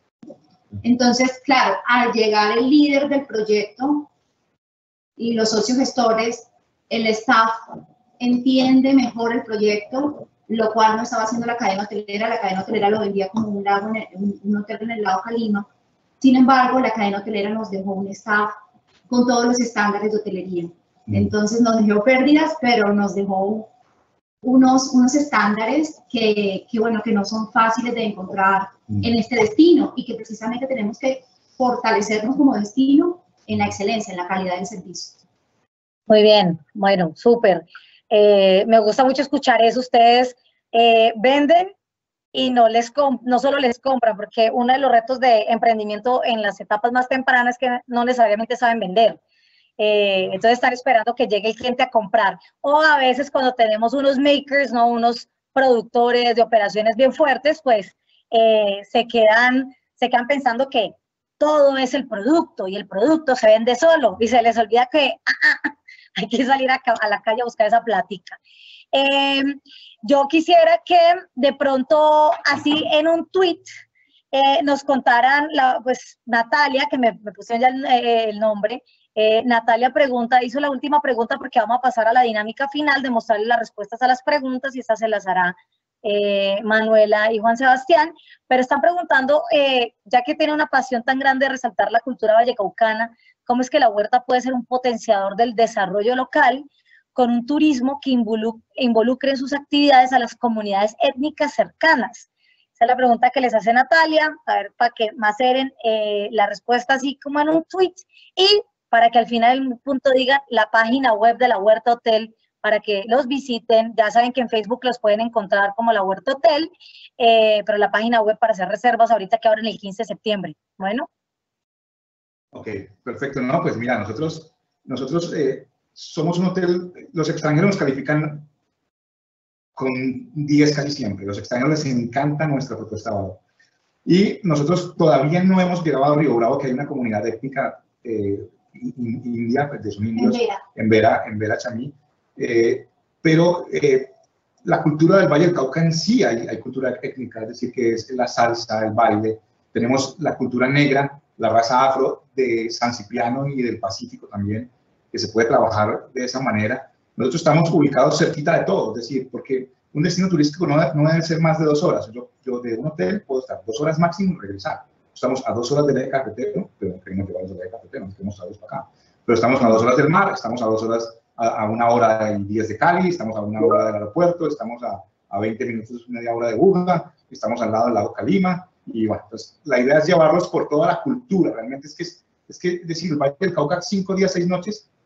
Entonces, claro, al llegar el líder del proyecto y los socios gestores, el staff entiende mejor el proyecto, lo cual no estaba haciendo la cadena hotelera. La cadena hotelera lo vendía como un, lago en el, un, un hotel en el lago Calima. Sin embargo, la cadena hotelera nos dejó un staff con todos los estándares de hotelería. Entonces nos dejó pérdidas, pero nos dejó unos, unos estándares que, que, bueno, que no son fáciles de encontrar en este destino y que precisamente tenemos que fortalecernos como destino en la excelencia, en la calidad del servicio. Muy bien, bueno, súper. Eh, me gusta mucho escuchar eso. Ustedes eh, venden y no, les no solo les compran, porque uno de los retos de emprendimiento en las etapas más tempranas es que no necesariamente saben vender. Eh, entonces están esperando que llegue el cliente a comprar. O a veces cuando tenemos unos makers, ¿no? Unos productores de operaciones bien fuertes, pues eh, se, quedan, se quedan pensando que todo es el producto y el producto se vende solo y se les olvida que ah, ah, hay que salir a, a la calle a buscar esa plática. Eh, yo quisiera que de pronto así en un tweet eh, nos contaran, la, pues Natalia, que me, me pusieron ya el, eh, el nombre, eh, Natalia pregunta, hizo la última pregunta porque vamos a pasar a la dinámica final de mostrarle las respuestas a las preguntas y estas se las hará eh, Manuela y Juan Sebastián, pero están preguntando, eh, ya que tiene una pasión tan grande de resaltar la cultura vallecaucana, ¿cómo es que la huerta puede ser un potenciador del desarrollo local con un turismo que involucre, involucre en sus actividades a las comunidades étnicas cercanas? Esa es la pregunta que les hace Natalia, a ver, para que maceren eh, la respuesta así como en un tweet, y para que al final del punto digan la página web de la Huerta Hotel, para que los visiten. Ya saben que en Facebook los pueden encontrar como la Huerta Hotel, eh, pero la página web para hacer reservas ahorita que abren el quince de septiembre. Bueno. Ok, perfecto. No, pues mira, nosotros, nosotros eh, somos un hotel, los extranjeros nos califican con diez casi siempre. Los extranjeros les encanta nuestra propuesta de valor. Y nosotros todavía no hemos llegado a Río Bravo, que hay una comunidad étnica eh, india, pues de son indios, en Vera, en Vera Chamí. Eh, pero eh, la cultura del Valle del Cauca en sí hay, hay cultura étnica, es decir, que es la salsa, el baile. Tenemos la cultura negra, la raza afro de San Cipriano y del Pacífico también, que se puede trabajar de esa manera. Nosotros estamos ubicados cerquita de todo, es decir, porque un destino turístico no, no debe ser más de dos horas. Yo, yo de un hotel puedo estar dos horas máximo y regresar. Estamos a dos horas del eje cafetero, pero no queremos llevarnos del eje cafetero, nos queremos traerlos para acá. Pero estamos a dos horas del mar, estamos a dos horas, a, a una hora y diez de Cali, estamos a una hora del aeropuerto, estamos a, a veinte minutos, media hora de Buga, estamos al lado del lago Calima. Y bueno, pues la idea es llevarlos por toda la cultura. Realmente es que, es, es que decir, el Valle del Cauca, cinco días, seis noches,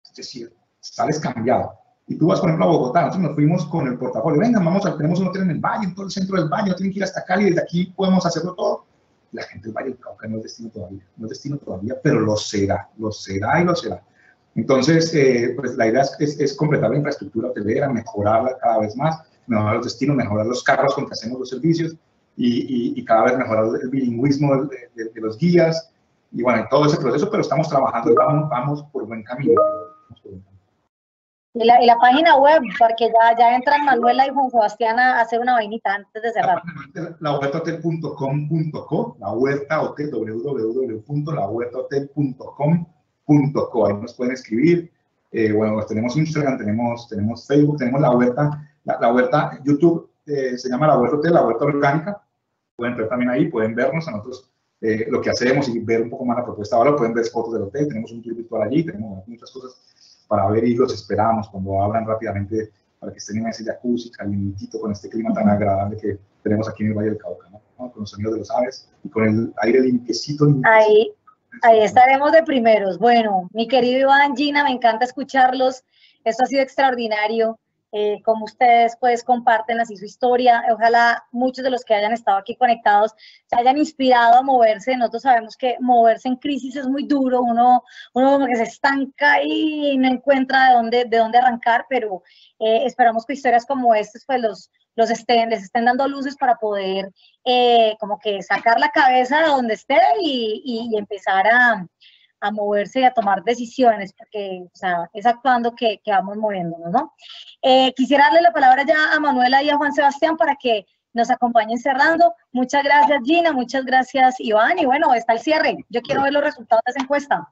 Es decir, sales cambiado. Y tú vas, por ejemplo, a Bogotá, nosotros nos fuimos con el portafolio, venga, vamos a, tenemos un hotel en el Valle, en todo el centro del Valle, no tienen que ir hasta Cali, desde aquí podemos hacerlo todo. La gente del Valle del Cauca no es destino todavía, no es destino todavía, pero lo será, lo será y lo será. Entonces, eh, pues la idea es, es, es completar la infraestructura hotelera, mejorarla cada vez más, mejorar los destinos, mejorar los carros con que hacemos los servicios y, y, y cada vez mejorar el bilingüismo de, de, de los guías y bueno, en todo ese proceso, pero estamos trabajando y vamos, vamos por buen camino. Vamos por buen camino. Y la, y la página web, porque ya, ya entran Manuela y Juan Sebastián a hacer una vainita antes de cerrar. la huerta hotel punto com punto co, la huerta hotel, w w w punto la huerta hotel punto com punto co, ahí nos pueden escribir. Eh, bueno, pues tenemos Instagram, tenemos, tenemos Facebook, tenemos la huerta, la, la huerta, YouTube eh, se llama la huerta hotel, la huerta orgánica. Pueden entrar también ahí, pueden vernos a nosotros eh, lo que hacemos y ver un poco más la propuesta. Ahora pueden ver fotos del hotel, tenemos un tour virtual allí, tenemos muchas cosas para ver y los esperamos cuando abran rápidamente para que estén en ese jacuzzi calientito con este clima tan agradable que tenemos aquí en el Valle del Cauca, ¿no? Con los sonidos de los aves y con el aire limpiecito. Ahí, ahí estaremos de primeros. Bueno, mi querido Iván, Gina, me encanta escucharlos. Esto ha sido extraordinario. Eh, como ustedes pues comparten así su historia, ojalá muchos de los que hayan estado aquí conectados se hayan inspirado a moverse. Nosotros sabemos que moverse en crisis es muy duro, uno, uno como que se estanca y no encuentra de dónde, de dónde arrancar, pero eh, esperamos que historias como estas pues los, los estén, les estén dando luces para poder eh, como que sacar la cabeza de donde esté y, y, y empezar a a moverse y a tomar decisiones, porque o sea, es actuando que, que vamos moviéndonos, ¿no? Eh, quisiera darle la palabra ya a Manuela y a Juan Sebastián para que nos acompañen cerrando. Muchas gracias, Gina, muchas gracias, Iván, y bueno, está el cierre. Yo quiero ver los resultados de esa encuesta.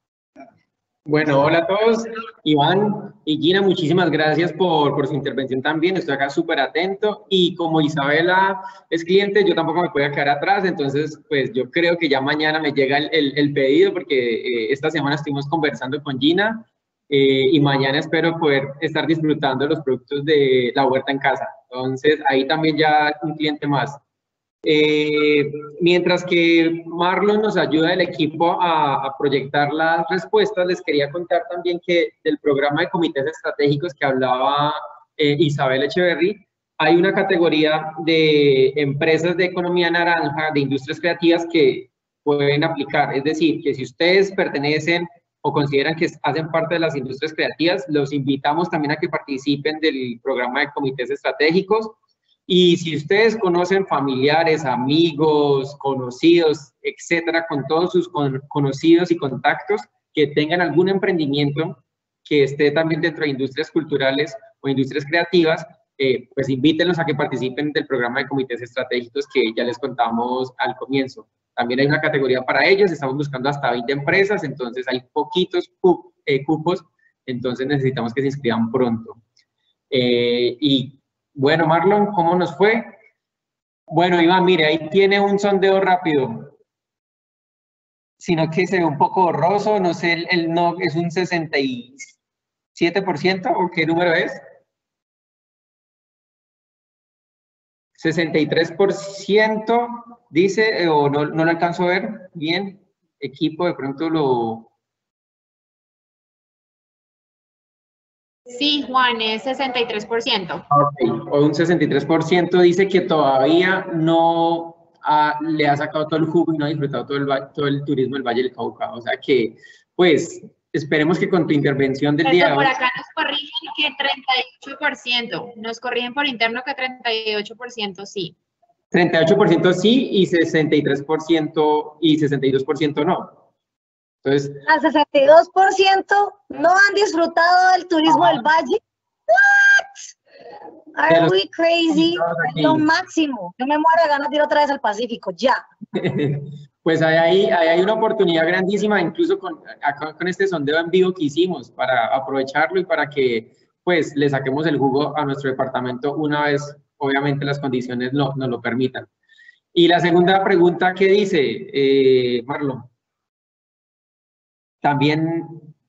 Bueno, hola a todos. Iván y Gina, muchísimas gracias por, por su intervención también. Estoy acá súper atento y como Isabela es cliente, yo tampoco me puedo quedar atrás. Entonces, pues yo creo que ya mañana me llega el, el, el pedido porque eh, esta semana estuvimos conversando con Gina eh, y mañana espero poder estar disfrutando de los productos de la huerta en casa. Entonces, ahí también ya un cliente más. Eh, mientras que Marlon nos ayuda el equipo a, a proyectar las respuestas, les quería contar también que del programa de comités estratégicos que hablaba eh, Isabel Echeverry, hay una categoría de empresas de economía naranja, de industrias creativas que pueden aplicar. Es decir, que si ustedes pertenecen o consideran que hacen parte de las industrias creativas, los invitamos también a que participen del programa de comités estratégicos. Y si ustedes conocen familiares, amigos, conocidos, etcétera, con todos sus con, conocidos y contactos que tengan algún emprendimiento que esté también dentro de industrias culturales o industrias creativas, eh, pues invítenlos a que participen del programa de comités estratégicos que ya les contamos al comienzo. También hay una categoría para ellos, estamos buscando hasta veinte empresas, entonces hay poquitos cup, eh, cupos, entonces necesitamos que se inscriban pronto. Eh, y bueno, Marlon, ¿cómo nos fue? Bueno, Iván, mire, ahí tiene un sondeo rápido, sino que se ve un poco borroso, no sé, el, el no es un sesenta y siete por ciento, ¿o qué número es? sesenta y tres por ciento dice, o no, no lo alcanzo a ver bien, equipo de pronto lo... Sí, Juan, es sesenta y tres por ciento. Okay. O un sesenta y tres por ciento dice que todavía no ha, le ha sacado todo el jugo y no ha disfrutado todo el, todo el turismo del Valle del Cauca. O sea que, pues, esperemos que con tu intervención del Pero día de por hoy... acá nos corrigen que treinta y ocho por ciento, nos corrigen por interno que treinta y ocho por ciento sí. treinta y ocho por ciento sí y sesenta y tres por ciento y sesenta y dos por ciento no. Entonces, al sesenta y dos por ciento no han disfrutado del turismo del valle. What? Are we crazy? Es lo máximo. Yo me muero de ganas de ir otra vez al Pacífico, ya. Pues hay, hay, hay una oportunidad grandísima, incluso con, acá, con este sondeo en vivo que hicimos, para aprovecharlo y para que pues le saquemos el jugo a nuestro departamento una vez, obviamente, las condiciones no, nos lo permitan. Y la segunda pregunta, ¿qué dice, eh, Marlon? También,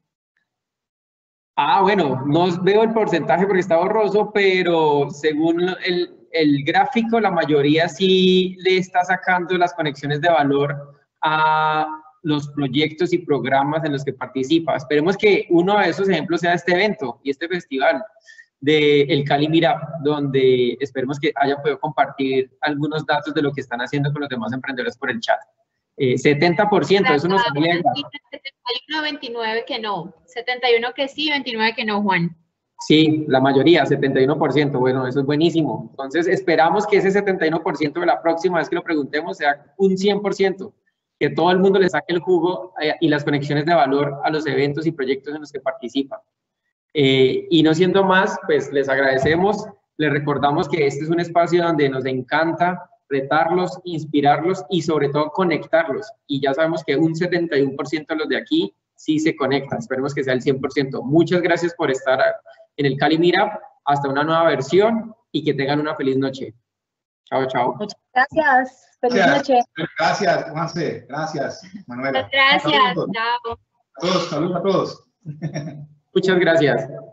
ah, bueno, no veo el porcentaje porque está borroso, pero según el, el gráfico, la mayoría sí le está sacando las conexiones de valor a los proyectos y programas en los que participa. Esperemos que uno de esos ejemplos sea este evento y este festival del Cali Meetup, donde esperemos que haya podido compartir algunos datos de lo que están haciendo con los demás emprendedores por el chat. Eh, setenta por ciento, eso nos alegra. setenta y uno, veintinueve que no, setenta y uno que sí, veintinueve que no, Juan. Sí, la mayoría, setenta y uno por ciento, bueno, eso es buenísimo. Entonces, esperamos que ese setenta y uno por ciento de la próxima vez que lo preguntemos sea un cien por ciento, que todo el mundo le saque el jugo eh, y las conexiones de valor a los eventos y proyectos en los que participan. Eh, y no siendo más, pues les agradecemos, les recordamos que este es un espacio donde nos encanta retarlos, inspirarlos y sobre todo conectarlos. Y ya sabemos que un setenta y uno por ciento de los de aquí sí se conectan, esperemos que sea el cien por ciento. Muchas gracias por estar en el Cali Meetup, hasta una nueva versión y que tengan una feliz noche. Chao, chao. Muchas gracias. Feliz Gracias. noche. Gracias, Juanse. Gracias, Manuela. Gracias. Hasta luego. Chao. A todos, saludos a todos. Muchas gracias.